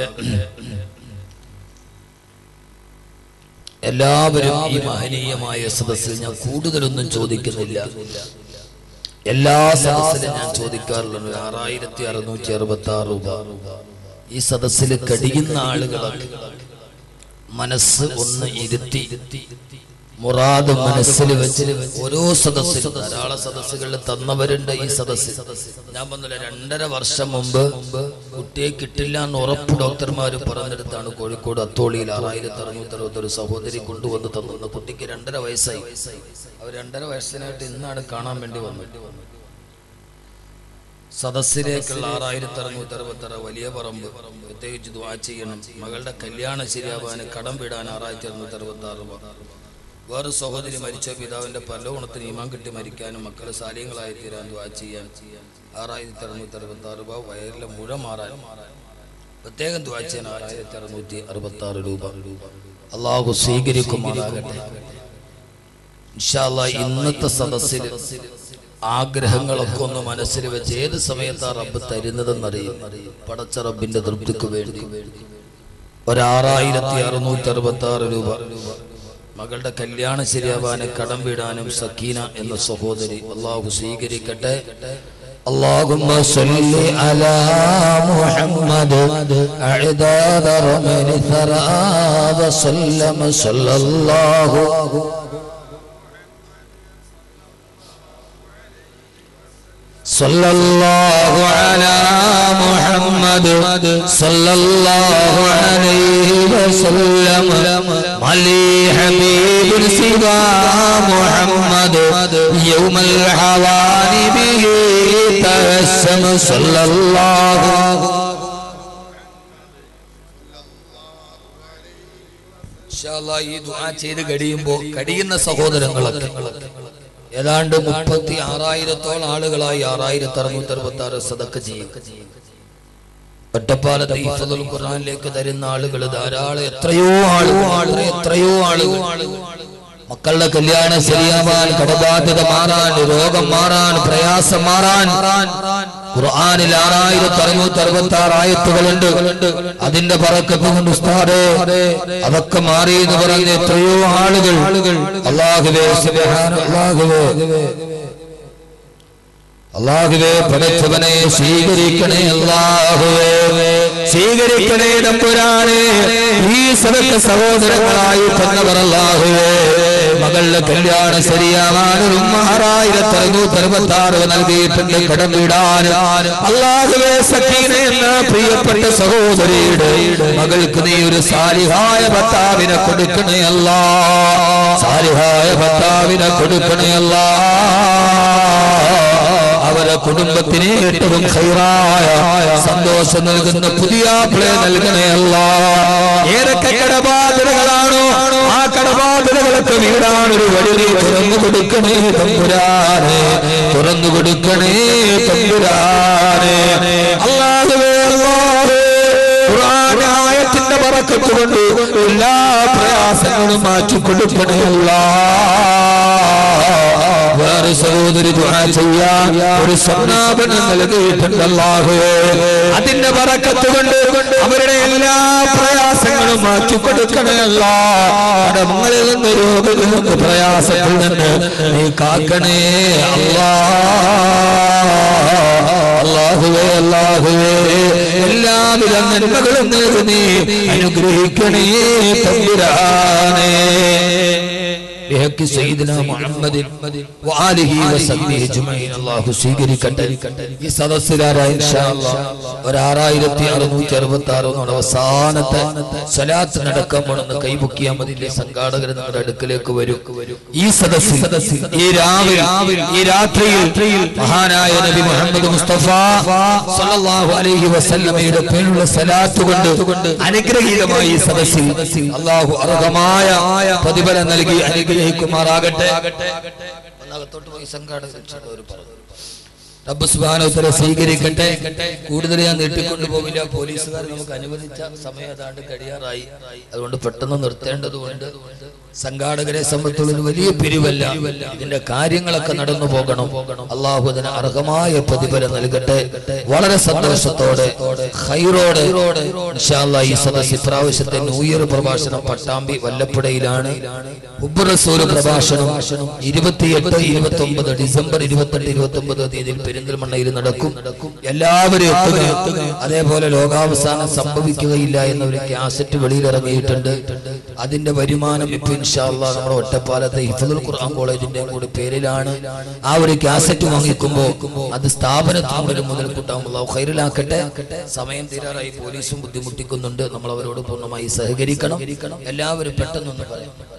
എല്ലാവരും ഈ മഹനീയമായ സദസ്സിൽ, ഞാൻ കൂടുതലൊന്നും ചോദിക്കുന്നില്ല, എല്ലാ സദസ്സിലും ഞാൻ ചോദിക്കാറുള്ളത് ആറായിരത്തി അറുന്നൂറ്റി അറുപത്തി ആറ് രൂപ. ഈ സദസ്സിൽ കഴിയുന്ന ആളുകളൊക്കെ മനസ്സ് ഒന്ന് ഇരുത്തി മുറാദ് മനസ്സിൽ വെച്ച് ഓരോ സദസ്സിലും, ധാരാളം സദസ്സുകളിൽ തന്നവരുണ്ട്. ഈ സദസ്സിൽ ഞാൻ പറഞ്ഞില്ല, രണ്ടര വർഷം മുമ്പ് കുട്ടിയെ കിട്ടില്ല എന്ന് ഉറപ്പ് ഡോക്ടർമാർ പറഞ്ഞെടുത്താണ് കോഴിക്കോട് അത്തോളിയിൽ ആറായിരത്തി അറുന്നൂറ്റി അറുപത്തി ഒരു സഹോദരി കൊണ്ടുവന്ന് തന്നു. കുട്ടിക്ക് രണ്ടര വയസ്സായി. അവർ രണ്ടര വയസ്സിനായിട്ട് ഇന്നാണ് കാണാൻ വേണ്ടി വന്നത്. സദസ്സിലേക്കുള്ള ആറായിരത്തി അറുന്നൂറ്റി അറുപത്തി ആറ് വലിയ പറമ്പ് പ്രത്യേകിച്ച് ദുആ ചെയ്യണം. മകളുടെ കല്യാണം ശരിയാവാൻ കടം വിടാൻ ആറായിരത്തി അറുന്നൂറ്റി അറുപത്തി ആറ് രൂപ. വേറെ സഹോദരി മരിച്ച പിതാവിന്റെ പരലോകണത്തിന് ഈമാൻ കിട്ടി മരിക്കാനും മക്കൾ സാലിഹ്യങ്ങളായി തീരാൻ ദുആ ചെയ്യാൻ ആറായിരത്തി അറുന്നൂറ്റി അറുപത്തി ആറ് രൂപ. വയറിലെ മുഴ മാറാൻ പ്രത്യേകം ദുആ ചെയ്യാൻ ആറായിരത്തി അറുന്നൂറ്റി അറുപത്തി ആറ് രൂപ. അല്ലാഹു സ്വീകരിക്കുമാറാകട്ടെ. ഇൻഷാ അല്ലാഹ് ഇന്നത്തെ സദസ്സിൽ ആഗ്രഹങ്ങളൊക്കെ ഒന്ന് മനസ്സിൽ വെച്ച് ഏത് സമയത്താ റബ്ബ് തരുന്നതെന്നറിയും. പടച്ച റബ്ബിന്റെ തൃപ്തിക്ക് വേണ്ടി ഒരാറായിരത്തി അറുന്നൂറ്റി അറുപത്തി ആറ് രൂപ മകളുടെ കല്യാണം ശരിയാവാനും കടം വീടാനും സക്കീന എന്ന സഹോദരി അല്ലാഹു സ്വീകരിക്കട്ടെ. اللهم صل على محمد أعداد رمل ثرى وسلم صلى الله صلى الله على محمد صلى الله عليه وسلم علي حبيب سوى محمد يوم الحوان به تبسم صلى الله. ഇൻഷാല്ലാഹ് ഈ ദുആ ചെയ്ത് കഴിയുമ്പോൾ കഴിയുന്ന സഹോദരങ്ങളൊക്കെ ഏതാണ്ട് മുപ്പത്തി ആറായിരത്തോളം ആളുകളായി ആറായിരത്തി അറുന്നൂറ്റി അറുപത്തി ആറ് സദക്ക ചെയ്യും. ഒറ്റപ്പാലത്ത് ഹിഫ്ളുൽ ഖുർആനിലേക്ക് തരുന്ന ആളുകൾ ധാരാളം, എത്രയോ ആളുകൾ എത്രയോ ആളുകൾ മക്കളുടെ കല്യാണം ശരിയാവാൻ, കടബാധ്യത മാറാൻ, രോഗം മാറാൻ, പ്രയാസം മാറാൻ ഖുർആനിൽ ആറായിരത്തി അറുന്നൂറ്റി അറുപത്തി ആറ് ആയത്തുകളുണ്ട്. അതിന്റെ ബറക്കത്ത് കൊണ്ട് ഉസ്താദേ അതൊക്കെ മാറി എന്ന് പറയുന്ന എത്രയോ ആളുകൾ അല്ലാഹുവേ സുബ്ഹാന അല്ലാഹുവേ അല്ലാഹുവേ പടച്ചവനെ സ്വീകരിക്കണേ, അല്ലാഹുവേ സ്വീകരിക്കണേ തമ്പുരാനെ. ഈ സദക്ക സഹോദരങ്ങളായി തന്നവർ അല്ലാഹുവേ മകളുടെ കല്യാണം ശരിയാവാൻ ആറായിരത്തി അറുന്നൂറ്റി അറുപത്തി ആറ് നൽകിയിട്ടുണ്ട് കടം വീടാൻ. അല്ലാഹുവേ സക്കീന എന്ന പ്രിയപ്പെട്ട സഹോദരിയുടെ മകൾക്ക് നീ ഒരു സാലിഹായ ഭർത്താവിനെ കൊടുക്കണേ അല്ലാ, സാലിഹായ ഭർത്താവിനെ കൊടുക്കണേ അല്ലാ. അവരെ അവരുടെ കുടുംബത്തിന് ഏറ്റവും ഖൈറായ സന്തോഷം നൽകുന്ന പുതിയ പ്ലേ നൽകണേ അല്ലാഹ്. ഏതൊക്കെ കടബാധ്യതകളാണോ ആ കടബാധ്യതകളൊക്കെ വീടാനൊരു വഴി തുറന്നു കൊടുക്കണേ തമ്പുരാനെ, തുറന്നു കൊടുക്കണേ തമ്പുരാനെ. അല്ലാഹുവേ അല്ലാഹുവേ ഖുർആനായത്തിന്റെ ബറക്കത്ത് കൊണ്ട് എല്ലാ പ്രയാസങ്ങളും മാറ്റി കൊടുക്കണേ അല്ലാഹ്. വേറെ സഹോദരി ദുആ ചെയ്യാൻ ഒരു സന്നാപനം നൽകിയിട്ടുണ്ട് അല്ലാഹുവേ. അതിന്റെ ബറക്കത്ത് കൊണ്ട് അവരുടെ എല്ലാ പ്രയാസങ്ങളും മാറ്റി കൊടുക്കണേ അല്ലാഹ്. കടങ്ങളിൽ നിന്ന്, രോഗങ്ങളിൽ നിന്ന്, പ്രയാസത്തിൽ നിന്ന് നീ കാക്കണേ അല്ലാഹ്. അല്ലാഹുവേ അല്ലാഹുവേ എല്ലാവിധ നന്മകളും നേടി നീ അനുഗ്രഹിക്കണേ തമ്പുരാനേ. ബിഹഖി സയ്യിദിനാ മുഹമ്മദിൻ വആലിഹി വസഹ്ബിഹി അജ്മഈൻ അല്ലാഹു സ്വീകരിക്കട്ടെ. ഈ സദസ്സിലാരാ ഇൻഷാ അല്ലാഹ് ഒരു ആറായിരത്തി അറുന്നൂറ്റി അറുപത്തി ആറ് എന്ന അവസാനത്തെ സ്വലാത്ത് നടക്കാൻ പോണെന്ന് കൈപൊക്കിയാൽ മതി. സംഘാടകർ നമ്മുടെ അടുക്കലേക്ക് വരും. ഈ സദസ്സിൽ ഈ രാവിലെ ഈ രാത്രിയിൽ മഹാനായ നബി മുഹമ്മദ് മുസ്തഫ സല്ലല്ലാഹു അലൈഹി വസല്ലമയുടെ പേരുള്ള സ്വലാത്ത് കൊണ്ട് അനുഗ്രഹീതമായ ഈ സദസ്സിൽ അല്ലാഹു അർഹമായ പ്രതിഫലം നൽകി അനുഗ്രഹിക്കുമാറാകട്ടെ. ഒന്നകത്തോട്ട് പോയി സംഘാടകർ റബ്ബ് സുബ്ഹാനഹു വ തആല സ്വീകരിക്കട്ടെ. കൂടുതൽ ഞാൻ നീട്ടിക്കൊണ്ടു പോവില്ല. പോലീസുകാർ നമുക്ക് അനുവദിച്ച സമയം ഏതാണ്ട് കഴിയാറായി. അതുകൊണ്ട് പെട്ടെന്ന് നിർത്തേണ്ടതുകൊണ്ട് സംഘാടകരെ സംബന്ധിച്ചുള്ള വലിയ പിരിവല്ല. ഇതിന്റെ കാര്യങ്ങളൊക്കെ നടന്നു പോകണം. അള്ളാഹു അതിന് അർഹമായ പ്രതിഫലം നൽകട്ടെ. വളരെ സന്തോഷത്തോടെ ഖൈറോടെ ഇൻഷാ അല്ലാഹ് ഈ സദസ്സ് ഇപ്രാവശ്യത്തെ ന്യൂ ഇയർ പ്രഭാഷണം പട്ടാമ്പി വല്ലപ്പുഴയിലാണ്. ഹുബ്ബ് റസൂൽ പ്രഭാഷണം ഇരുപത്തിയെട്ട് ഇരുപത്തി ഒമ്പത് ഡിസംബർ ഇരുപത്തെട്ട് ഇരുപത്തി ഒമ്പത് തീയതിയിൽ പെരിന്തൽമണ്ണയിൽ നടക്കും. എല്ലാവരും എത്തുക. അതേപോലെ ലോകാവസാനം സംഭവിക്കുകയില്ല എന്ന ഒരു കാസറ്റ് വെളിയിലിറങ്ങിയിട്ടുണ്ട്. അതിന്റെ വരുമാനം ഇപ്പൊ ഇൻഷാ അല്ലാഹ് നമ്മുടെ ഒറ്റപ്പാലത്തെ ഹിഫ്ളുൽ ഖുർആൻ കോളേജിന്റെ കൂടി പേരിലാണ്. ആ ഒരു കാസറ്റ് വാങ്ങിക്കുമ്പോൾ അത് സ്ഥാപനത്തിനോട് മുതൽക്കൂട്ടാവും. അല്ലാഹു ഖൈറിലാക്കട്ടെ. സമയം തീരാറായി. പോലീസും ബുദ്ധിമുട്ടിക്കുന്നുണ്ട്. നമ്മൾ അവരോട് പൂർണ്ണമായി സഹകരിക്കണം. എല്ലാവരും പെട്ടെന്നൊന്ന് പറയാം.